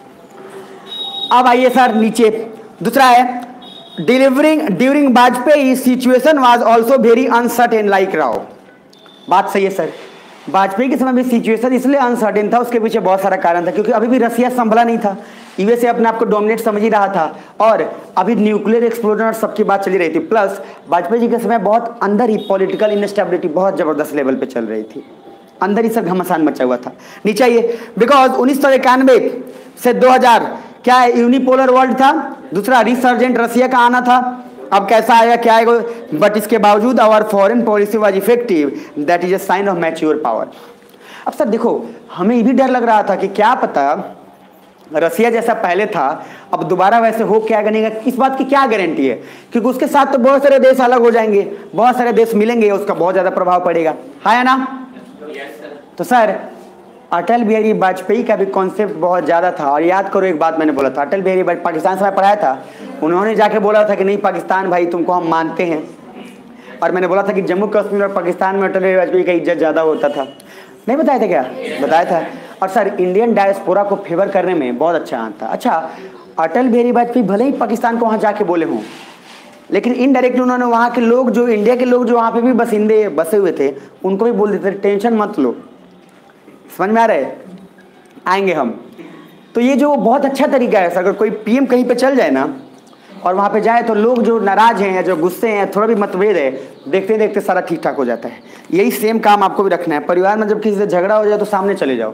Speaker 1: अब आइए सर नीचे। दूसरा है delivering during Vajpayee situation was also very uncertain like Rao. बात सही है सर, वाजपेयी के समय में सिचुएशन इसलिए अनसर्टेन था, उसके पीछे बहुत सारा कारण था, क्योंकि अभी भी रसिया संभला नहीं था, यूएसए अपने आप को डोमिनेट समझ ही रहा था और अभी न्यूक्लियर एक्सप्लोजन और सबकी बात चली रही थी। प्लस वाजपेयी जी के समय बहुत अंदर ही पॉलिटिकल इनस्टेबिलिटी बहुत जबरदस्त लेवल पे चल रही थी, अंदर ही सब घमासान मचा हुआ था। नीचे आइए। बिकॉज उन्नीस सौ इक्यानवे से दो हजार क्या है, यूनिपोलर वर्ल्ड था, दूसरा रिसर्जेंट रसिया का आना था। अब कैसा आएगा क्या आएगा, बट इसके बावजूद our foreign policy was effective, that is a sign of mature power. अब सर देखो, हमें ये भी डर लग रहा था कि क्या पता रसिया जैसा पहले था अब दोबारा वैसे हो क्या बनेगा, इस बात की क्या गारंटी है? क्योंकि उसके साथ तो बहुत सारे देश अलग हो जाएंगे, बहुत सारे देश मिलेंगे, उसका बहुत ज्यादा प्रभाव पड़ेगा, है ना। तो सर अटल बिहारी वाजपेयी का भी कॉन्सेप्ट बहुत ज़्यादा था। और याद करो एक बात मैंने बोला था, अटल बिहारी पाकिस्तान से मैं पढ़ाया था, उन्होंने जाके बोला था कि नहीं पाकिस्तान भाई तुमको हम मानते हैं। और मैंने बोला था कि जम्मू कश्मीर और पाकिस्तान में अटल बिहारी वाजपेयी का इज्जत ज़्यादा होता था, नहीं बताया था क्या? बताया था। और सर इंडियन डायस्पोरा को फेवर करने में बहुत अच्छा आता। अच्छा, अटल बिहारी वाजपेयी भले ही पाकिस्तान को वहाँ जाके बोले हों, लेकिन इनडायरेक्टली उन्होंने वहाँ के लोग जो इंडिया के लोग जो वहाँ पे भी बसिंदे बसे हुए थे उनको भी बोल देते टेंशन मत लो, समझ में आ रहा है, आएंगे हम। तो ये जो बहुत अच्छा तरीका है, अगर कोई पीएम कहीं पे चल जाए ना और वहाँ पे जाए तो लोग जो नाराज हैं या जो गुस्से हैं, थोड़ा भी मतभेद है, देखते देखते सारा ठीक ठाक हो जाता है। यही सेम काम आपको भी रखना है। परिवार में जब किसी से झगड़ा हो जाए तो सामने चले जाओ,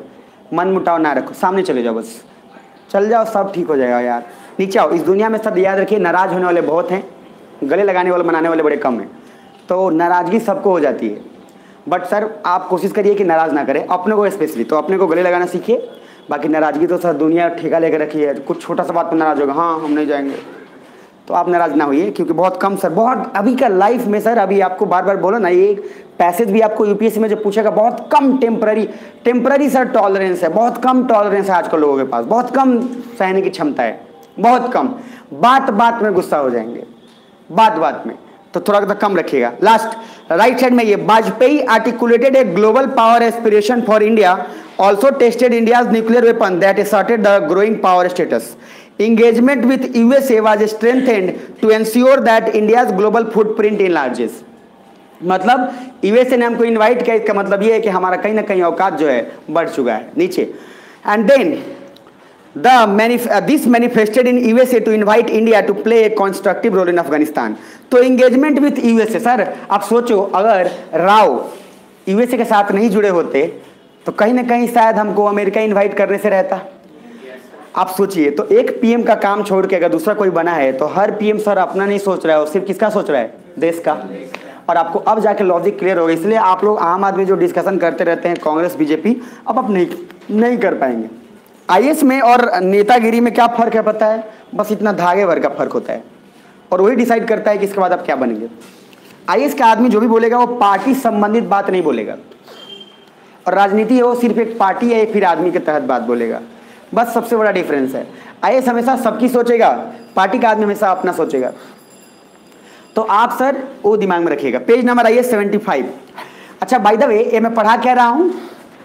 Speaker 1: मन मुटाव ना रखो, सामने चले जाओ, बस चल जाओ, सब ठीक हो जाएगा यार। नीचे आओ। इस दुनिया में सब याद रखिए, नाराज होने वाले बहुत हैं, गले लगाने वाले मनाने वाले बड़े कम हैं। तो नाराजगी सबको हो जाती है, बट सर आप कोशिश करिए कि नाराज ना करें अपने को, स्पेशली तो अपने को गले लगाना सीखिए। बाकी नाराजगी तो सर दुनिया ठेका लेकर रखी है, कुछ छोटा सा बात पर नाराज होगा, हाँ हम नहीं जाएंगे, तो आप नाराज ना होइए, क्योंकि बहुत कम सर, बहुत अभी का लाइफ में सर, अभी आपको बार बार बोलो ना, ये पैसेज भी आपको यूपीएससी में जो पूछेगा, बहुत कम टेम्पररी टेम्पररी सर टॉलरेंस है, बहुत कम टॉलरेंस है आजकल लोगों के पास, बहुत कम सहने की क्षमता है, बहुत कम। बात बात में गुस्सा हो जाएंगे, बात बात में, तो थोड़ा सा कम रखिएगा। लास्ट राइट साइड में ये, Vajpayee articulated a global power aspiration for India, also tested India's nuclear weapon that asserted the growing power status. Engagement with U S A was strengthened to ensure that India's global footprint enlarges। मतलब USA ने हमको invite किया, इसका मतलब ये है कि हमारा कहीं ना कहीं औकात जो है बढ़ चुका है। नीचे, and then the this manifested in USA to invite India to play a constructive role in Afghanistan. तो एंगेजमेंट विथ यूएसए, सर आप सोचो, अगर राव यूएसए के साथ नहीं जुड़े होते तो कहीं ना कहीं शायद हमको अमेरिका इन्वाइट करने से रहता। आप सोचिए, तो एक पीएम का काम छोड़ के अगर दूसरा कोई बना है तो हर पीएम सर अपना नहीं सोच रहा है, वो सिर्फ किसका सोच रहा है, देश का। और आपको अब जाके लॉजिक क्लियर होगा, इसलिए आप लोग आम आदमी जो डिस्कशन करते रहते हैं कांग्रेस बीजेपी, अब आप नहीं नहीं कर पाएंगे। आईएएस में और नेतागिरी में क्या फर्क है पता है? बस इतना धागे भर का फर्क होता है, और वही डिसाइड करता है कि इसके बाद आप क्या बनेंगे। आईएएस का आदमी जो भी बोलेगा वो पार्टी संबंधित बात नहीं बोलेगा, और राजनीति है वो सिर्फ एक पार्टी या फिर आदमी के तहत बात बोलेगा, बस सबसे बड़ा डिफरेंस है। आईएएस हमेशा सबकी सोचेगा, पार्टी का आदमी हमेशा अपना सोचेगा। तो आप सर वो दिमाग में रखिएगा। पेज नंबर आइए सेवेंटी फाइव। अच्छा बाय द वे, ये मैं पढ़ा क्या रहा हूँ?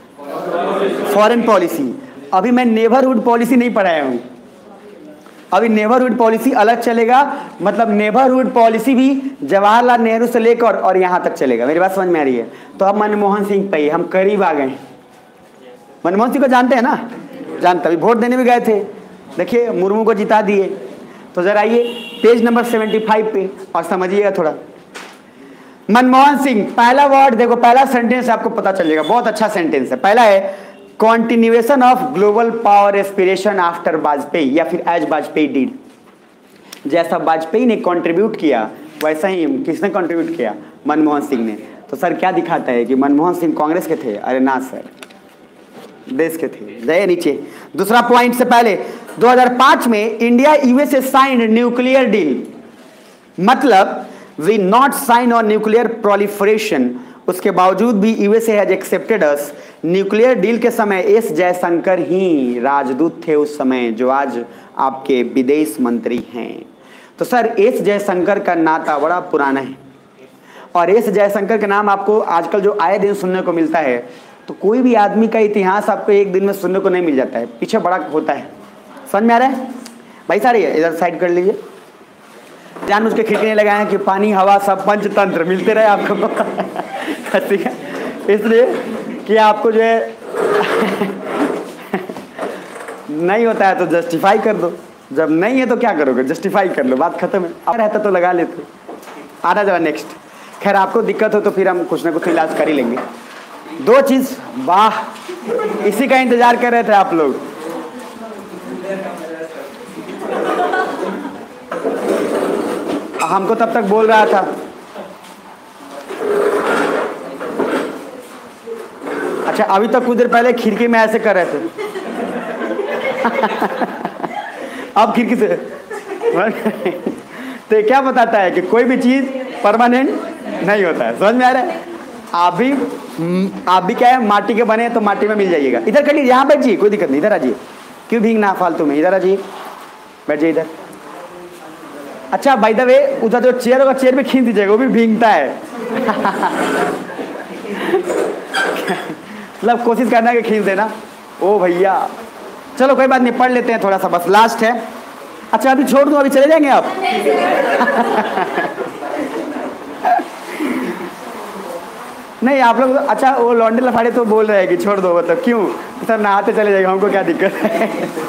Speaker 1: Foreign policy. अभी मैं नेबरहुड पॉलिसी नहीं पढ़ाया हूँ, अभी नेबरहुड पॉलिसी अलग चलेगा। मतलब नेबरहुड पॉलिसी भी जवाहरलाल नेहरू से लेकर और यहाँ तक चलेगा। मेरी बात समझ में आ रही है? तो अब मनमोहन सिंह पे हम करीब आ गए। मनमोहन सिंह को जानते हैं ना? जानते, अभी वोट देने भी गए थे, देखिए मुर्मू को जिता दिए। तो जरा आइए पेज नंबर सेवेंटी फाइव पे और समझिएगा थोड़ा। मनमोहन सिंह, पहला वर्ड देखो, पहला सेंटेंस आपको पता चलेगा, बहुत अच्छा सेंटेंस है। पहला है continuation of global power aspiration after Vajpayee, या फिर एज वाजपेयी डिड। जैसा वाजपेयी ने कंट्रीब्यूट किया वैसा ही किसने कंट्रीब्यूट किया? मनमोहन सिंह ने। तो सर क्या दिखाता है कि मनमोहन सिंह कांग्रेस के थे? अरे ना सर, देश के थे। जाइए नीचे, दूसरा पॉइंट से पहले दो हज़ार पाँच में India USA signed nuclear deal, मतलब we not sign on nuclear proliferation. उसके बावजूद भी USA has accepted us. Nuclear deal के समय एस जयशंकर ही राजदूत थे उस समय, जो आज आपके विदेश मंत्री हैं। तो सर एस जयशंकर का नाता बड़ा पुराना है, और एस जयशंकर के नाम आपको आजकल जो आए दिन सुनने को मिलता है, तो कोई भी आदमी का इतिहास आपको एक दिन में सुनने को नहीं मिल जाता है, पीछे बड़ा होता है। समझ में आ रहा है भाई? सारे इधर साइड कर लीजिए। जानबूझ के खिड़की नहीं लगाए हैं कि पानी हवा सब पंचतंत्र मिलते रहे आपको ठीक है, इसलिए कि आपको जो है नहीं होता है तो जस्टिफाई कर दो, जब नहीं है तो क्या करोगे? जस्टिफाई कर लो, बात खत्म है। अब रहता तो लगा लेते। आना जरा नेक्स्ट। खैर आपको दिक्कत हो तो फिर हम कुछ ना कुछ इलाज कर ही लेंगे। दो चीज, वाह, इसी का इंतजार कर रहे थे आप लोग। हमको तब तक बोल रहा था, अच्छा अभी तक कुछ देर पहले खिड़की में ऐसे कर रहे थे अब खिड़की से तो क्या बताता है कि कोई भी चीज परमानेंट नहीं होता है। समझ में आ रहा है? आप भी आप भी क्या है, माटी के बने तो माटी में मिल जाइएगा। इधर कर लीजिए, यहाँ बैठिए, कोई दिक्कत नहीं, इधर आ जाइए। क्यों भीगना फालतू में? इधर आ जाइए, बैठ जाइए इधर। अच्छा बाय द वे, उधर जो चेयर होगा चेयर पे खींच दीजिएगा, वो भी भीगता है मतलब कोशिश करना कि खींच देना। ओ भैया चलो कोई बात नहीं, पढ़ लेते हैं थोड़ा सा, बस लास्ट है। अच्छा अभी छोड़ दूं, अभी चले जाएंगे आप नहीं आप लोग, अच्छा वो लौंडे लफाड़े तो बोल रहे हैं कि छोड़ दो, मतलब क्यों? सर नहाते चले जाएगा, हमको क्या दिक्कत है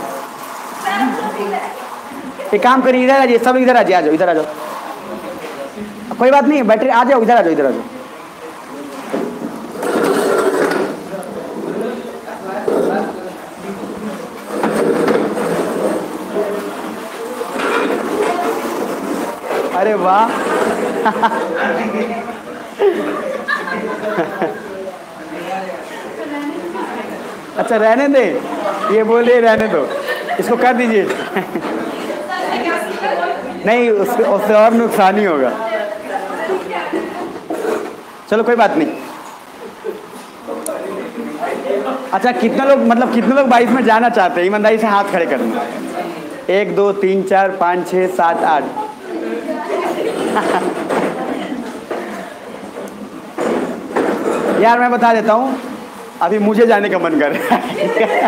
Speaker 1: एक काम करिए, इधर आ जाइए, सब इधर आ जाइए, आ जाओ, इधर आ जाओ, कोई बात नहीं, बैटरी आ जाओ, इधर आ जाओ, इधर आ जाओ। अच्छा रहने दे, ये बोल रहे रहने दो, इसको कर दीजिए। नहीं, उससे उससे और नुकसान ही होगा। चलो कोई बात नहीं। अच्छा कितने लोग, मतलब कितने लोग बाईस में जाना चाहते हैं? ईमानदारी से हाथ खड़े करना। एक दो तीन चार पाँच छः सात आठ। यार मैं बता देता हूँ, अभी मुझे जाने का मन कर रहा है।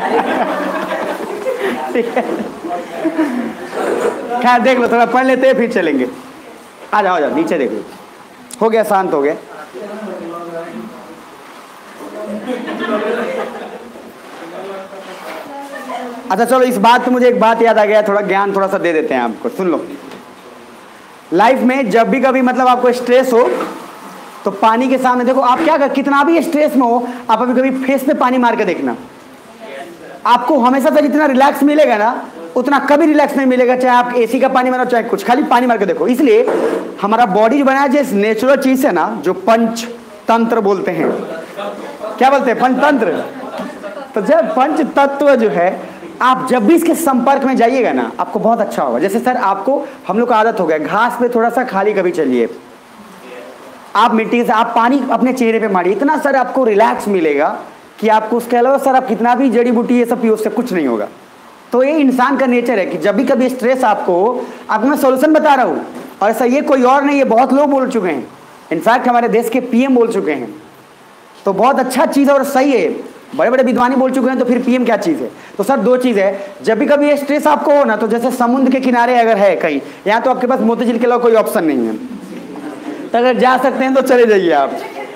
Speaker 1: खैर देख लो, थोड़ा पढ़ लेते हैं फिर चलेंगे। आ जाओ आ जाओ नीचे देख लो। हो गया, शांत हो गया। अच्छा चलो, इस बात पे मुझे एक बात याद आ गया, थोड़ा ज्ञान थोड़ा सा दे देते हैं आपको, सुन लो। लाइफ में जब भी कभी मतलब आपको स्ट्रेस हो तो पानी के सामने देखो, आप क्या कर, कितना भी स्ट्रेस में हो आप अभी कभी फेस पे पानी मार के देखना, आपको हमेशा से जितना रिलैक्स मिलेगा ना उतना कभी रिलैक्स नहीं मिलेगा, चाहे आप एसी का पानी मारो चाहे कुछ, खाली पानी मार के देखो। इसलिए हमारा बॉडी जो बनाया जिस नेचुरल चीज है ना, जो पंच तंत्र बोलते हैं, क्या बोलते हैं, पंचतंत्र। तो जब पंच तत्व जो है, आप जब भी इसके संपर्क में जाइएगा ना आपको बहुत अच्छा होगा। जैसे सर आपको, हम लोग का आदत हो गया घास पे थोड़ा सा खाली कभी चलिए, आप मिट्टी से आप पानी अपने चेहरे पे मारिए, इतना सर आपको रिलैक्स मिलेगा कि आपको उसके अलावा सर आप कितना भी जड़ी बूटी ये सब पियो उससे कुछ नहीं होगा। तो ये इंसान का नेचर है कि जब भी कभी स्ट्रेस आपको हो, आपको मैं सोल्यूशन बता रहा हूँ, और ऐसा ये कोई और नहीं है, बहुत लोग बोल चुके हैं, इनफैक्ट हमारे देश के पीएम बोल चुके हैं। तो बहुत अच्छा चीज़ है और सही है, बड़े बड़े विद्वानी बोल चुके हैं, तो फिर पीएम क्या चीज़ है। तो सर दो चीज़ है, जब भी कभी ये स्ट्रेस आपको हो ना, तो जैसे समुद्र के किनारे अगर है कहीं, यहाँ तो आपके पास मोतीझील के अलावा कोई ऑप्शन नहीं है, तो अगर जा सकते हैं तो चले जाइए आप।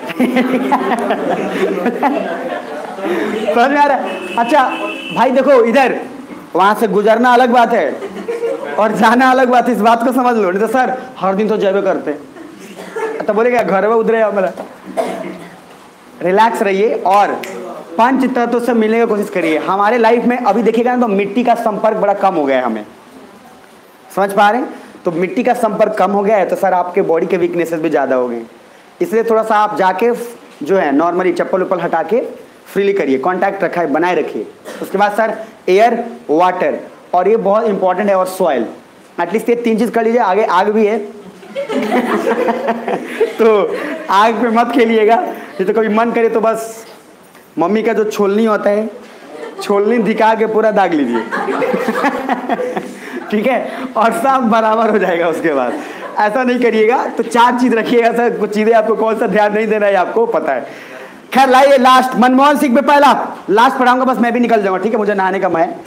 Speaker 1: समझ में आ रहा है? अच्छा भाई देखो, इधर वहां से गुजरना अलग बात है और जाना अलग बात है, इस बात को समझ लो। नहीं तो सर हर दिन तो जयबे करते, तो बोलेगा घर में उधरे हमारा। रिलैक्स रहिए और पंच तत्व से मिलने की कोशिश करिए। हमारे लाइफ में अभी देखिएगा ना तो मिट्टी का संपर्क बड़ा कम हो गया है, हमें समझ पा रहे हैं? तो मिट्टी का संपर्क कम हो गया है तो सर आपके बॉडी के वीकनेसेस भी ज़्यादा हो गए, इसलिए थोड़ा सा आप जाके जो है नॉर्मली चप्पल उप्पल हटा के फ्रीली करिए, कांटेक्ट रखा है बनाए रखिए। उसके बाद सर एयर, वाटर, और ये बहुत इंपॉर्टेंट है, और सॉइल, एटलीस्ट ये तीन चीज़ कर लीजिए। आगे आग भी है तो आग पे मत खेलिएगा, ये तो कभी मन करे तो बस मम्मी का जो छोलनी होता है, छोलनी दिखा के पूरा दाग लीजिए। ठीक है, और सब बराबर हो जाएगा। उसके बाद ऐसा नहीं करिएगा। तो चार चीज रखिएगा सर, कुछ चीजें आपको कौन सा ध्यान नहीं देना है आपको पता है। खैर लाइए लास्ट, मनमोहन सिंह पे पहला लास्ट पढ़ाऊंगा, बस मैं भी निकल जाऊंगा, ठीक है, मुझे नहाने का मैं।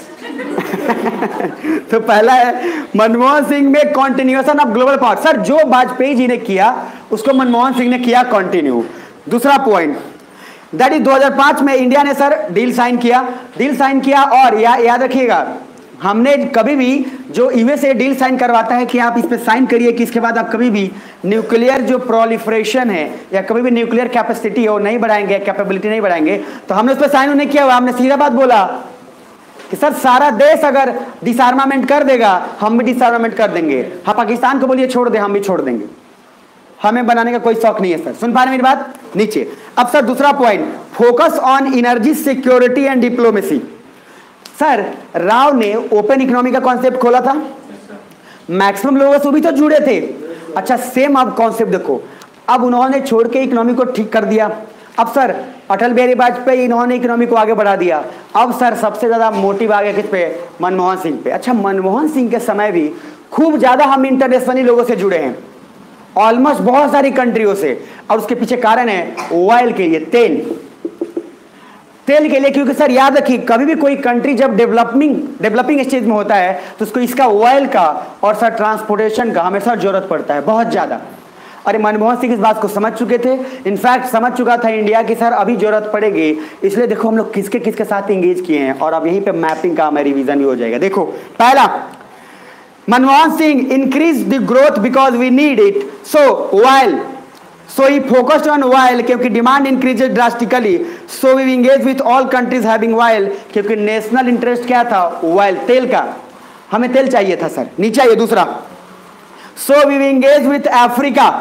Speaker 1: तो पहला है मनमोहन सिंह में continuation of global power. Sir जो वाजपेयी जी ने किया उसको मनमोहन सिंह ने किया कंटिन्यू। दूसरा पॉइंट दैट इज दो हज़ार पाँच में इंडिया ने सर डील साइन किया, डील साइन किया और या, याद रखिएगा हमने कभी भी जो यूएसए डील साइन करवाता है कि आप इस पे साइन करिए कि इसके बाद आप कभी भी न्यूक्लियर जो प्रोलिफरेशन है या कभी भी न्यूक्लियर कैपेसिटी हो नहीं बढ़ाएंगे, कैपेबिलिटी नहीं बढ़ाएंगे, तो हमने उस पर साइन नहीं किया हुआ। हमने सीधा बात बोला कि सर सारा देश अगर डिसआर्मामेंट कर देगा हम भी डिसआर्मामेंट कर देंगे। हाँ पाकिस्तान को बोलिए छोड़ दे, हम भी छोड़ देंगे, हमें बनाने का कोई शौक नहीं है। सर सुन पा रहे मेरी बात? नीचे अब सर दूसरा point, focus on energy security and diplomacy. Sir Rao ने ओपन इकोनॉमी का कॉन्सेप्ट खोला था, मैक्सिमम लोगों से भी तो जुड़े थे। अच्छा सेम अब कॉन्सेप्ट देखो, अब उन्होंने छोड़ के इकोनॉमी को ठीक कर दिया। अब सर अटल बिहारी वाजपेयी इन्होंने इकोनॉमी को आगे बढ़ा दिया। अब सर सबसे ज्यादा मोटिव आ गया किस पे? मनमोहन सिंह पे। अच्छा मनमोहन सिंह के समय भी खूब ज्यादा हम इंटरनेशनली लोगों से जुड़े हैं, ऑलमोस्ट बहुत सारी कंट्रियों से, और उसके पीछे कारण है ऑयल के लिए, तेल तेल के लिए। क्योंकि सर याद रखिए कभी भी कोई कंट्री जब डेवलपिंग डेवलपिंग स्टेज में होता है तो उसको इसका ऑयल का और सर ट्रांसपोर्टेशन का हमेशा जरूरत पड़ता है बहुत ज्यादा। अरे मनमोहन सिंह इस बात को समझ चुके थे, इनफैक्ट समझ चुका था इंडिया की सर अभी जरूरत पड़ेगी, इसलिए देखो हम लोग किसके किसके साथ इंगेज किए हैं, और अब यहीं पे मैपिंग का हमारा रिवीजन भी हो जाएगा। देखो पहला Manmohan Singh increase the growth because we need it, so oil, so he focused on oil क्योंकि demand increases drastically, so we engage with all countries having oil क्योंकि नेशनल इंटरेस्ट क्या था? ऑयल, तेल का, हमें तेल चाहिए था सर। नीचे आइए दूसरा, so we engage with Africa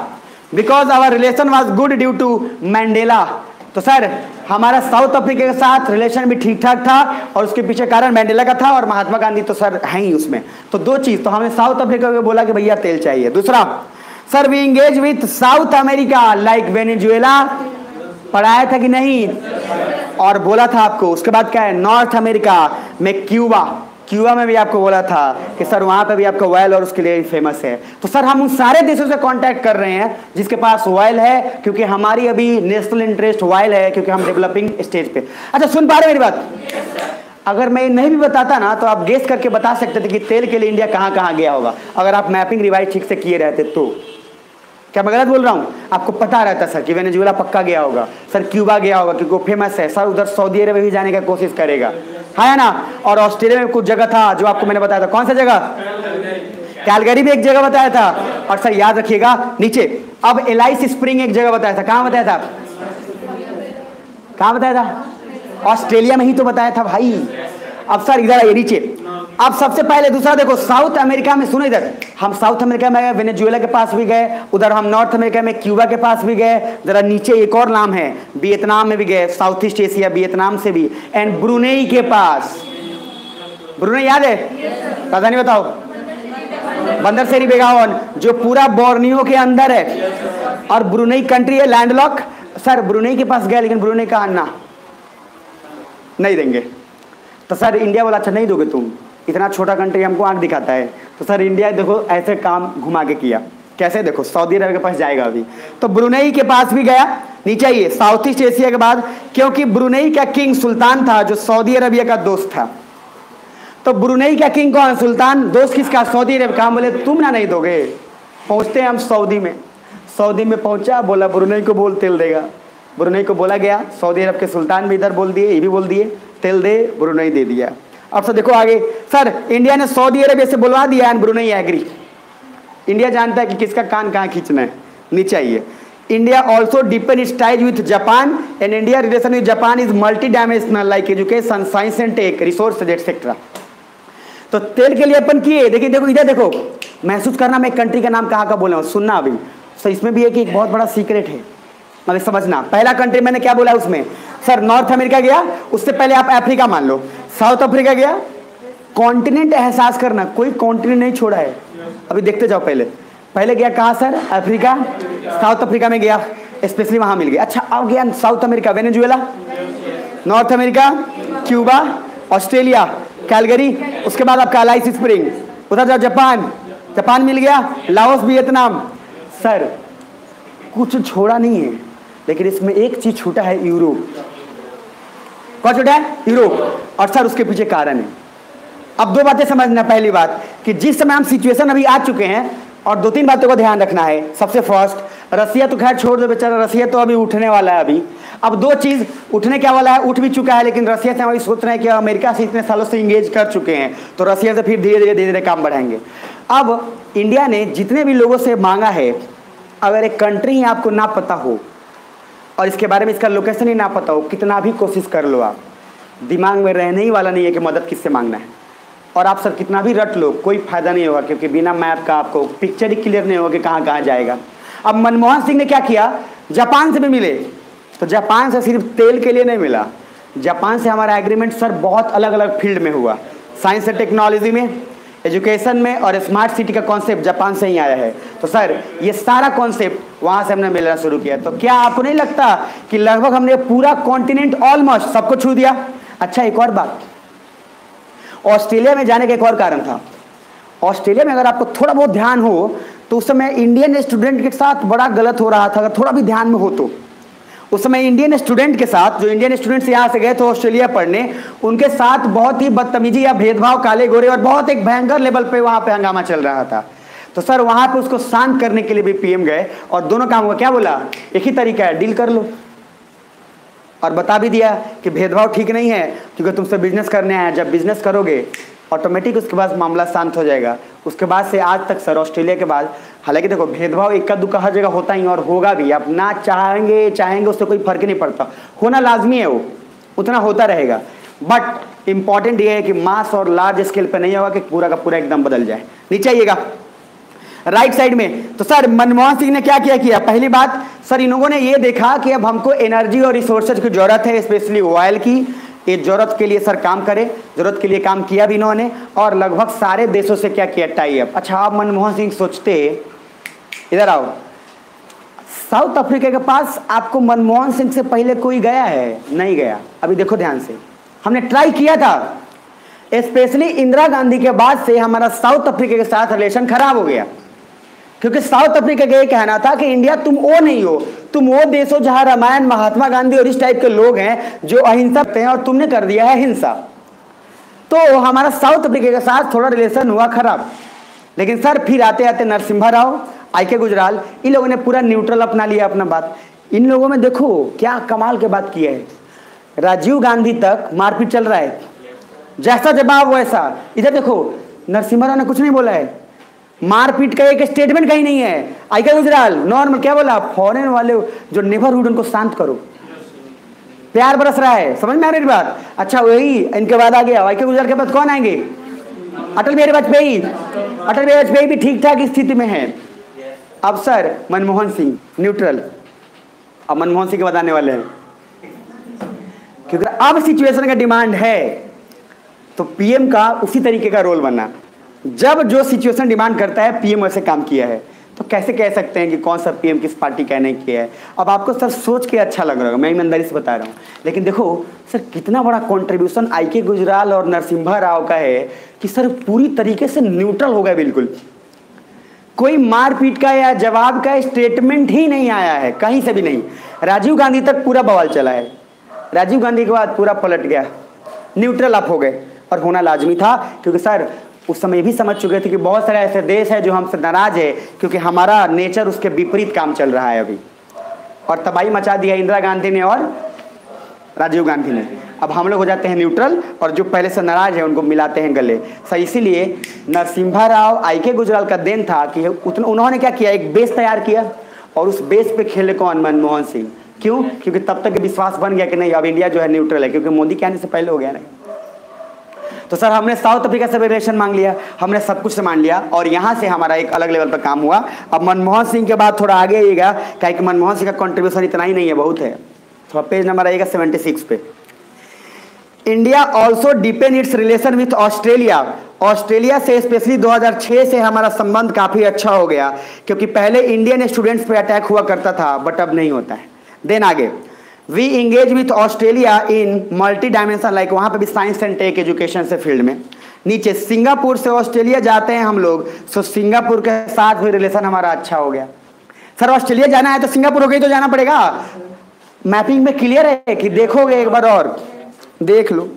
Speaker 1: because our relation was good due to Mandela. तो सर हमारा साउथ अफ्रीका के साथ रिलेशन भी ठीक ठाक था और उसके पीछे कारण मैंडेला का था और महात्मा गांधी तो सर हैं ही उसमें। तो दो चीज, तो हमें साउथ अफ्रीका को बोला कि भैया तेल चाहिए। दूसरा, sir we engage with South America like Venezuela, पढ़ाया था कि नहीं, और बोला था आपको। उसके बाद क्या है, नॉर्थ अमेरिका में क्यूबा, क्यूबा में भी आपको बोला था कि सर वहां पे भी आपका ऑयल और उसके लिए फेमस है। तो सर हम उन सारे देशों से कांटेक्ट कर रहे हैं जिसके पास ऑयल है, क्योंकि हमारी अभी नेशनल इंटरेस्ट ऑयल है, क्योंकि हम डेवलपिंग स्टेज पे। अच्छा सुन पा रहे मेरी बात? अगर मैं नहीं भी बताता ना तो आप गेस करके बता सकते थे कि तेल के लिए इंडिया कहां कहां गया होगा, अगर आप मैपिंग रिवाइज ठीक से किए रहते तो। क्या मैं गलत बोल रहा हूं? आपको पता रहता सर कि वेनेजुएला पक्का गया होगा, सर क्यूबा गया होगा क्योंकि वो फेमस है, सर उधर सऊदी अरब भी जाने का कोशिश करेगा, है ना। और ऑस्ट्रेलिया में कुछ जगह था जो आपको मैंने बताया था, कौन सा जगह? कैलगरी भी एक जगह बताया था। और सर याद रखिएगा नीचे, अब एलाइस स्प्रिंग एक जगह बताया था, कहां बताया था? कहां बताया था? ऑस्ट्रेलिया में ही तो बताया था भाई। अब सर इधर आइए नीचे, अब सबसे पहले दूसरा देखो, साउथ अमेरिका में, सुनो इधर, हम साउथ अमेरिका में गए, वेनेजुएला के पास भी गए, उधर हम नॉर्थ अमेरिका में क्यूबा के पास भी गए, जरा नीचे एक और नाम है, वियतनाम में भी गए, साउथ ईस्ट एशिया वियतनाम से भी, एंड ब्रुनेई के पास। ब्रुनेई याद है? राजधानी बताओ। बंदर सेरी बेगावन, जो पूरा बोर्नियो के अंदर है, और ब्रुनेई कंट्री है लैंडलॉक। सर ब्रुनेई के पास गया लेकिन ब्रुनेई का अन्ना नहीं देंगे। तो सर इंडिया बोला अच्छा नहीं दोगे तुम, इतना छोटा कंट्री हमको आंख दिखाता है। तो सर इंडिया देखो ऐसे काम घुमा के किया, कैसे? देखो सऊदी अरब के पास जाएगा अभी, तो ब्रुनेई के पास भी गया। नीचे आइए, साउथ ईस्ट एशिया के बाद, क्योंकि ब्रुनेई का किंग सुल्तान था जो सऊदी अरबिया का दोस्त था। तो ब्रुनेई का किंग कौन? सुल्तान, दोस्त किसका? सऊदी अरब का। बोले तुम ना नहीं दोगे। पहुंचते हैं हम सऊदी में, सऊदी में पहुंचा, बोला ब्रुनेई को बोल तेल देगा। ब्रुनेई को बोला गया, सऊदी अरब के सुल्तान भी इधर बोल दिए, ये भी बोल दिए तेल दे, ब्रुनेई दे दिया। अब सर देखो आगे, सर इंडिया ने सऊदी अरब से बुलवा दिया एंड ब्रुनेई एग्री। इंडिया जानता है कि किसका कान कहाँ खींचना है। नीचे आइए, India also depend its ties with Japan and India relation with Japan is multi dimensional like education, science and tech, resource etcetera. तो तेल के लिए अपन किए, देखिए देखो इधर देखो, महसूस करना मैं कंट्री का नाम कहाँ का बोल रहा हूँ, सुनना अभी। सो इसमें भी एक, एक बहुत बड़ा सीक्रेट है, मतलब समझना। पहला कंट्री मैंने क्या बोला उसमें, सर नॉर्थ अमेरिका गया, उससे पहले आप अफ्रीका मान लो, साउथ अफ्रीका गया। कॉन्टिनेंट एहसास करना, कोई कॉन्टिनेंट नहीं छोड़ा है, अभी देखते जाओ। पहले पहले गया कहाँ सर? अफ्रीका, साउथ अफ्रीका में गया, स्पेशली वहां मिल गया। अच्छा अब गया South America, Venezuela, North America, Cuba, Australia, Calgary, उसके बाद आपका एलाइस स्प्रिंग, उधर जाओ जापान, जापान मिल गया, लाओस, वियतनाम। सर कुछ छोड़ा नहीं है, लेकिन इसमें एक चीज छूटा है, यूरोप। कौन छूटा है? यूरोप। और सर उसके पीछे कारण है। अब दो बातें समझना, पहली बात कि जिस समय हम सिचुएशन अभी आ चुके हैं, और दो तीन बातों को ध्यान रखना है। सबसे फर्स्ट, रसिया तो खैर छोड़ दो बेचारा, रसिया तो अभी उठने वाला है अभी। अब दो चीज उठने क्या वाला है, उठ भी चुका है, लेकिन रसिया से हम अभी सोच रहे हैं कि अमेरिका से इतने सालों से इंगेज कर चुके हैं, तो रसिया से फिर धीरे धीरे धीरे धीरे काम बढ़ाएंगे। अब इंडिया ने जितने भी लोगों से मांगा है, अगर एक कंट्री ही आपको ना पता हो और इसके बारे में इसका लोकेशन ही ना पता हो, कितना भी कोशिश कर लो, आप दिमाग में रहने ही वाला नहीं है कि मदद किससे मांगना है। और आप सर कितना भी रट लो, कोई फायदा नहीं होगा, क्योंकि बिना मैप का आपको पिक्चर ही क्लियर नहीं होगा कि कहाँ कहाँ जाएगा। अब मनमोहन सिंह ने क्या किया, जापान से भी मिले, तो जापान से सिर्फ तेल के लिए नहीं मिला, जापान से हमारा एग्रीमेंट सर बहुत अलग अलग फील्ड में हुआ, साइंस एंड टेक्नोलॉजी में, एजुकेशन में, और स्मार्ट सिटी का कॉन्सेप्ट जापान से ही आया है। तो सर ये सारा कॉन्सेप्ट वहाँ से हमने मिलना शुरू किया। तो क्या आपको नहीं लगता कि लगभग हमने पूरा कॉन्टिनेंट ऑलमोस्ट सबको छू दिया? अच्छा एक और बात, ऑस्ट्रेलिया में जाने का एक और कारण था। ऑस्ट्रेलिया में अगर आपको थोड़ा बहुत ध्यान हो तो उस समय इंडियन स्टूडेंट के साथ बड़ा गलत हो रहा था, अगर थोड़ा भी ध्यान में हो तो। उस समय इंडियन स्टूडेंट के साथ, जो इंडियन स्टूडेंट्स यहाँ से गए थे ऑस्ट्रेलिया पढ़ने, उनके साथ बहुत ही बदतमीजी या भेदभाव, काले गोरे, और बहुत एक भयंकर लेवल पे वहाँ पे हंगामा चल रहा था। तो सर वहाँ पे उसको शांत करने के लिए भी पीएम गए, और दोनों काम हुआ। क्या बोला? एक ही तरीका है, डील कर लो, और बता भी दिया कि भेदभाव ठीक नहीं है, क्योंकि तुमसे बिजनेस करने आए, जब बिजनेस करोगे ऑटोमेटिक उसके बाद मामला शांत हो जाएगा। उसके बाद से आज तक सर ऑस्ट्रेलिया के बाद, हालांकि देखो भेदभाव इक्का दुक्का हर जगह होता ही और होगा भी, आप ना चाहेंगे चाहेंगे उससे कोई फर्क नहीं पड़ता, होना लाजमी है, वो उतना होता रहेगा। बट इंपॉर्टेंट ये है कि मास और लार्ज स्केल पे नहीं होगा कि पूरा का पूरा एकदम बदल जाए। नीचे आइएगा, राइट साइड में। तो सर मनमोहन सिंह ने क्या किया किया पहली बात सर, इन लोगों ने ये देखा कि अब हमको एनर्जी और रिसोर्सेज की जरूरत है, स्पेशली ऑयल की। ये जरूरत के लिए सर काम करे, जरूरत के लिए काम किया भी इन्होंने, और लगभग सारे देशों से क्या किया, टाई अप। अच्छा, आप मनमोहन सिंह सोचते, इधर आओ, साउथ अफ्रीका के पास आपको मनमोहन सिंह से पहले कोई गया है? नहीं गया। अभी देखो ध्यान से, हमने ट्राई किया था, स्पेशली इंदिरा गांधी के बाद से हमारा साउथ अफ्रीका के साथ रिलेशन खराब हो गया, क्योंकि साउथ अफ्रीका का ये कहना था कि इंडिया तुम वो नहीं हो, तुम वो देश हो जहां रामायण, महात्मा गांधी और इस टाइप के लोग हैं जो अहिंसा हैं, और तुमने कर दिया है हिंसा। तो हमारा साउथ अफ्रीका के साथ थोड़ा रिलेशन हुआ खराब। लेकिन सर फिर आते आते नरसिम्हा राव, आई के गुजराल, इन लोगों ने पूरा न्यूट्रल अपना लिया अपना बात। इन लोगों में देखो क्या कमाल के बात किया है, राजीव गांधी तक मारपीट चल रहा है, जैसा जवाब वैसा। इधर देखो नरसिम्हा राव ने कुछ नहीं बोला है, मारपीट का एक स्टेटमेंट कहीं नहीं है। आई के गुजराल नॉर्मल क्या बोला, फॉरेन वाले जो नेबरहुड उनको शांत करो, प्यार बरस रहा है, समझ में आ रही बात। अच्छा वही इनके बाद आ गया, आई के गुजराल के बाद कौन आएंगे, अटल बिहारी वाजपेयी। अटल बिहारी वाजपेयी भी ठीक ठाक स्थिति में है। अब सर मनमोहन सिंह न्यूट्रल, अब मनमोहन सिंह के बताने वाले हैं, क्योंकि अब सिचुएशन का डिमांड है तो पीएम का उसी तरीके का रोल बनना। जब जो सिचुएशन डिमांड करता है पीएम वैसे काम किया है, तो कैसे कह सकते हैं कि कौन सा पीएम किस पार्टी का नहीं किया है। अब आपको सर सोच के अच्छा लग रहा होगा, मैं ईमानदारी से बता रहा हूँ, लेकिन देखो सर कितना बड़ा कंट्रीब्यूशन आई के गुजराल और नरसिम्हा राव का है कि सर पूरी तरीके से न्यूट्रल हो गया, बिल्कुल कोई मारपीट का या जवाब का स्टेटमेंट ही नहीं आया है कहीं से भी नहीं। राजीव गांधी तक पूरा बवाल चला है, राजीव गांधी के बाद पूरा पलट गया, न्यूट्रल आप हो गए, और होना लाजमी था, क्योंकि सर उस समय भी समझ चुके थे कि बहुत सारे ऐसे देश है जो हमसे नाराज है, क्योंकि हमारा नेचर उसके विपरीत काम चल रहा है अभी, और तबाही मचा दिया इंदिरा गांधी ने और राजीव गांधी ने। अब हम लोग हो जाते हैं न्यूट्रल, और जो पहले से नाराज है उनको मिलाते हैं गले। सर इसीलिए नरसिम्हा राव, आई के गुजराल का देन था कि उन्होंने क्या किया, एक बेस तैयार किया, और उस बेस पे खेले कौन, मनमोहन सिंह। क्यों? क्योंकि तब तक विश्वास बन गया कि नहीं अब इंडिया जो है न्यूट्रल है, क्योंकि मोदी के आने से पहले हो गया नहीं। तो सर हमने साउथ अफ्रीका से रिलेशन मांग लिया, हमने सब कुछ से मान लिया, और यहाँ से हमारा एक अलग लेवल पर काम हुआ। अब मनमोहन सिंह के बाद थोड़ा आगे आइएगा, क्या कि मनमोहन सिंह का कंट्रीब्यूशन इतना ही नहीं है, बहुत है। थोड़ा पेज नंबर आइएगा सेवेंटी सिक्स पे। India also depend its relation with Australia. Australia से स्पेशली दो हज़ार छह से हमारा संबंध काफी अच्छा हो गया, क्योंकि पहले इंडियन स्टूडेंट्स पे अटैक हुआ करता था, बट अब नहीं होता है। देन आगे, we engage with Australia in multi dimension, like वहाँ पे भी साइंस एंड टेक एजुकेशन से फील्ड में। नीचे सिंगापुर से ऑस्ट्रेलिया जाते हैं हम लोग, सो सिंगापुर के साथ भी रिलेशन हमारा अच्छा हो गया। सर ऑस्ट्रेलिया जाना है तो सिंगापुर हो गई तो जाना पड़ेगा, मैपिंग में क्लियर है कि देखोगे एक बार और देख लो,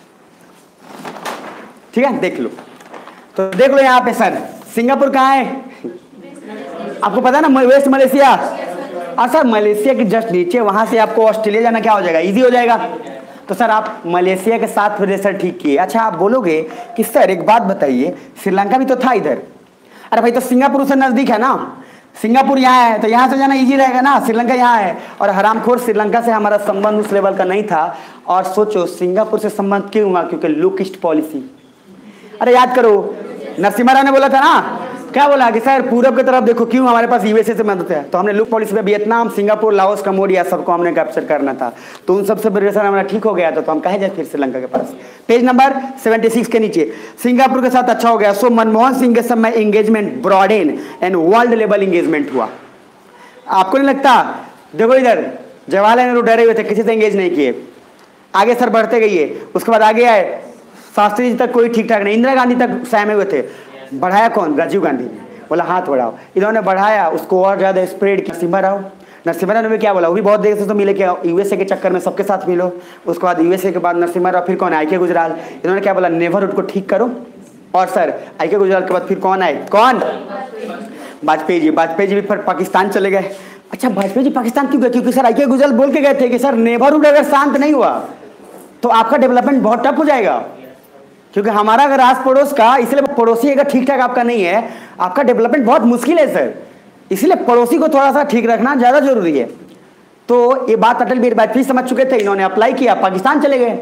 Speaker 1: ठीक है देख लो। तो देख लो यहाँ पे सर सिंगापुर कहाँ है, आपको पता है ना, वेस्ट मलेशिया। और सर मलेशिया के जस्ट नीचे, वहां से आपको ऑस्ट्रेलिया जाना क्या हो जाएगा, इजी हो जाएगा। तो सर आप मलेशिया के साथ रिलेशन ठीक किए। अच्छा आप बोलोगे कि सर एक बात बताइए, श्रीलंका भी तो था इधर। अरे भाई तो सिंगापुर से नजदीक है ना, सिंगापुर यहाँ है तो यहाँ से जाना इजी रहेगा ना, श्रीलंका यहाँ है। और हरामखोर श्रीलंका से हमारा संबंध उस लेवल का नहीं था। और सोचो सिंगापुर से संबंध क्यों हुआ, क्योंकि लुक ईस्ट पॉलिसी। अरे याद करो नरसिम्हा राव ने बोला था ना, क्या बोला कि सर पूरब की तरफ देखो, क्यों, हमारे पास यूएसए से मदद है। तो हमने लुक पॉलिसी में वियतनाम, सिंगापुर, लाओस, कम्बोडिया सबको हमने कैप्चर करना था, तो उन सबसे रिलेशन हमारा ठीक हो गया था, तो हम कहे जाए फिर श्रीलंका के पास। पेज नंबर सेवेंटी सिक्स के नीचे, सिंगापुर के साथ अच्छा हो गया। सो मनमोहन सिंह के समय engagement broaden and world level engagement हुआ। आपको नहीं लगता, देखो इधर जवाहरलाल नेहरू डरे हुए थे, किसी से एंगेज नहीं किए, आगे सर बढ़ते गए, उसके बाद आगे आए शास्त्री जी तक कोई ठीक ठाक नहीं, इंदिरा गांधी तक सहमे हुए थे, बढ़ाया कौन, राजीव गांधी ने बोला हाथ बढ़ाओ, इन्होंने बढ़ाया, उसको और ज्यादा स्प्रेड किया नरसिम्हा राव। नरसिम्हा राव ने क्या बोला, वो भी बहुत देर से तो मिले क्या, यूएसए के चक्कर में सबके साथ मिलो। उसके बाद यूएसए के बाद नरसिम्हा राव, फिर कौन, आई के गुजराल। इन्होंने क्या बोला, नेबरहुड को ठीक करो। और सर आई के गुजराल के बाद फिर कौन आए, कौन, वाजपेयी जी। वाजपेयी जी भी फिर पाकिस्तान चले गए। अच्छा वाजपेयी जी पाकिस्तान क्यों गए, क्योंकि सर आई के गुजराल बोल के गए थे कि सर नेबरहुड अगर शांत नहीं हुआ तो आपका डेवलपमेंट बहुत टफ हो जाएगा, क्योंकि हमारा अगर आस पड़ोस का, इसलिए पड़ोसी अगर ठीक ठाक आपका नहीं है, आपका डेवलपमेंट बहुत मुश्किल है सर, इसलिए पड़ोसी को थोड़ा सा ठीक रखना ज्यादा जरूरी है। तो ये बात अटल बिहारी वाजपेयी समझ चुके थे, इन्होंने अप्लाई किया, पाकिस्तान चले गए।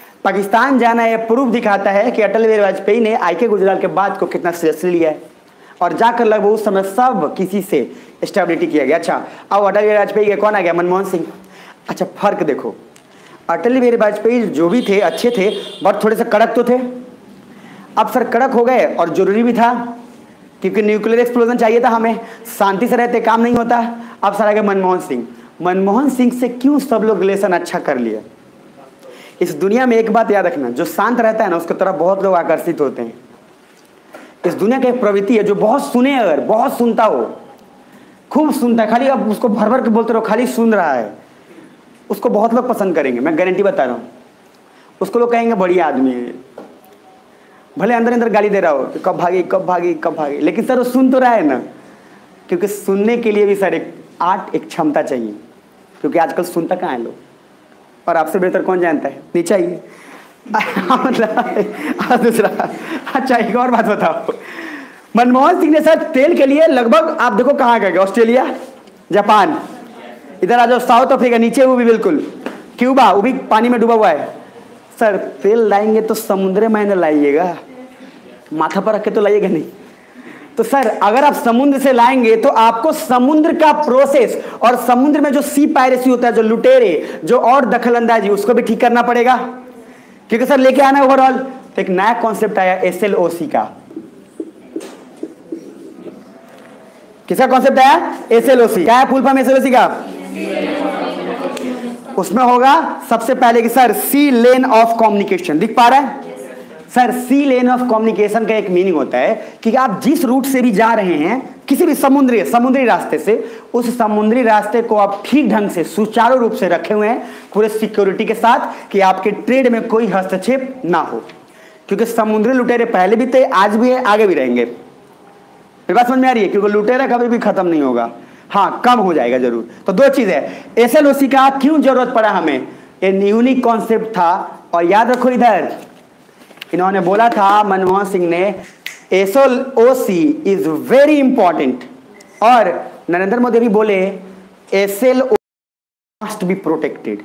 Speaker 1: पाकिस्तान जाना यह प्रूफ दिखाता है कि अटल बिहारी वाजपेयी ने आई के गुजराल के बाद को कितना सीरियसली लिया है। और जाकर लगभग उस समय सब किसी से स्टेबिलिटी किया गया। अच्छा, अब अटल बिहारी वाजपेयी के कौन आ गया? मनमोहन सिंह। अच्छा, फर्क देखो, अटल बिहारी वाजपेयी जो भी थे अच्छे थे, बट थोड़े से कड़क तो थे। अब सर कड़क हो गए और जरूरी भी था, क्योंकि न्यूक्लियर एक्सप्लोजन चाहिए था हमें, शांति से रहते काम नहीं होता। अब सर आ गए मनमोहन सिंह। मनमोहन सिंह से क्यों सब लोग रिलेशन अच्छा कर लिया? इस दुनिया में एक बात याद रखना, जो शांत रहता है ना उसकी तरफ बहुत लोग आकर्षित होते हैं। इस दुनिया का एक प्रवृत्ति है, जो बहुत सुने, अगर बहुत सुनता हो, खूब सुनता है, खाली आप उसको भर भर के बोलते रहो खाली सुन रहा है, उसको बहुत लोग पसंद करेंगे, मैं गारंटी बता रहा हूँ। उसको लोग कहेंगे बढ़िया आदमी है, भले अंदर अंदर गाली दे रहा हो कि कब भागी कब भागी कब भागी, लेकिन सर वो सुन तो रहा है ना। क्योंकि सुनने के लिए भी सर एक आर्ट, एक क्षमता चाहिए, क्योंकि आजकल सुनता कहाँ है लोग, और आपसे बेहतर कौन जानता है? नहीं चाहिए। मतलब दूसरा, अच्छा एक और बात बताओ, मनमोहन सिंह ने सर तेल के लिए लगभग आप देखो कहाँ गए, ऑस्ट्रेलिया, जापान, इधर आ जाओ साउथ अफ्रीका, नीचे वो भी बिल्कुल क्यूबा, वो भी पानी में डूबा हुआ है। सर तेल लाएंगे तो समुद्र में न लाइएगा, माथा पर रख के तो लाइएगा नहीं। तो सर अगर आप समुद्र से लाएंगे तो आपको समुद्र का प्रोसेस और समुद्र में जो सी पायरेसी होता है, जो लुटेरे, जो और दखलंदाजी, उसको भी ठीक करना पड़ेगा, क्योंकि सर लेके आना ओवरऑल। तो एक नया कॉन्सेप्ट आया एस एल ओ सी का। किसका कॉन्सेप्ट आया? S L O C. क्या है full form S L O C का? उसमें होगा सबसे पहले कि sir sea lane of communication, दिख पा रहा है sir? Sea lane of communication का एक मीनिंग होता है कि आप जिस रूट से भी जा रहे हैं, किसी भी समुद्री समुद्री रास्ते से, उस समुद्री रास्ते को आप ठीक ढंग से सुचारू रूप से रखे हुए हैं, पूरे सिक्योरिटी के साथ, कि आपके ट्रेड में कोई हस्तक्षेप ना हो। क्योंकि समुद्री लुटेरे पहले भी थे, आज भी है, आगे भी रहेंगे। मेरी बात समझ में आ रही है? क्योंकि लुटेरा कभी भी खत्म नहीं होगा, हाँ कम हो जाएगा जरूर। तो दो चीज है, एस एल ओ सी का क्यों जरूरत पड़ा हमें? ये यूनिक कॉन्सेप्ट था। और याद रखो, इधर इन्होंने बोला था, मनमोहन सिंह ने, S L O C is very important, और नरेंद्र मोदी भी बोले S L O must be protected.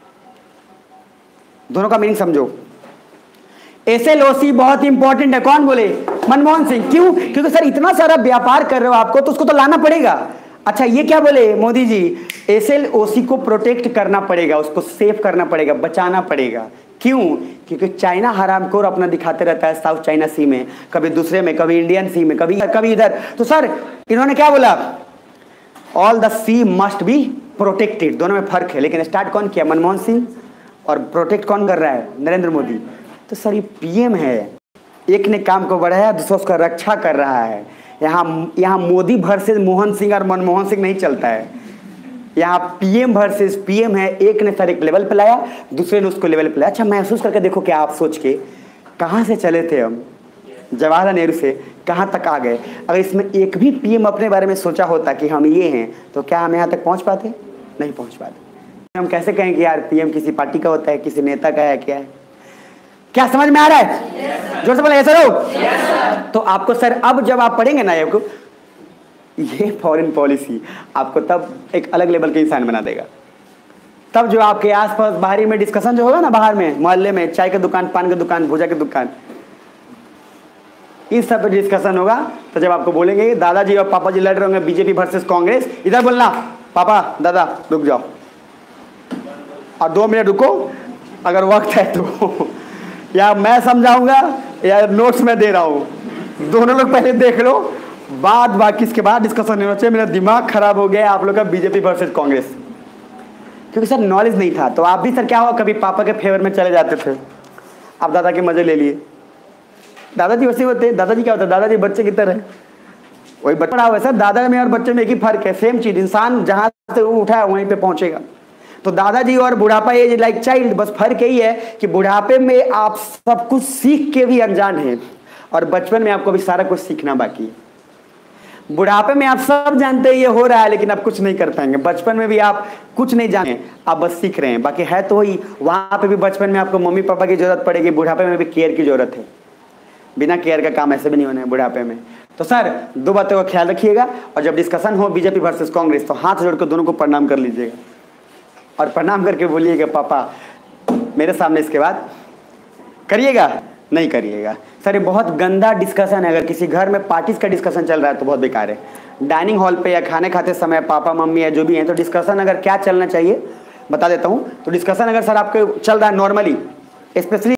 Speaker 1: दोनों का मीनिंग समझो, एस एल ओ सी बहुत इंपॉर्टेंट है। कौन बोले? मनमोहन सिंह। क्यों? क्योंकि सर इतना सारा व्यापार कर रहे हो आपको, तो उसको तो लाना पड़ेगा। अच्छा ये क्या बोले Modi ji? S L O C को प्रोटेक्ट करना पड़ेगा, उसको सेव करना पड़ेगा, बचाना पड़ेगा। क्यों? क्योंकि चाइना हरामखोर अपना दिखाते रहता है साउथ चाइना सी में, कभी दूसरे में, कभी इंडियन सी में, कभी कभी इधर। तो सर इन्होंने क्या बोला? All the sea must be protected. दोनों में फर्क है, लेकिन स्टार्ट कौन किया? मनमोहन सिंह। और प्रोटेक्ट कौन कर रहा है? नरेंद्र मोदी। तो सर ये पीएम है, एक ने काम को बढ़ाया, दूसरा उसका रक्षा कर रहा है। यहाँ यहाँ मोदी वर्सेस मोहन सिंह और मनमोहन सिंह नहीं चलता है, यहाँ पीएम वर्सेस पीएम है। एक ने सर एक लेवल पे लाया, दूसरे ने उसको लेवल पे लाया। अच्छा महसूस करके देखो, क्या आप सोच के कहाँ से चले थे हम, जवाहरलाल नेहरू से कहाँ तक आ गए। अगर इसमें एक भी पीएम अपने बारे में सोचा होता कि हम ये हैं, तो क्या हम यहाँ तक पहुँच पाते? नहीं पहुँच पाते। हम कैसे कहें कि यार पीएम किसी पार्टी का होता है, किसी नेता का है, क्या है? क्या समझ में आ रहा है? जोर से बोले सर हो। तो आपको सर अब जब आप पढ़ेंगे ना आपको ये फॉरेन पॉलिसी, आपको तब एक अलग लेवल के इंसान बना देगा। तब जो आपके आसपास बाहरी में डिस्कशन जो होगा ना, बाहर में मोहल्ले में, चाय की दुकान, पान की दुकान, भुजा की दुकान, इस सब पे डिस्कशन होगा। तो जब आपको बोलेंगे दादाजी और पापा जी लड़ रहे होंगे बीजेपी वर्सेस कांग्रेस, इधर बोलना पापा दादा रुक जाओ और दो मिनट रुको, अगर वक्त है तो, या मैं समझाऊंगा या नोट्स में दे रहा हूँ, दोनों लोग पहले देख लो, बाद बाकी इसके बाद डिस्कशन होना चाहिए। मेरा दिमाग खराब हो गया आप लोग का बीजेपी वर्सेस कांग्रेस, क्योंकि सर नॉलेज नहीं था। तो आप भी सर क्या हुआ, कभी पापा के फेवर में चले जाते थे, आप दादा के मजे ले लिए। दादाजी वैसे होते, दादाजी क्या होता है, दादाजी बच्चे की तरह, वही बच्चा हुआ है सर। दादा में और बच्चे में एक ही फर्क है, सेम चीज, इंसान जहां से वो उठा है वहीं पे पहुंचेगा। तो दादाजी और बुढ़ापा एज लाइक चाइल्ड, बस फर्क यही है कि बुढ़ापे में आप सब कुछ सीख के भी अनजान हैं, और बचपन में आपको भी सारा कुछ सीखना बाकी है। बुढ़ापे में आप सब जानते हैं ये हो रहा है, लेकिन आप कुछ नहीं कर पाएंगे। बचपन में भी आप कुछ नहीं जाने, आप बस सीख रहे हैं, बाकी है तो वही। वहां पे भी बचपन में आपको मम्मी पापा की जरूरत पड़ेगी, बुढ़ापे में भी केयर की जरूरत है। बिना केयर का काम ऐसे भी नहीं होना है बुढ़ापे में। तो सर दो बातों का ख्याल रखिएगा, और जब डिस्कशन हो बीजेपी वर्सेस कांग्रेस, तो हाथ जोड़ कर दोनों को प्रणाम कर लीजिएगा, और प्रणाम करके बोलिएगा पापा मेरे सामने, इसके बाद करिएगा नहीं करिएगा सर, ये बहुत गंदा डिस्कशन है। अगर किसी घर में पार्टीज का डिस्कशन चल रहा है तो बहुत बेकार है। डाइनिंग हॉल पे या खाने खाते समय पापा मम्मी या जो भी हैं, तो डिस्कशन अगर क्या चलना चाहिए बता देता हूँ। तो डिस्कशन अगर सर आपके चल रहा है नॉर्मली, स्पेशली